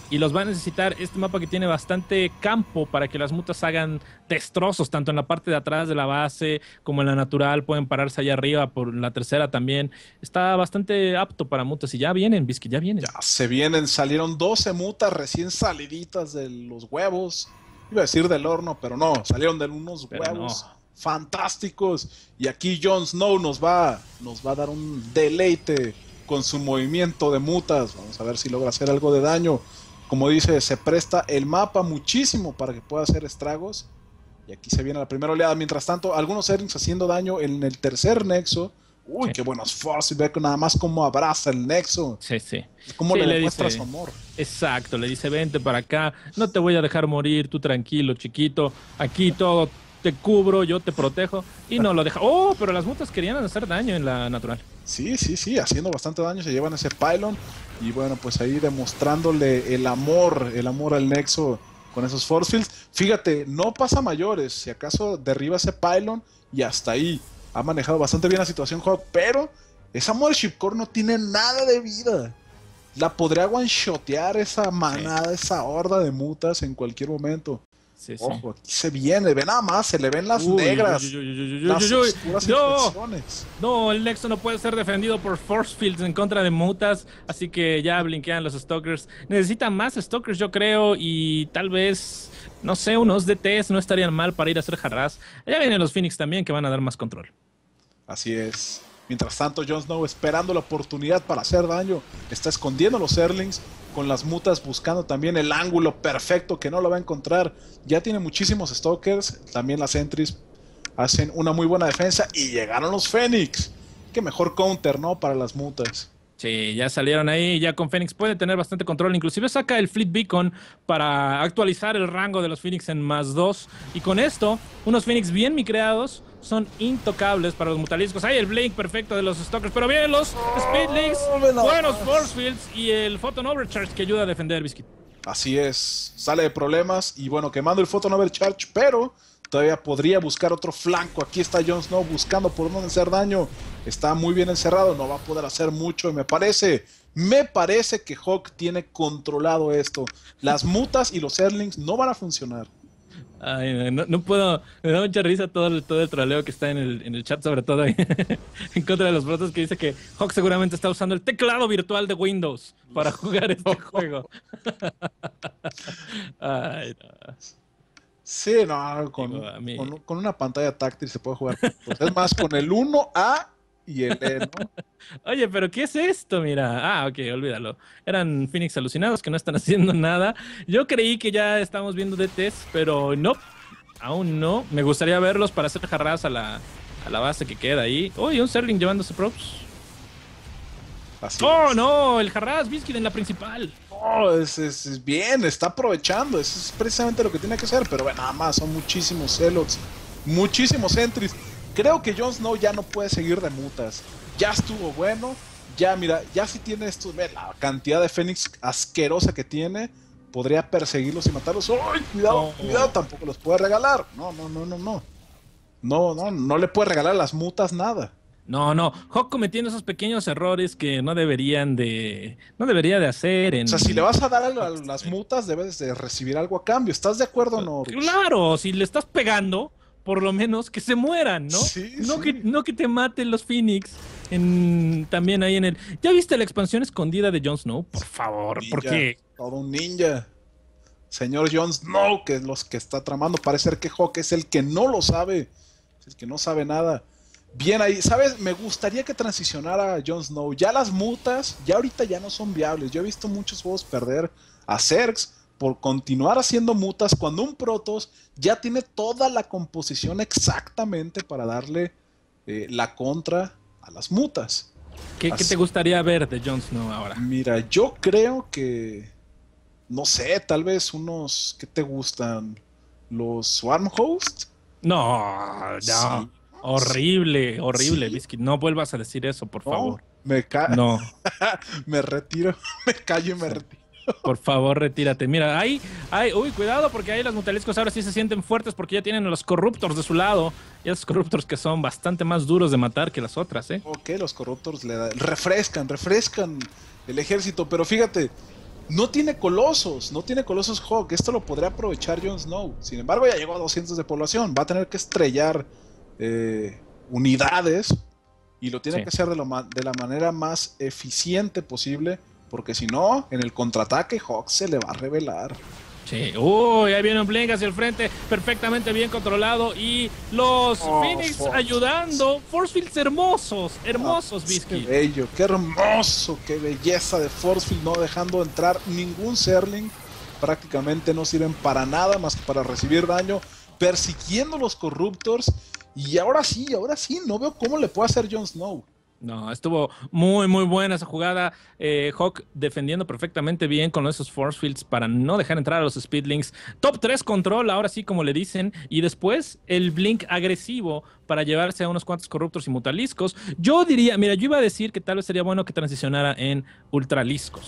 y los va a necesitar este mapa que tiene bastante campo para que las mutas hagan destrozos, tanto en la parte de atrás de la base como en la natural, pueden pararse allá arriba, por la tercera también. Está bastante apto para mutas y ya vienen, Biscuit, ya vienen.
Ya se vienen, salieron doce mutas recién saliditas de los huevos. Iba a decir del horno, pero no, salieron de unos
Pero
huevos
no.
fantásticos. Y aquí Jon Snow nos va, nos va a dar un deleite con su movimiento de mutas. Vamos a ver si logra hacer algo de daño. Como dice, se presta el mapa muchísimo para que pueda hacer estragos. Y aquí se viene la primera oleada. Mientras tanto, algunos Zerglings haciendo daño en el tercer nexo. Uy,
Sí.
qué buenos force. Ve nada más cómo abraza el nexo.
Sí, sí.
Cómo
Sí,
le
le
demuestra
dice-
su amor.
Exacto, le dice, vente para acá, no te voy a dejar morir, tú tranquilo, chiquito, aquí todo te cubro, yo te protejo, y no lo deja. Oh, pero las mutas querían hacer daño en la natural.
Sí, sí, sí, haciendo bastante daño, se llevan ese pylon y bueno, pues ahí demostrándole el amor, el amor al Nexo con esos force fields. Fíjate, no pasa mayores, si acaso derriba ese pylon y hasta ahí. Ha manejado bastante bien la situación Hawk, pero esa Mothership Core no tiene nada de vida. La podría one-shotear esa manada, esa horda de mutas en cualquier momento.
Sí, sí.
Ojo, aquí se viene, ve nada más, se le ven las
Uy,
negras,
uy, uy, uy, uy, uy,
las
uy, uy.
oscuras
No,
infecciones.
no, el Nexo no puede ser defendido por Force Fields en contra de mutas, así que ya blinquean los Stalkers. Necesitan más Stalkers, yo creo, y tal vez, no sé, unos D Ts no estarían mal para ir a hacer harass. Ya vienen los Phoenix también que van a dar más control.
Así es. Mientras tanto, Jon Snow esperando la oportunidad para hacer daño. Está escondiendo a los Zerglings con las mutas, buscando también el ángulo perfecto que no lo va a encontrar. Ya tiene muchísimos Stalkers. También las Sentries hacen una muy buena defensa. Y llegaron los Fénix. Qué mejor counter, ¿no? Para las mutas.
Sí, ya salieron ahí, ya con Phoenix puede tener bastante control, inclusive saca el Fleet Beacon para actualizar el rango de los Phoenix en más dos, y con esto, unos Phoenix bien micreados son intocables para los mutaliscos. Hay el Blink perfecto de los Stalkers, pero vienen los Speedlings, buenos Force Fields y el Photon Overcharge que ayuda a defender Biscuit.
Así es. Sale de problemas. Y bueno, quemando el Photon Overcharge, pero todavía podría buscar otro flanco. Aquí está Jon Snow buscando por dónde hacer daño. Está muy bien encerrado, no va a poder hacer mucho. Y me parece, me parece que Hawk tiene controlado esto. Las mutas y los Zerglings no van a funcionar.
Ay, no, no puedo, me da mucha risa todo el, todo el troleo que está en el, en el chat, sobre todo ahí, en contra de los brotos, que dice que Hawk seguramente está usando el teclado virtual de Windows para jugar este juego. Ay, no.
Sí, no, con,
Digo, a mí-
con, con una pantalla táctil se puede jugar. Es más, con el uno A y el E, ¿no?
Oye, pero ¿qué es esto? Mira, ah, ok, olvídalo. Eran Phoenix alucinados que no están haciendo nada. Yo creí que ya estamos viendo D Ts, pero no, aún no. Me gustaría verlos para hacer jarras a la, a la base que queda ahí. Oye, un Zergling llevándose props.
Así
¡Oh,
es.
no! El Harras Biscuit en la principal.
No, es, es- es bien, está aprovechando. Eso es precisamente lo que tiene que hacer. Pero bueno, nada más, son muchísimos Zealots, muchísimos entries. Creo que Jon Snow ya no puede seguir de mutas. Ya estuvo bueno. Ya, mira, ya si tiene esto, ve la cantidad de Fénix asquerosa que tiene. Podría perseguirlos y matarlos. ¡Ay, cuidado,
No.
cuidado! Tampoco los puede regalar. No, no, no, no, no. No, no, no le puede regalar a las mutas nada.
No, no. Hawk cometiendo esos pequeños errores que no deberían de... No debería de hacer en...
O sea, si le vas a dar a, la- a las mutas, debes de recibir algo a cambio. ¿Estás de acuerdo o no? Rux?
Claro, si le estás pegando, por lo menos que se mueran, ¿no?
Sí,
no,
sí.
Que, no que te maten los Phoenix. En, también ahí en el... ¿Ya viste la expansión escondida de Jon Snow? Por favor,
Ninja,
porque...
todo un ninja. Señor Jon Snow, que es los que está tramando. Parece ser que Hawk es el que no lo sabe. Es el que no sabe nada. Bien ahí, ¿sabes? Me gustaría que transicionara a Jon Snow. Ya las mutas, ya ahorita ya no son viables. Yo he visto muchos juegos perder a Zergs por continuar haciendo mutas cuando un Protoss ya tiene toda la composición exactamente para darle eh, la contra a las mutas.
¿Qué, ¿Qué
Así-
te gustaría ver de Jon Snow ahora?
Mira, yo creo que, no sé, tal vez unos, ¿qué te gustan? Los Swarm Host.
No, no.
Sí.
Horrible, horrible,
Sí.
Biscuit. No vuelvas a decir eso, por
No,
favor.
me, ca
No,
me retiro, me callo y me retiro.
por favor, retírate. Mira, ahí, ahí, uy, cuidado, porque ahí los mutaliscos ahora sí se sienten fuertes porque ya tienen a los Corruptors de su lado. Y esos Corruptors que son bastante más duros de matar que las otras, ¿eh?
Ok, los Corruptors le da- refrescan, refrescan el ejército, pero fíjate, No tiene colosos, no tiene colosos Hawk. Esto lo podría aprovechar Jon Snow. Sin embargo, ya llegó a doscientos de población. Va a tener que estrellar eh, unidades y lo tiene sí. que hacer de, lo de la manera más eficiente posible. Porque si no, en el contraataque Hawk se le va a revelar.
Sí, uy, ahí viene un Blink hacia el frente, perfectamente bien controlado. Y los oh, Phoenix Force. ayudando. Force Fields hermosos, hermosos, oh, Bisky.
Qué bello, qué hermoso, qué belleza de Force Field, no dejando entrar ningún Zerling. Prácticamente no sirven para nada más que para recibir daño, persiguiendo los Corruptors. Y ahora sí, ahora sí, no veo cómo le puede hacer Jon Snow.
No, estuvo muy, muy buena esa jugada. Eh, Hawk defendiendo perfectamente bien con esos force fields para no dejar entrar a los speedlings. Top tres control, ahora sí, como le dicen. Y después el blink agresivo para llevarse a unos cuantos corruptos y mutaliscos. Yo diría, mira, yo iba a decir que tal vez sería bueno que transicionara en ultraliscos.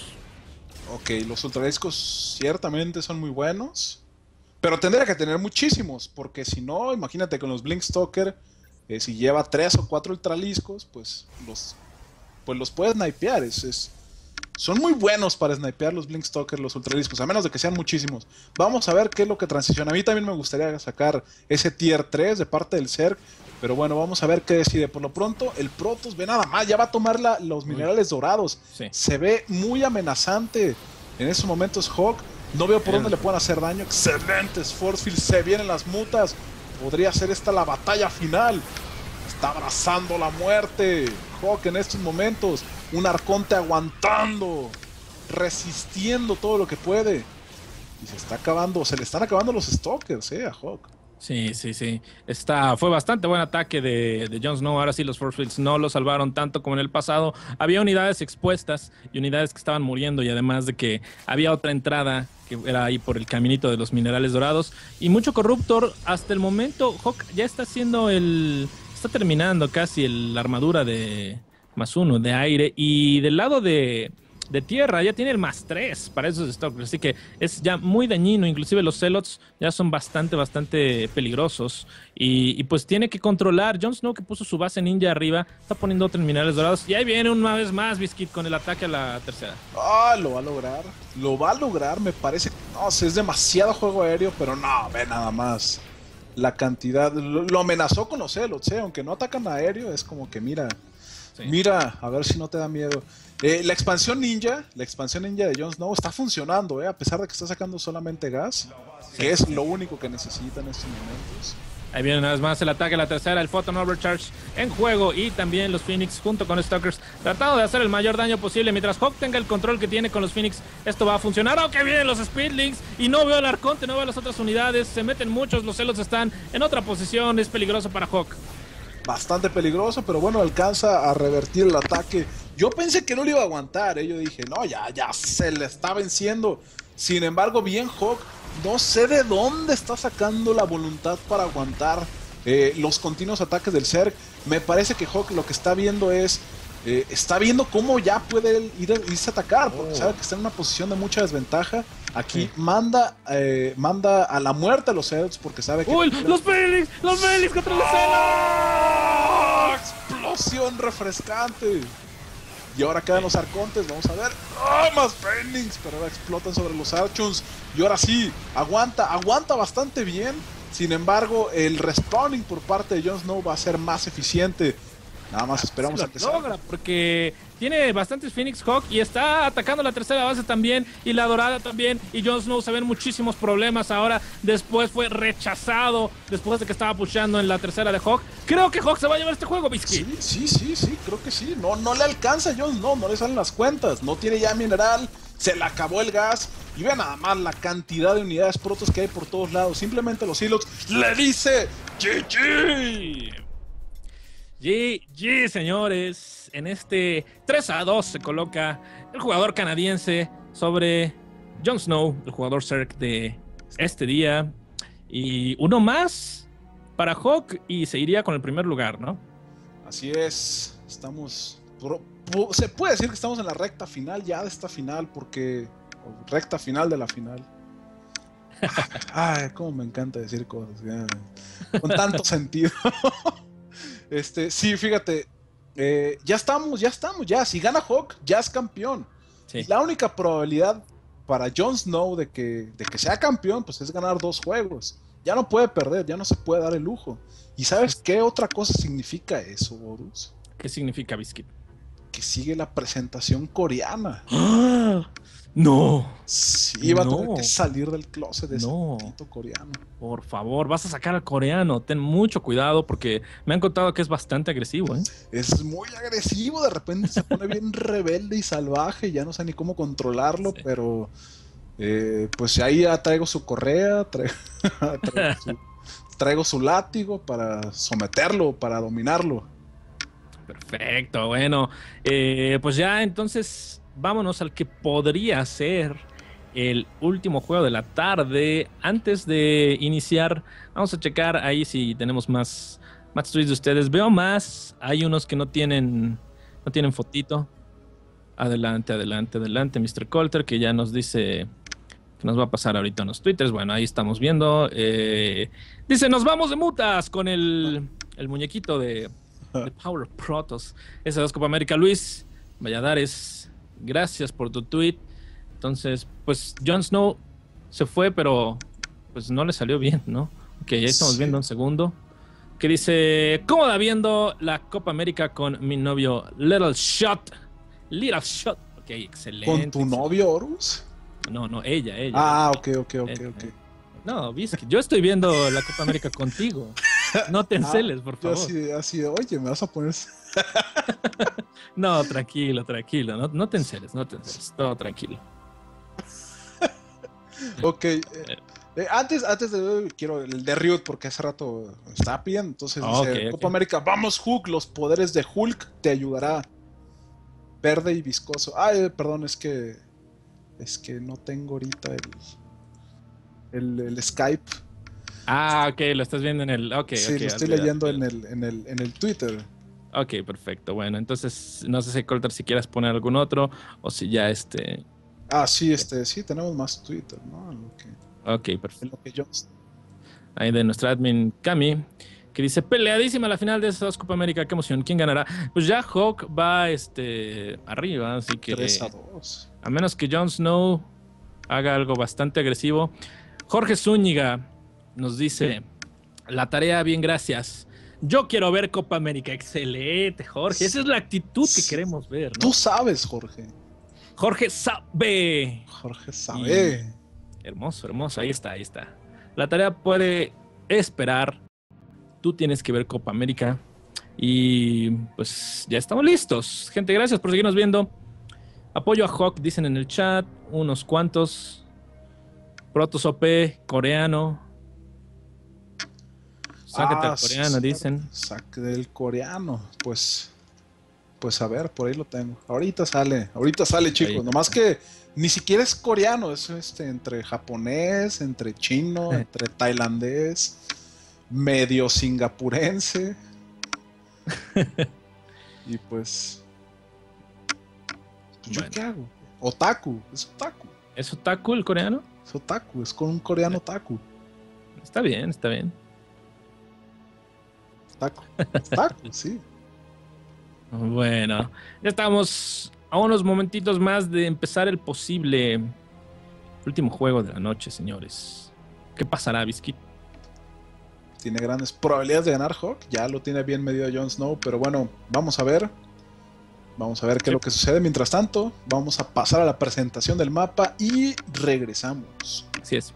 Ok, los ultraliscos ciertamente son muy buenos. Pero tendría que tener muchísimos, porque si no, imagínate con los Blink Stalker. Eh, si lleva tres o cuatro ultraliscos, pues los, pues los puedes snipear. Es, es, son muy buenos para snipear los Blink Stalker, los ultraliscos, a menos de que sean muchísimos. Vamos a ver qué es lo que transiciona. A mí también me gustaría sacar ese tier tres de parte del Zerg, pero bueno, vamos a ver qué decide. Por lo pronto, el Protoss, ve nada más, ya va a tomar la, los minerales dorados. Sí. Se ve muy amenazante en esos momentos Hawk. No veo por dónde le puedan hacer daño. Excelentes Force Fields, se vienen las mutas. Podría ser esta la batalla final. Está abrazando la muerte Hawk en estos momentos. Un Arconte aguantando, resistiendo todo lo que puede. Y se está acabando, se le están acabando los Stalkers, eh, a Hawk.
Sí, sí, sí. Está, fue bastante buen ataque de, de Jon Snow. Ahora sí los Force Fields no lo salvaron tanto como en el pasado. Había unidades expuestas y unidades que estaban muriendo, y además de que había otra entrada que era ahí por el caminito de los minerales dorados. Y mucho Corruptor. Hasta el momento Hawk ya está haciendo el... Está terminando casi el, la armadura de más uno de aire. Y del lado de... de tierra ya tiene el más tres para esos Stalkers, así que es ya muy dañino. Inclusive los Zealots ya son bastante, bastante peligrosos, y, y pues tiene que controlar. Jon Snow, que puso su base ninja arriba, está poniendo otros minerales dorados, y ahí viene una vez más Biscuit con el ataque a la tercera.
Ah, lo va a lograr, lo va a lograr, me parece. No, es demasiado juego aéreo, pero no, ve nada más la cantidad, lo, lo amenazó con los Zealots, ¿eh? Aunque no atacan aéreo, es como que mira, sí. mira, a ver si no te da miedo. Eh, la expansión ninja, la expansión ninja de Jon Snow está funcionando, eh, a pesar de que está sacando solamente gas, sí. que es lo único que necesita en estos momentos.
Ahí viene una vez más el ataque a la tercera, el Photon Overcharge en juego, y también los Phoenix junto con Stalkers tratando de hacer el mayor daño posible. Mientras Hawk tenga el control que tiene con los Phoenix, esto va a funcionar. Aunque vienen los Speedlings y no veo el Arconte, no veo las otras unidades, se meten muchos, los Celos están en otra posición, es peligroso para Hawk.
Bastante peligroso, pero bueno, alcanza a revertir el ataque. Yo pensé que no lo iba a aguantar, ¿eh? Yo dije, no, ya, ya se le está venciendo. Sin embargo, bien Hawk, no sé de dónde está sacando la voluntad para aguantar eh, los continuos ataques del Zerg. Me parece que Hawk lo que está viendo es, eh, está viendo cómo ya puede ir, irse a atacar, porque oh. sabe que está en una posición de mucha desventaja. Aquí sí. manda eh, manda a la muerte a los Zealots porque sabe que...
¡Uy! ¡Los Phoenix! ¡Los Phoenix contra los Zealots!
¡Explosión refrescante! Y ahora quedan los Arcontes, vamos a ver. ¡Oh, más Phoenix! Pero ahora explotan sobre los Archons. Y ahora sí, aguanta, aguanta bastante bien. Sin embargo, el respawning por parte de Jon Snow va a ser más eficiente. Nada más esperamos a que
logra, porque tiene bastantes Phoenix Hawk y está atacando la tercera base también, y la dorada también, y Jon Snow se ven muchísimos problemas ahora. Después fue rechazado después de que estaba pushando en la tercera de Hawk. Creo que Hawk se va a llevar este juego, Biscuit.
Sí, sí, sí, sí, creo que sí. No, no le alcanza a Jon Snow, no le salen las cuentas. No tiene ya mineral, se le acabó el gas. Y vean nada más la cantidad de unidades protos que hay por todos lados. Simplemente los Silox le dice G G.
G G, señores. En este tres a dos se coloca el jugador canadiense sobre Jon Snow, el jugador Zerg de este día. Y uno más para Hawk y se iría con el primer lugar, ¿no?
Así es. Estamos... Se puede decir que estamos en la recta final ya de esta final, porque... recta final de la final. Ay, cómo me encanta decir cosas. Ya. Con tanto sentido. Este, sí, fíjate, eh, ya estamos, ya estamos, ya. Si gana Hawk, ya es campeón. Sí. La única probabilidad para Jon Snow de que, de que sea campeón, pues es ganar dos juegos. Ya no puede perder, ya no se puede dar el lujo. ¿Y sabes qué otra cosa significa eso, Horus?
¿Qué significa Biscuit?
Que sigue la presentación coreana.
¡Ah! No.
Sí, va a tener
No.
que salir del closet de
No.
ese poquito coreano.
Por favor, vas a sacar al coreano. Ten mucho cuidado porque me han contado que es bastante agresivo, ¿eh?
Es muy agresivo, de repente se pone bien rebelde y salvaje, ya no sé ni cómo controlarlo,
Sí.
pero eh, pues ahí ya traigo su correa, traigo, traigo, su, traigo su látigo para someterlo, para dominarlo.
Perfecto, bueno. Eh, pues ya entonces vámonos al que podría ser el último juego de la tarde. Antes de iniciar, vamos a checar ahí si tenemos más, más tweets de ustedes. Veo más. Hay unos que no tienen, no tienen fotito. Adelante, adelante, adelante, mister Colter, que ya nos dice que nos va a pasar ahorita en los twitters. Bueno, ahí estamos viendo. Eh, dice, nos vamos de mutas con el, el muñequito de, de Power Protoss. Esa es Copa América. Luis Valladares, gracias por tu tweet. Entonces, pues Jon Snow se fue, pero pues no le salió bien, ¿no? Ok, ya estamos
Sí.
viendo un segundo. Que dice, cómoda viendo la Copa América con mi novio Little Shot. Little Shot. Ok, excelente.
¿Con tu
excelente.
novio, Horus?
No, no, ella, ella.
Ah, ok, ok, ok,
Ella.
ok.
No, Biscuit, yo estoy viendo la Copa América contigo. No te enceles, por
Yo
favor.
así, así, oye, me vas a poner...
No, tranquilo, tranquilo. No, no te enceles, no te enceles. Todo tranquilo.
Ok, eh, eh, antes, antes de quiero el de Riot porque hace rato estaba pidiendo, entonces
Ah,
dice
ok,
Copa
ok.
América, vamos Hulk, los poderes de Hulk te ayudará. Verde y viscoso. Ay, eh, perdón, es que es que no tengo ahorita el, el, el Skype.
Ah, ok, lo estás viendo en el. Ok,
Sí,
ok.
lo estoy
olvídate,
leyendo en
olvídate.
el, en el, en el Twitter.
Ok, perfecto. Bueno, entonces no sé si Colter si quieras poner algún otro o si ya este.
Ah, sí, este, sí, tenemos más Twitter, ¿no? En lo que,
Ok,
en
perfecto.
lo que yo...
Ahí de nuestra admin Cami, que dice peleadísima la final de esas Copa América, qué emoción, ¿quién ganará? Pues ya Hawk va este arriba, así que
tres a dos.
a menos que Jon Snow haga algo bastante agresivo. Jorge Zúñiga nos dice, la tarea bien, gracias. Yo quiero ver Copa América. Excelente, Jorge. Esa es la actitud que
Sí.
queremos ver, ¿no?
Tú sabes, Jorge.
Jorge sabe.
Jorge sabe.
Y... Hermoso, hermoso. Ahí está, ahí está. La tarea puede esperar. Tú tienes que ver Copa América. Y pues ya estamos listos. Gente, gracias por seguirnos viendo. Apoyo a Hawk, dicen en el chat. Unos cuantos. Protoss O P, coreano. Sácate
Ah,
al
sí,
coreano,
cierto.
dicen.
Saque del coreano. Pues, pues a ver, por ahí lo tengo. Ahorita sale, ahorita sale, chicos.
Ahí.
Nomás que ni siquiera es coreano, es este, entre japonés, entre chino, entre tailandés, medio singapurense. Y pues, ¿yo
Bueno.
qué hago? Otaku, es otaku.
¿Es otaku el coreano?
Es otaku, es con un coreano otaku.
Está bien, está bien.
Otaku, otaku, sí.
Bueno, ya estamos a unos momentitos más de empezar el posible último juego de la noche, señores. ¿Qué pasará, Biscuit?
Tiene grandes probabilidades de ganar Hawk. Ya lo tiene bien medido Jon Snow. Pero bueno, vamos a ver. Vamos a ver qué
Sí.
es lo que sucede. Mientras tanto, vamos a pasar a la presentación del mapa y regresamos.
Así es.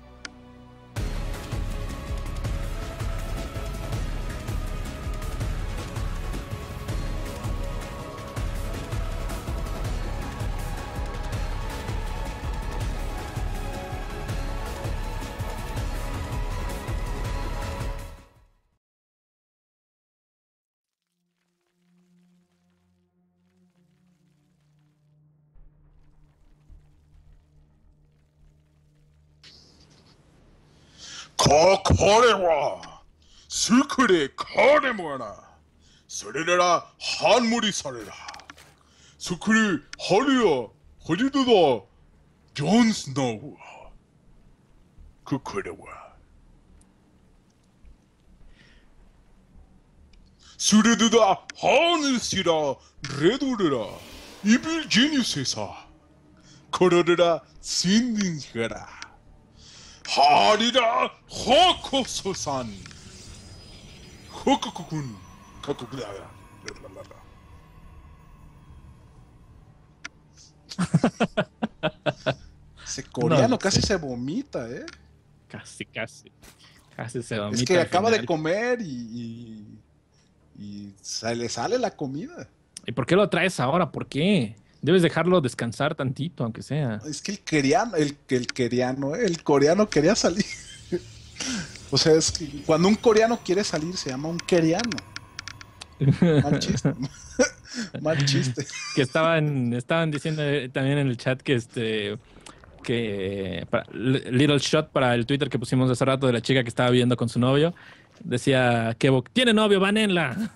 Kokorewa Sukure Kanemona Sorera Hanmuri Sarera Sukure Haria Horiduda Jon Snow Kokorewa Sureduda Hanusira Redurera Ibil Geniusesa Kororera Sindingera. Harira Hokoso-san. Hokokokun. Kakukudara. Ese coreano
No,
casi
sí.
se vomita, ¿eh?
Casi, casi. Casi se vomita
Es que
al
acaba de
final.
comer y, y, y se le sale la comida.
¿Y por qué lo traes ahora? ¿Por qué? Debes dejarlo descansar tantito, aunque sea.
Es que el coreano, el, el coreano, ¿eh? El coreano quería salir. O sea, es que cuando un coreano quiere salir se llama un coreano. Mal chiste. Mal chiste.
Que estaban, estaban diciendo eh, también en el chat que este que para- li- Little Shot para el Twitter que pusimos hace rato de la chica que estaba viendo con su novio. Decía que tiene novio, banenla.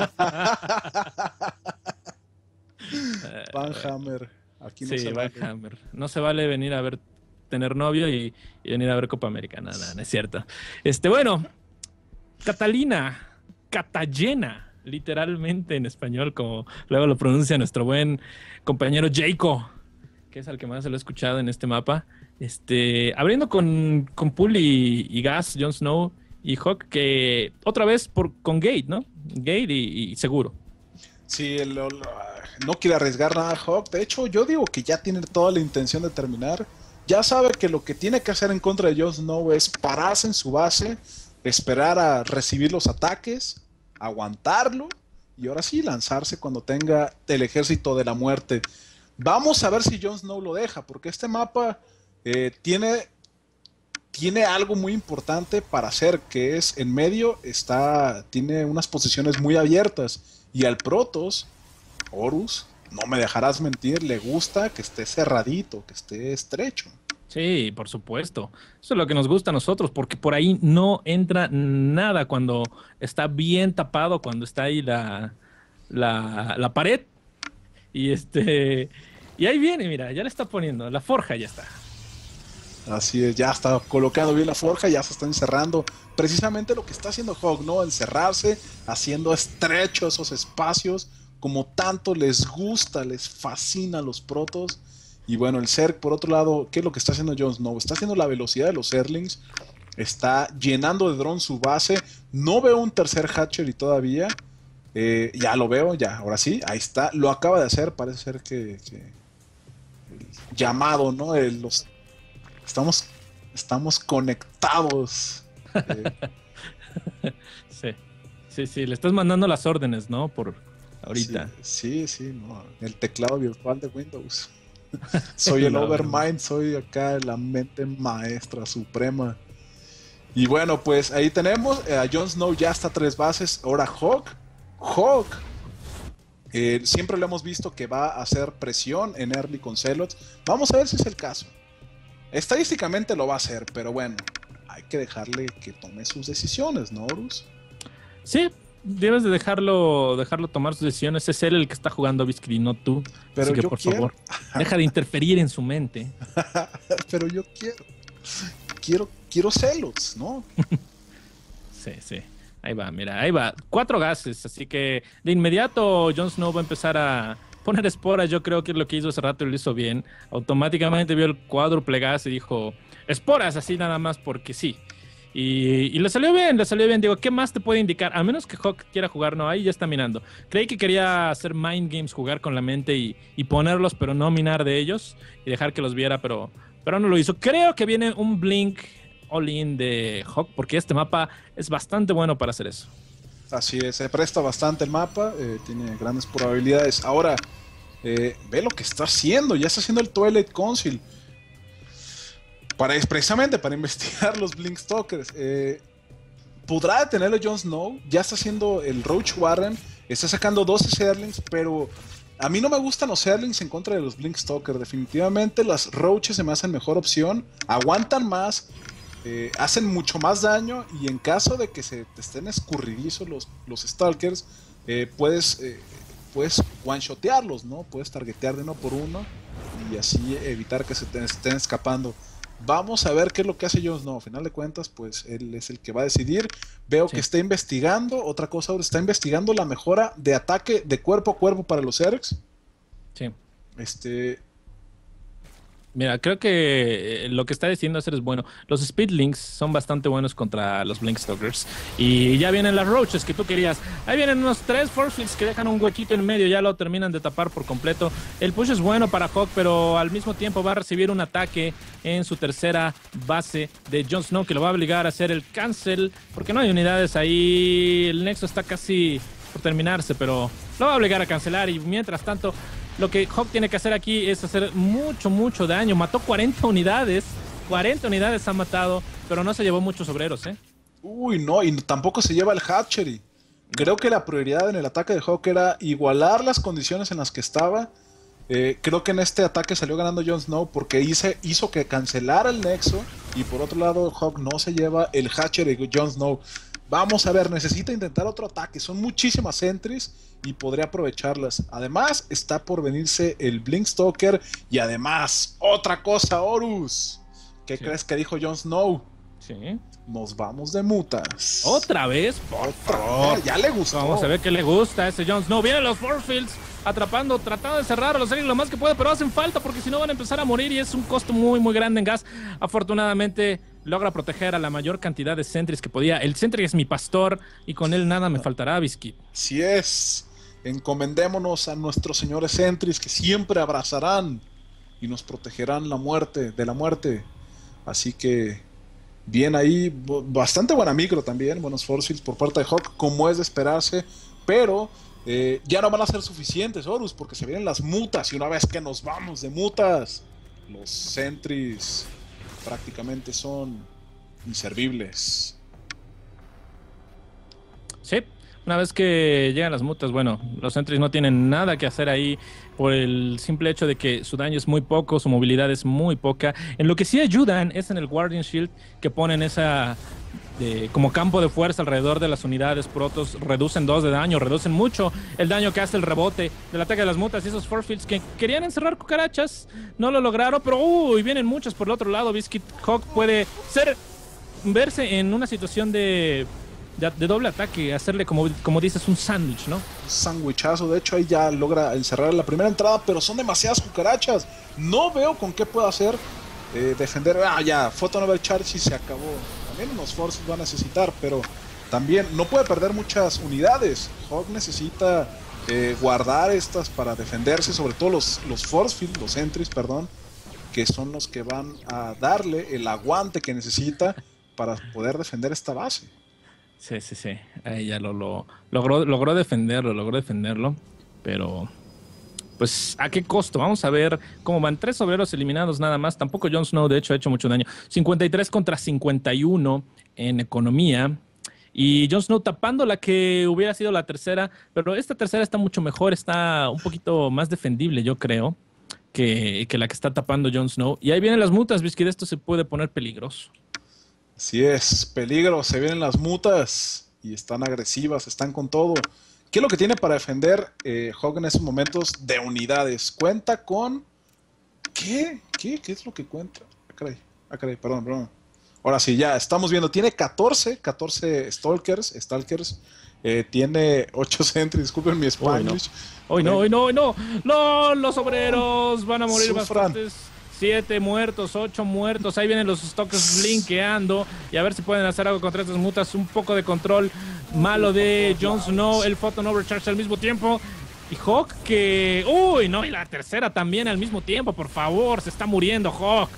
Eh,
Van
bueno,
Hammer. Aquí no se
sí, Van
vale.
Hammer. No se vale venir a ver, tener novio y, y venir a ver Copa América. No, no, no es cierto. Este, bueno, Catalina, Catallena, literalmente en español, como luego lo pronuncia nuestro buen compañero Jaco, que es al que más se lo he escuchado en este mapa. Este, abriendo con, con Pool y, y Gas, Jon Snow y Hawk, que otra vez por, con Gate, ¿no? Gate y, y seguro.
Sí, el- el- no quiere arriesgar nada Hawk. De hecho, yo digo que ya tiene toda la intención de terminar. Ya sabe que lo que tiene que hacer en contra de Jon Snow es pararse en su base, esperar a recibir los ataques, aguantarlo y ahora sí lanzarse cuando tenga el ejército de la muerte. Vamos a ver si Jon Snow lo deja, porque este mapa eh, tiene, tiene algo muy importante para hacer, que es en medio está, tiene unas posiciones muy abiertas y al Protoss, Horus, no me dejarás mentir, le gusta que esté cerradito, que esté estrecho.
Sí, por supuesto. Eso es lo que nos gusta a nosotros, porque por ahí no entra nada cuando está bien tapado, cuando está ahí la, la, la pared. Y este. Y ahí viene, mira, ya le está poniendo. La forja ya está.
Así es, ya está colocando bien la forja, ya se está encerrando. Precisamente lo que está haciendo Hawk, ¿no? Encerrarse, haciendo estrecho esos espacios, como tanto les gusta, les fascina a los protos. Y bueno, el Zerg, por otro lado, ¿qué es lo que está haciendo Jon Snow? Está haciendo la velocidad de los Zerglings, está llenando de drones su base. No veo un tercer Hatchery todavía. Eh, ya lo veo, ya, ahora sí, ahí está. Lo acaba de hacer, parece ser que, que el llamado, ¿no? El- los Estamos, estamos conectados. Eh,
Sí. Sí, sí, le estás mandando las órdenes, ¿no? Por
sí,
ahorita.
sí, sí, no. El teclado virtual de Windows. Soy el
La
Overmind, soy acá la mente maestra suprema. Y bueno, pues ahí tenemos eh, a Jon Snow, ya está a tres bases. Ahora Hawk. Hawk. eh, siempre lo hemos visto que va a hacer presión en early con Zealots. Vamos a ver si es el caso. Estadísticamente lo va a hacer, pero bueno, hay que dejarle que tome sus decisiones, ¿no, Horus?
Sí, debes de dejarlo, dejarlo tomar sus decisiones. Es él el que está jugando Biscuit, no tú.
Pero
Así que
yo
por
quiero,
favor, deja de interferir en su mente.
pero yo quiero, quiero, quiero celos, ¿no?
Sí, sí. Ahí va, mira, ahí va. Cuatro gases, así que de inmediato Jon Snow va a empezar a poner esporas. Yo creo que es lo que hizo hace rato y lo hizo bien. Automáticamente vio el cuádruple gas y dijo, esporas, así nada más porque sí. Y, y le salió bien, le salió bien. Digo, ¿qué más te puede indicar? A menos que Hawk quiera jugar, no, ahí ya está minando. Creí que quería hacer mind games, jugar con la mente y, y ponerlos, pero no minar de ellos y dejar que los viera, pero, pero no lo hizo. Creo que viene un blink all-in de Hawk, porque este mapa es bastante bueno para hacer eso.
Así es, se presta bastante el mapa, eh, tiene grandes probabilidades. Ahora, eh, ve lo que está haciendo, ya está haciendo el Twilight Council. Para, precisamente para investigar los Blinkstalkers. Eh, podrá detenerlo Jon Snow, ya está haciendo el Roach Warren, está sacando doce Zerlings, pero a mí no me gustan los Zerlings en contra de los Blinkstalkers. Definitivamente las Roaches se me hacen mejor opción, aguantan más, eh, hacen mucho más daño y en caso de que se te estén escurridizos los, los Stalkers, eh, puedes, eh, puedes one-shotearlos, ¿no? Puedes targetear de uno por uno y así evitar que se te estén escapando. Vamos a ver qué es lo que hace Jon Snow. A final de cuentas, pues él es el que va a decidir. Veo
Sí.
que está investigando. Otra cosa, ahora está investigando la mejora de ataque de cuerpo a cuerpo para los Zergs.
Sí.
Este.
Mira, creo que eh, lo que está diciendo hacer es bueno. Los Speedlings son bastante buenos contra los Blinkstalkers. Y ya vienen las Roaches que tú querías. Ahí vienen unos tres Force Fields que dejan un huequito en medio. Ya lo terminan de tapar por completo. El push es bueno para Hawk, pero al mismo tiempo va a recibir un ataque en su tercera base de Jon Snow, que lo va a obligar a hacer el cancel. Porque no hay unidades ahí. El Nexo está casi por terminarse, pero lo va a obligar a cancelar. Y mientras tanto, lo que Hawk tiene que hacer aquí es hacer mucho, mucho daño. Mató cuarenta unidades. cuarenta unidades ha matado, pero no se llevó muchos obreros, ¿eh?
Uy, no, y tampoco se lleva el Hatchery. Creo que la prioridad en el ataque de Hawk era igualar las condiciones en las que estaba. Eh, creo que en este ataque salió ganando Jon Snow porque hice, hizo que cancelara el Nexo. Y por otro lado, Hawk no se lleva el Hatchery de Jon Snow. Vamos a ver, necesita intentar otro ataque. Son muchísimas sentries y podría aprovecharlas. Además, está por venirse el Blinkstalker. Y además, otra cosa, Horus. ¿Qué sí. crees que dijo Jon Snow?
Sí.
Nos vamos de mutas.
¿Otra vez? Por
Otra
favor.
vez. Ya le gustó.
Vamos a ver qué le gusta a ese Jon Snow. Vienen los Force Fields atrapando, tratando de cerrar a los Sentries lo más que puede, pero hacen falta porque si no van a empezar a morir y es un costo muy, muy grande en gas. Afortunadamente logra proteger a la mayor cantidad de Sentries que podía. El Sentry es mi pastor y con él nada me faltará, Biscuit.
Así es. Encomendémonos a nuestros señores Sentries que siempre abrazarán y nos protegerán la muerte, de la muerte. Así que bien ahí, bastante buena micro también, buenos force fields por parte de Hawk, como es de esperarse, pero eh, ya no van a ser suficientes, Horus, porque se vienen las mutas, y una vez que nos vamos de mutas, los sentries prácticamente son inservibles.
Sí, una vez que llegan las mutas, bueno, los sentries no tienen nada que hacer ahí por el simple hecho de que su daño es muy poco, su movilidad es muy poca. En lo que sí ayudan es en el Guardian Shield, que ponen esa de, como campo de fuerza alrededor de las unidades protos, reducen dos de daño, reducen mucho el daño que hace el rebote del ataque de las mutas y esos force fields que querían encerrar cucarachas, no lo lograron, pero uy, vienen muchos por el otro lado. Biscuit Hawk puede ser, verse en una situación de De, de doble ataque, hacerle como, como dices, un sándwich, ¿no?
Un sandwichazo, de hecho ahí ya logra encerrar la primera entrada, pero son demasiadas cucarachas. No veo con qué puedo hacer eh, defender. Ah, ya, Photon Overcharge y se acabó. También unos forces va a necesitar, pero también no puede perder muchas unidades. Hawk necesita eh, guardar estas para defenderse, sobre todo los, los force field, los entries, perdón, que son los que van a darle el aguante que necesita para poder defender esta base.
Sí, sí, sí. Ahí ya lo, lo logró, logró defenderlo, logró defenderlo. Pero, pues, ¿a qué costo? Vamos a ver cómo van. Tres obreros eliminados nada más. Tampoco Jon Snow, de hecho, ha hecho mucho daño. cincuenta y tres contra cincuenta y uno en economía. Y Jon Snow tapando la que hubiera sido la tercera. Pero esta tercera está mucho mejor. Está un poquito más defendible, yo creo, que, que la que está tapando Jon Snow. Y ahí vienen las mutas, Biscuit. Esto se puede poner peligroso.
Así es, peligro, se vienen las mutas y están agresivas, están con todo. ¿Qué es lo que tiene para defender eh, Hawk en esos momentos de unidades? Cuenta con... ¿Qué? ¿Qué? ¿Qué es lo que cuenta? Ah, caray, ah, caray, perdón, perdón. Ahora sí, ya, estamos viendo, tiene catorce, catorce Stalkers, Stalkers, eh, tiene ocho Sentries, disculpen mi Spanish.
Hoy no, hoy no, hoy no, no, los obreros van a morir
Sufran.
bastantes. Siete muertos, ocho muertos. Ahí vienen los Stalkers blinkeando. Y a ver si pueden hacer algo contra estas mutas. Un poco de control malo de Jon Snow. El Photon Overcharge al mismo tiempo. Y Hawk que... Uy, no, y la tercera también al mismo tiempo. Por favor, se está muriendo Hawk.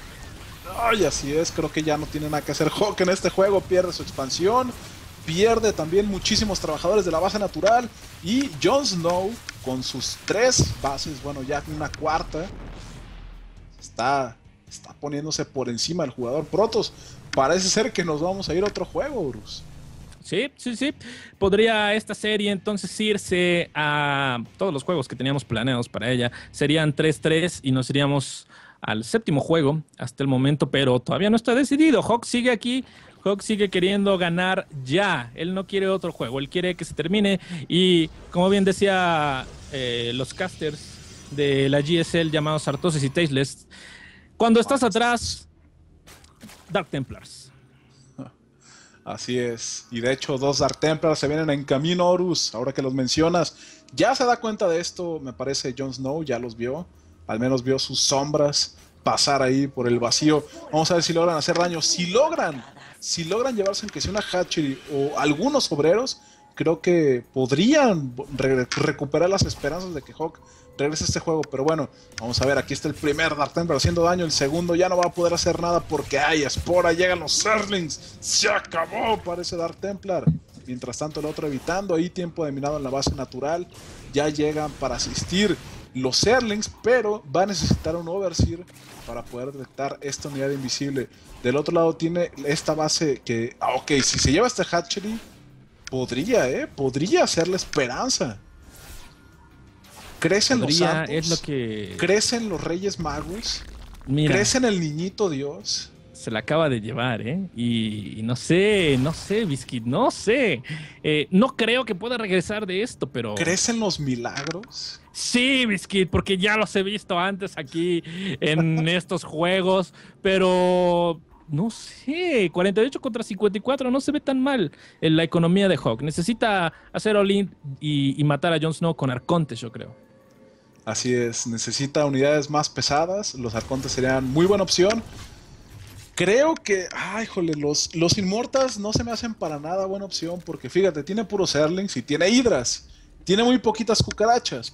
Ay, así es. Creo que ya no tiene nada que hacer Hawk en este juego. Pierde su expansión. Pierde también muchísimos trabajadores de la base natural. Y Jon Snow con sus tres bases, bueno, ya una cuarta... Está, está poniéndose por encima del jugador Protoss. Parece ser que nos vamos a ir a otro juego, Bruce.
Sí, sí, sí. Podría esta serie entonces irse a todos los juegos que teníamos planeados para ella. Serían tres tres y nos iríamos al séptimo juego hasta el momento, pero todavía no está decidido. Hawk sigue aquí. Hawk sigue queriendo ganar ya. Él no quiere otro juego. Él quiere que se termine. Y como bien decía eh, los casters de la G S L llamados Artosis y Tasteless, cuando estás atrás, Dark Templars.
Así es. Y de hecho, dos Dark Templars se vienen en camino, Horus. Ahora que los mencionas, ya se da cuenta de esto, me parece Jon Snow, ya los vio. Al menos vio sus sombras pasar ahí por el vacío. Vamos a ver si logran hacer daño. Si logran, si logran llevarse aunque sea una hatchery o algunos obreros, creo que podrían re recuperar las esperanzas de que Hawk regrese a este juego. Pero bueno, vamos a ver, aquí está el primer Dark Templar haciendo daño, el segundo ya no va a poder hacer nada porque hay espora, llegan los Zerglings, se acabó para ese Dark Templar. Mientras tanto el otro evitando, ahí tiempo de minado en la base natural, ya llegan para asistir los Zerglings, pero va a necesitar un Overseer para poder detectar esta unidad invisible. Del otro lado tiene esta base que, ah, ok, si se lleva este Hatchery, podría, eh, podría ser la esperanza. Crecen podría, los santos,
es lo que...
crecen los Reyes Magos,
Mira,
crecen el Niñito Dios.
Se la acaba de llevar, ¿eh? Y, y no sé, no sé, Biscuit, no sé. Eh, no creo que pueda regresar de esto, pero...
¿Crecen los milagros?
Sí, Biscuit, porque ya los he visto antes aquí en estos juegos, pero... No sé, cuarenta y ocho contra cincuenta y cuatro no se ve tan mal en la economía de Hawk. Necesita hacer all-in y, y matar a Jon Snow con arcontes, yo creo.
Así es, necesita unidades más pesadas. Los arcontes serían muy buena opción. Creo que, ay, jole, los, los Immortals no se me hacen para nada buena opción porque fíjate, tiene puros Zerglings y tiene hidras. Tiene muy poquitas cucarachas.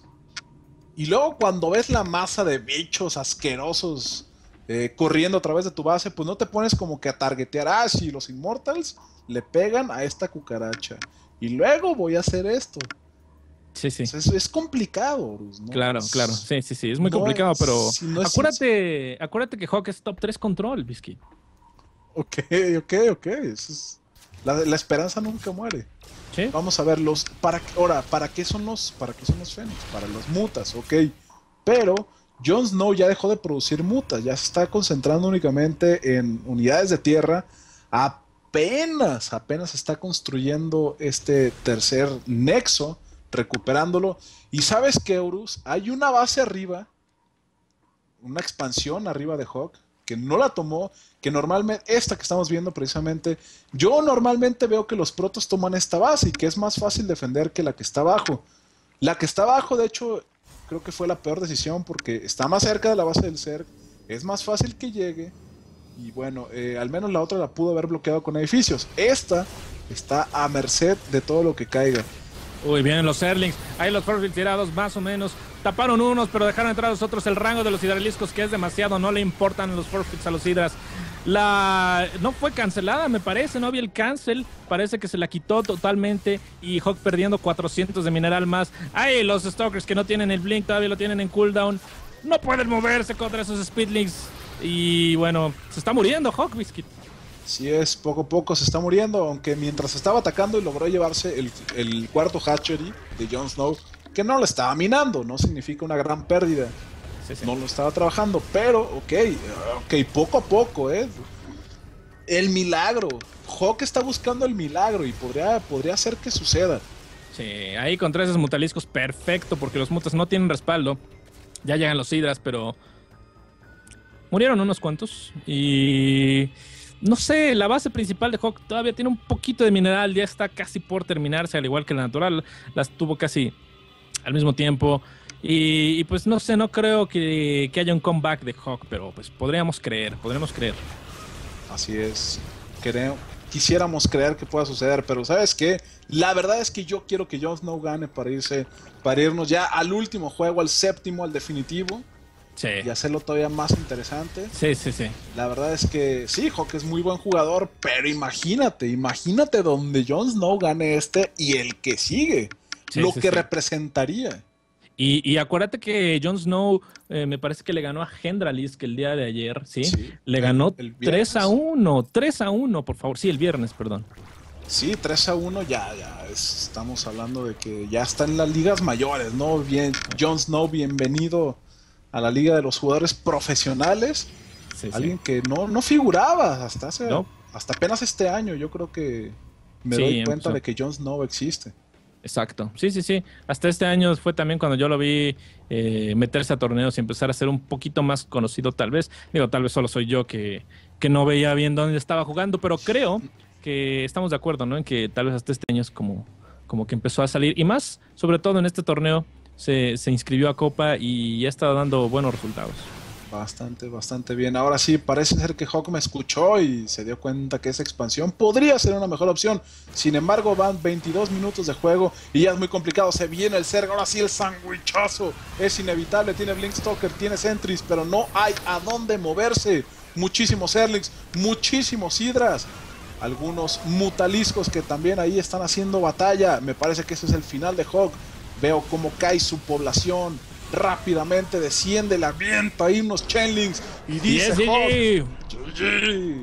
Y luego cuando ves la masa de bichos asquerosos Eh, corriendo a través de tu base, pues no te pones como que a targetear, ah, si los Immortals le pegan a esta cucaracha y luego voy a hacer esto.
Sí, sí.
Es, es complicado, Bruce, ¿no?
Claro,
es,
claro, sí, sí, sí, es muy
no
complicado,
es,
pero
si no es,
acuérdate, acuérdate que Hawk es top tres control, Biscuit.
Ok, ok, ok, eso es, la, la esperanza nunca muere.
¿Sí?
Vamos a ver los, para, ahora, ¿para qué son los, para qué son los Fénix? Para los mutas, ok, pero Jon Snow ya dejó de producir mutas, ya se está concentrando únicamente en unidades de tierra. Apenas, apenas está construyendo este tercer nexo, recuperándolo. Y ¿sabes qué, Horus? Hay una base arriba, una expansión arriba de Hawk, que no la tomó, que normalmente, esta que estamos viendo precisamente, yo normalmente veo que los protos toman esta base y que es más fácil defender que la que está abajo. La que está abajo, de hecho, creo que fue la peor decisión porque está más cerca de la base del Zerg, es más fácil que llegue y bueno, eh, al menos la otra la pudo haber bloqueado con edificios. Esta está a merced de todo lo que caiga.
Uy, vienen los Zerglings, ahí los Forfeit tirados más o menos, taparon unos pero dejaron entrar a los otros. El rango de los hidraliscos que es demasiado, no le importan los Forfeits a los hidras. La... no fue cancelada, me parece, no había el cancel, parece que se la quitó totalmente y Hawk perdiendo cuatrocientos de mineral más. Ay, los Stalkers que no tienen el blink, todavía lo tienen en cooldown, no pueden moverse contra esos Speedlings y bueno, se está muriendo Hawk, Biscuit.
Sí es, poco a poco se está muriendo, aunque mientras estaba atacando y logró llevarse el, el cuarto hatchery de Jon Snow, que no lo estaba minando, no significa una gran pérdida. Sí, sí. No lo estaba trabajando, pero ok, ok, poco a poco, eh. El milagro. Hawk está buscando el milagro y podría, podría hacer que suceda.
Sí, ahí contra esos mutaliscos, perfecto, porque los mutas no tienen respaldo. Ya llegan los hidras, pero murieron unos cuantos. Y no sé, la base principal de Hawk todavía tiene un poquito de mineral, ya está casi por terminarse, al igual que la natural. Las tuvo casi al mismo tiempo. Y, y pues no sé, no creo que, que haya un comeback de Hawk, pero pues podríamos creer, podríamos creer.
Así es, creo, quisiéramos creer que pueda suceder, pero ¿sabes qué? La verdad es que yo quiero que Jon Snow gane para irse, para irnos ya al último juego, al séptimo, al definitivo.
Sí.
Y hacerlo todavía más interesante.
Sí, sí, sí.
La verdad es que sí, Hawk es muy buen jugador, pero imagínate, imagínate donde Jon Snow gane este y el que sigue, sí, lo sí, que sí. representaría.
Y, y acuérdate que Jon Snow eh, me parece que le ganó a Hendralis que el día de ayer, ¿sí? sí le ganó el, el tres a uno, tres a uno, por favor. Sí, el viernes, perdón.
Sí, tres a uno ya, ya es, estamos hablando de que ya está en las ligas mayores, ¿no? Bien, Jon Snow, bienvenido a la liga de los jugadores profesionales. Sí, Alguien sí. que no, no figuraba hasta hace, no. hasta apenas este año. Yo creo que me sí, doy cuenta empezó. de que Jon Snow existe.
Exacto, sí, sí, sí. Hasta este año fue también cuando yo lo vi eh, meterse a torneos y empezar a ser un poquito más conocido, tal vez. Digo, tal vez solo soy yo que, que no veía bien dónde estaba jugando, pero creo que estamos de acuerdo, ¿no? En que tal vez hasta este año es como, como que empezó a salir. Y más, sobre todo en este torneo, se, se inscribió a Copa y ya está dando buenos resultados.
Bastante, bastante bien. Ahora sí, parece ser que Hawk me escuchó y se dio cuenta que esa expansión podría ser una mejor opción. Sin embargo, van veintidós minutos de juego y ya es muy complicado. Se viene el Zerg, ahora sí el sandwichazo. Es inevitable, tiene Blinkstalker, tiene Sentries, pero no hay a dónde moverse. Muchísimos Zerglings, muchísimos Hydras. Algunos Mutaliscos que también ahí están haciendo batalla. Me parece que ese es el final de Hawk. Veo cómo cae su población. Rápidamente desciende, la avienta ahí unos Chainlings y dice
Yes,
Hawk,
G G.
G G.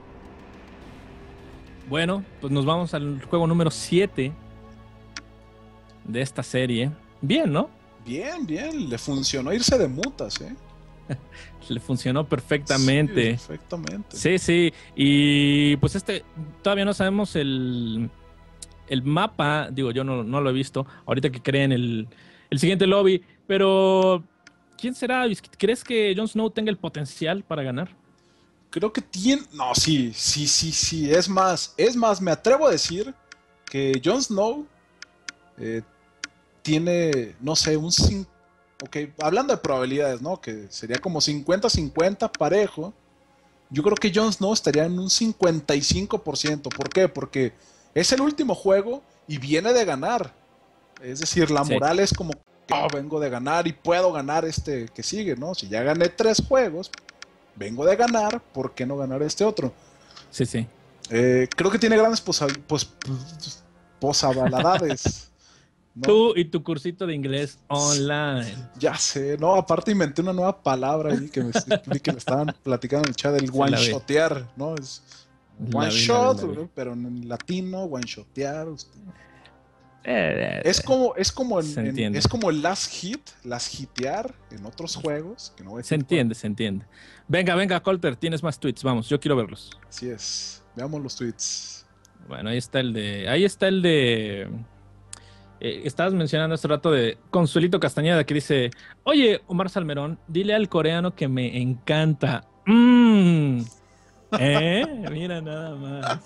Bueno, pues nos vamos al juego número siete de esta serie. Bien, ¿no?
Bien, bien, le funcionó irse de mutas, ¿eh?
Le funcionó perfectamente.
Sí, perfectamente.
Sí, sí. Y pues este, todavía no sabemos el, el mapa. Digo, yo no, no lo he visto. Ahorita que creen el, el siguiente lobby. Pero, ¿quién será? ¿Crees que Jon Snow tenga el potencial para ganar?
Creo que tiene... No, sí, sí, sí, sí. Es más, es más, me atrevo a decir que Jon Snow eh, tiene, no sé, un... Ok, hablando de probabilidades, ¿no? Que sería como cincuenta cincuenta parejo. Yo creo que Jon Snow estaría en un cincuenta y cinco por ciento. ¿Por qué? Porque es el último juego y viene de ganar. Es decir, la
Sí.
moral es como que oh, vengo de ganar y puedo ganar este que sigue, ¿no? Si ya gané tres juegos, vengo de ganar, ¿por qué no ganar este otro?
Sí, sí.
Eh, creo que tiene grandes posa pues, posibilidades. ¿No?
Tú y tu cursito de inglés online.
Ya sé, no, aparte inventé una nueva palabra ahí que me, que me estaban platicando en el chat, el one-shotear, ¿no? Es one-shot, pero en latino, one-shotear.
Eh,
es como, es como, en,
se
en, es como el last hit, last hitear en otros juegos. Que no voy a
se entiende,
cuál.
se entiende. Venga, venga, Colter, tienes más tweets, vamos, yo quiero verlos.
Así es, veamos los tweets.
Bueno, ahí está el de, ahí está el de... Eh, estabas mencionando hace rato de Consuelito Castañeda que dice, oye, Omar Salmerón, dile al coreano que me encanta. Mm. ¿Eh? Mira nada más.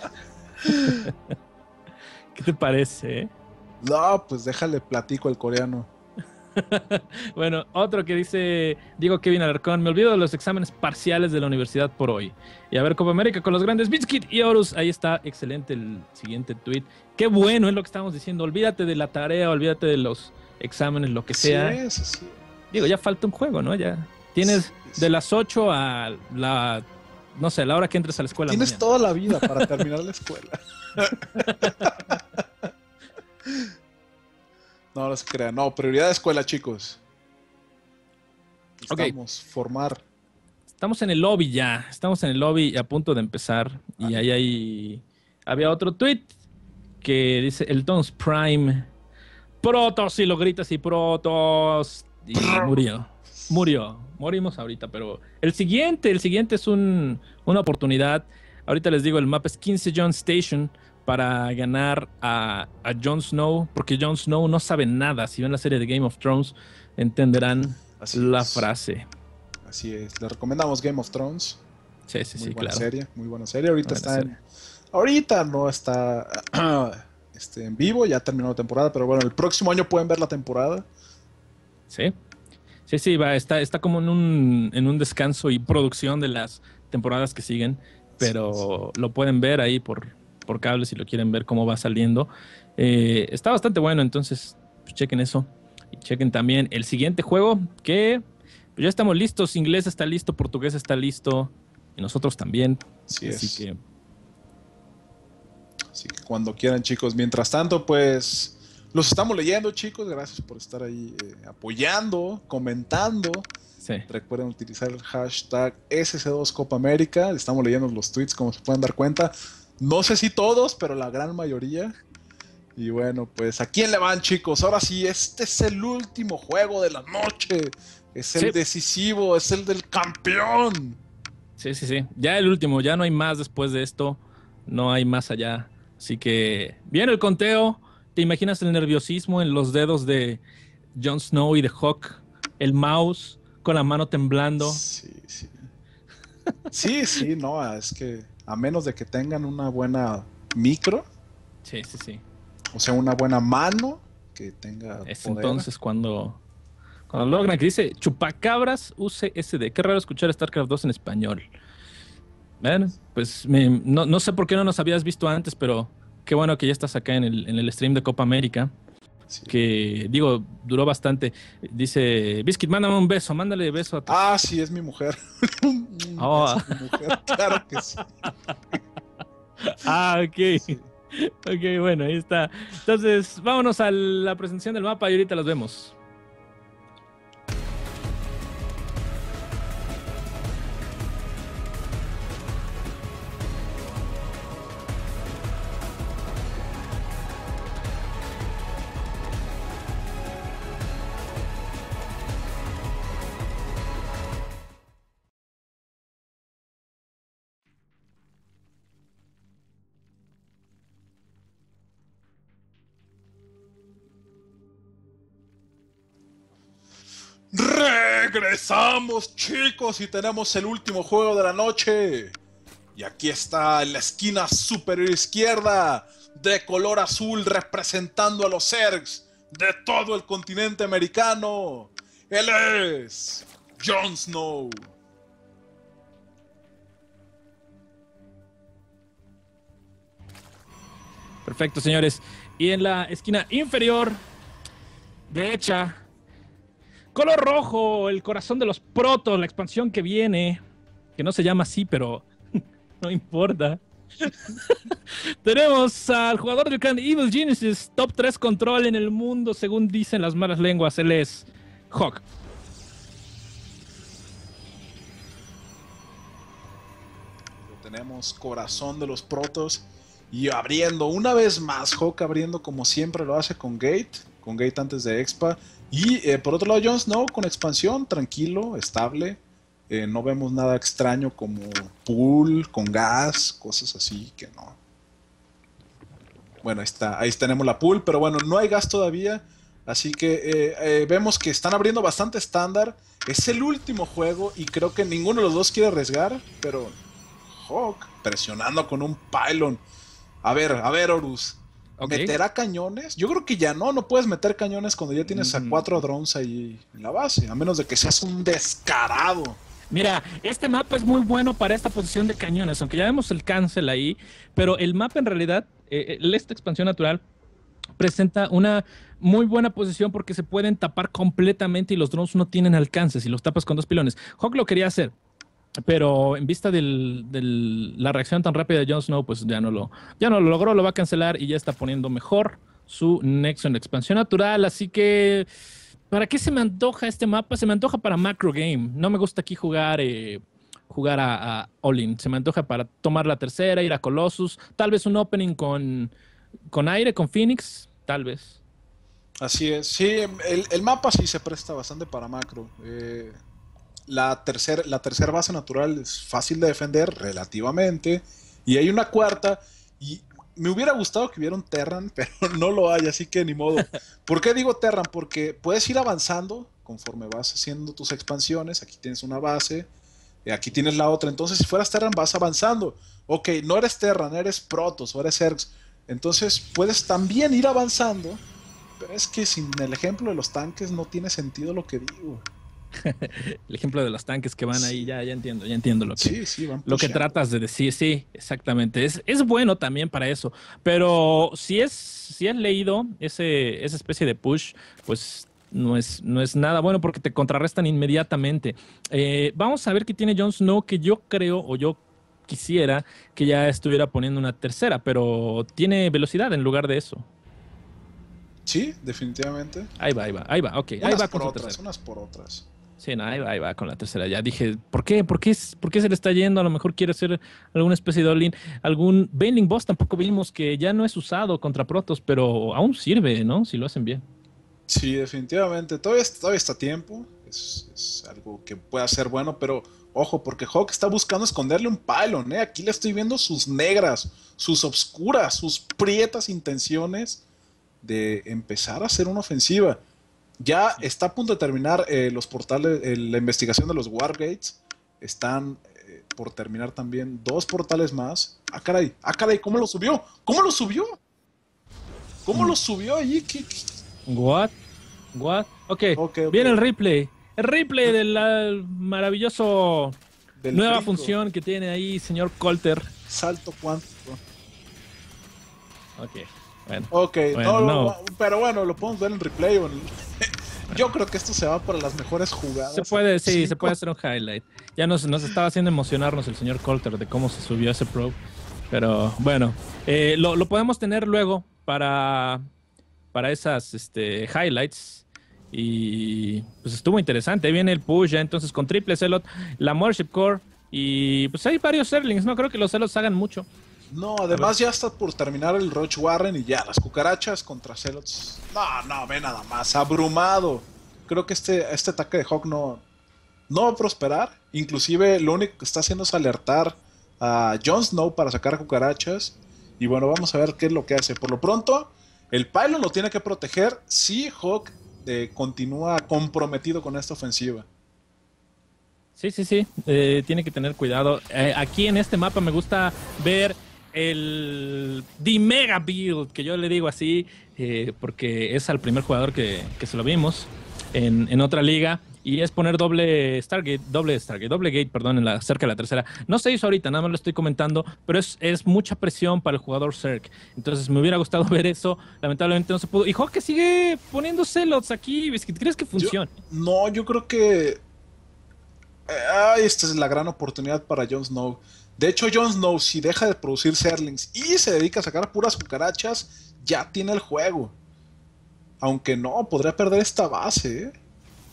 ¿Qué te parece?
No, pues déjale platico al coreano.
Bueno, otro que dice Diego Kevin Alarcón, me olvido de los exámenes parciales de la universidad por hoy. Y a ver, Copa América con los grandes Bitskit y Horus. Ahí está, excelente el siguiente tweet. Qué bueno es lo que estamos diciendo. Olvídate de la tarea, olvídate de los exámenes, lo que sea.
Sí, eso sí.
Digo, ya falta un juego, ¿no? Ya tienes
Sí, sí.
de las ocho a la, no sé, la hora que entres a la escuela.
Tienes
mañana.
toda la vida para terminar la escuela. No, no se crean. No, prioridad de escuela, chicos. Estamos, okay. formar.
Estamos en el lobby ya. Estamos en el lobby a punto de empezar. Y ah. ahí hay... Había otro tweet que dice el Dons Prime. Protos, y lo gritas y Protos. Y murió. Murió. Morimos ahorita, pero el siguiente, el siguiente es un, una oportunidad. Ahorita les digo, el mapa es quince John Station para ganar a, a Jon Snow, porque Jon Snow no sabe nada. Si ven la serie de Game of Thrones, entenderán Así la es. frase.
Así es. Le recomendamos Game of Thrones.
Sí, sí,
muy
sí,
buena
claro.
Serie, muy buena serie. Ahorita
buena
está
serie.
en... Ahorita no está este, en vivo, ya terminó la temporada, pero bueno, el próximo año pueden ver la temporada.
Sí. Sí, sí, va, está, está como en un, en un descanso y producción de las temporadas que siguen, pero sí, sí. lo pueden ver ahí por... por cable si lo quieren ver cómo va saliendo. Eh, está bastante bueno, entonces pues, chequen eso. Y chequen también el siguiente juego que pues, ya estamos listos. Inglés está listo, portugués está listo y nosotros también.
Así,
Así
es.
que...
Así que cuando quieran, chicos. Mientras tanto, pues los estamos leyendo, chicos. Gracias por estar ahí eh, apoyando, comentando.
Sí.
Recuerden utilizar el hashtag S C dos Copa América. Estamos leyendo los tweets, como se pueden dar cuenta. No sé si todos, pero la gran mayoría. Y bueno, pues ¿a quién le van, chicos? Ahora sí, este es el último juego de la noche. Es el sí. decisivo, es el del campeón.
Sí, sí, sí. Ya el último, ya no hay más después de esto. No hay más allá. Así que viene el conteo. ¿Te imaginas el nerviosismo en los dedos de Jon Snow y de Hawk? El mouse con la mano temblando.
Sí, sí. Sí, sí, no, es que... a menos de que tengan una buena micro.
Sí, sí, sí.
O sea, una buena mano que tenga
Es
poder.
entonces cuando, Cuando logran que dice Chupacabras U C S D. Qué raro escuchar StarCraft dos en español. Bueno, pues me- no, no sé por qué no nos habías visto antes, pero qué bueno que ya estás acá en el, en el stream de Copa América.
Sí.
Que digo, duró bastante. Dice, Biscuit, mándame un beso, mándale beso a tus.
Ah, sí, es mi mujer.
Oh.
Es mi mujer, claro que sí.
Ah, ok.
Sí.
Ok, bueno, ahí está. Entonces, vámonos a la presentación del mapa y ahorita los vemos.
Regresamos, chicos, y tenemos el último juego de la noche. Y aquí está en la esquina superior izquierda, de color azul, representando a los Zergs de todo el continente americano. Él es Jon Snow.
Perfecto, señores. Y en la esquina inferior derecha, color rojo, el corazón de los protos, la expansión que viene, que no se llama así, pero no importa. Tenemos al jugador del clan Evil Genesis, top tres control en el mundo, según dicen las malas lenguas. Él es Hawk.
Tenemos corazón de los protos. Y abriendo una vez más, Hawk abriendo como siempre lo hace con Gate. Con Gate antes de Expa. Y eh, por otro lado Jon Snow con expansión, tranquilo, estable. Eh, no vemos nada extraño como pool, con gas, cosas así que no. Bueno, ahí está, ahí tenemos la pool, pero bueno, no hay gas todavía. Así que eh, eh, vemos que están abriendo bastante estándar. Es el último juego y creo que ninguno de los dos quiere arriesgar, pero Hawk presionando con un pylon. A ver, a ver, Horus.
Okay.
¿Meterá cañones? Yo creo que ya no, no puedes meter cañones cuando ya tienes a cuatro drones ahí en la base, a menos de que seas un descarado.
Mira, este mapa es muy bueno para esta posición de cañones, aunque ya vemos el cancel ahí, pero el mapa en realidad, eh, esta expansión natural, presenta una muy buena posición porque se pueden tapar completamente y los drones no tienen alcance si los tapas con dos pilones. Hawk lo quería hacer, pero en vista de la reacción tan rápida de Jon Snow, pues ya no, lo, ya no lo logró, lo va a cancelar y ya está poniendo mejor su nexo en expansión natural, así que ¿para qué se me antoja este mapa? Se me antoja para macro game. No me gusta aquí jugar eh, jugar a, a All-in. Se me antoja para tomar la tercera, ir a Colossus, tal vez un opening con, con aire, con Phoenix, tal vez.
Así es, sí, el, el mapa sí se presta bastante para macro. Eh, la tercera la tercer base natural es fácil de defender relativamente. Y hay una cuarta. Y me hubiera gustado que hubiera un Terran, pero no lo hay, así que ni modo. ¿Por qué digo Terran? Porque puedes ir avanzando conforme vas haciendo tus expansiones. Aquí tienes una base, aquí tienes la otra. Entonces, si fueras Terran, vas avanzando. Ok, no eres Terran, eres Protoss o eres Zergs. Entonces, puedes también ir avanzando. Pero es que sin el ejemplo de los tanques no tiene sentido lo que digo.
El ejemplo de los tanques que van sí. ahí, ya, ya entiendo, ya entiendo lo que,
sí, sí, van
lo que tratas de decir, sí, exactamente. Es, es bueno también para eso, pero si es, si has leído ese, esa especie de push, pues no es, no es nada bueno porque te contrarrestan inmediatamente. Eh, vamos a ver qué tiene Jon Snow, que yo creo, o yo quisiera que ya estuviera poniendo una tercera, pero tiene velocidad en lugar de eso.
Sí, definitivamente.
Ahí va, ahí va, ahí va, ok.
Unas
ahí va
por
con
otras,
su
unas por otras.
Sí, no, ahí va, ahí va con la tercera. Ya dije, ¿por qué? ¿Por qué, ¿Por qué se le está yendo? A lo mejor quiere hacer alguna especie de all-in. Algún Baneling Boss tampoco vimos que ya no es usado contra Protoss, pero aún sirve, ¿no? Si lo hacen bien.
Sí, definitivamente. Todavía, todavía está a tiempo. Es, es algo que puede ser bueno, pero ojo, porque Hawk está buscando esconderle un pylon, ¿eh? Aquí le estoy viendo sus negras, sus obscuras, sus prietas intenciones de empezar a hacer una ofensiva. Ya está a punto de terminar eh, los portales, eh, la investigación de los Wargates. Están eh, por terminar también dos portales más. Ah, caray, ah, caray, ¿cómo lo subió? ¿Cómo lo subió? ¿Cómo mm. lo subió allí? ¿Qué, qué?
What? What? Ok,
Ok, ok.
viene el replay. El replay del uh, maravilloso
Del
nueva
brinco.
función que tiene ahí, señor Colter.
Salto cuántico.
Ok, bueno.
Ok,
Bueno,
no,
no.
no, pero bueno, lo podemos ver en replay. O en- Yo creo que esto se va para las mejores jugadas.
Se puede, sí,
Cinco.
se puede hacer un highlight. Ya nos, nos estaba haciendo emocionarnos el señor Colter de cómo se subió ese probe. Pero bueno, eh, lo, lo podemos tener luego para, para esas este, highlights. Y pues estuvo interesante. Ahí viene el push ya entonces con triple Celot, la Mothership Core. Y pues hay varios Zerlings. No creo que los Celots hagan mucho.
No, además ya está por terminar el Roach Warren y ya, las cucarachas contra Celots. No, no, ve nada más, abrumado. Creo que este, este ataque de Hawk no, no va a prosperar. Inclusive lo único que está haciendo es alertar a Jon Snow para sacar cucarachas. Y bueno, vamos a ver qué es lo que hace. Por lo pronto, el Pylon lo tiene que proteger si Hawk eh, continúa comprometido con esta ofensiva.
Sí, sí, sí. Eh, tiene que tener cuidado. Eh, aquí en este mapa me gusta ver el The Mega Build, que yo le digo así, eh, porque es al primer jugador que, que se lo vimos en, en otra liga. Y es poner doble Stargate, doble Stargate, doble Gate, perdón, en la, cerca de la tercera. No se hizo ahorita, nada más lo estoy comentando, pero es, es mucha presión para el jugador Zerg. Entonces me hubiera gustado ver eso, lamentablemente no se pudo. Y Hawk sigue poniendo celots aquí, ¿crees que funciona?
Yo- no, yo creo que eh, ay, esta es la gran oportunidad para Jon Snow. De hecho, Jon Snow, si deja de producir Zerlings y se dedica a sacar puras cucarachas, ya tiene el juego. Aunque no, podría perder esta base, ¿eh?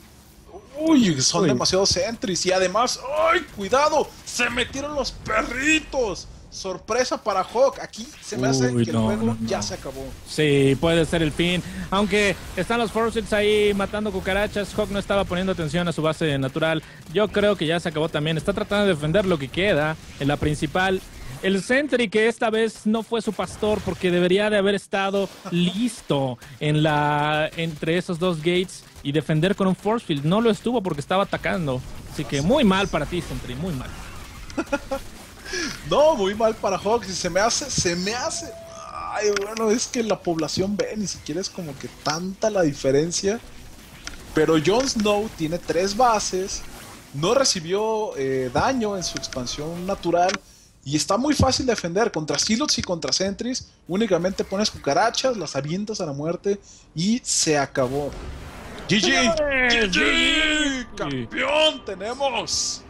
Uy, son
Uy.
demasiados sentries. Y además, ¡ay, cuidado! ¡Se metieron los perritos! Sorpresa para Hawk. Aquí se me hace
Uy,
que
no,
el juego
no, no.
ya se acabó.
Sí, puede ser el fin. Aunque están los Forces ahí matando cucarachas, Hawk no estaba poniendo atención a su base natural. Yo creo que ya se acabó también. Está tratando de defender lo que queda en la principal. El Sentry que esta vez no fue su pastor porque debería de haber estado listo en la entre esos dos gates y defender con un force field. No lo estuvo porque estaba atacando. Así que muy mal para ti, Sentry, muy mal.
No, muy mal para Hawk. Si se me hace, se me hace. Ay, bueno, es que la población ve, ni siquiera es como que tanta la diferencia. Pero Jon Snow tiene tres bases. No recibió eh, daño en su expansión natural. Y está muy fácil de defender contra Silots y contra Sentries. Únicamente pones cucarachas, las avientas a la muerte y se acabó. G G,
Señores,
G G,
G G.
campeón tenemos.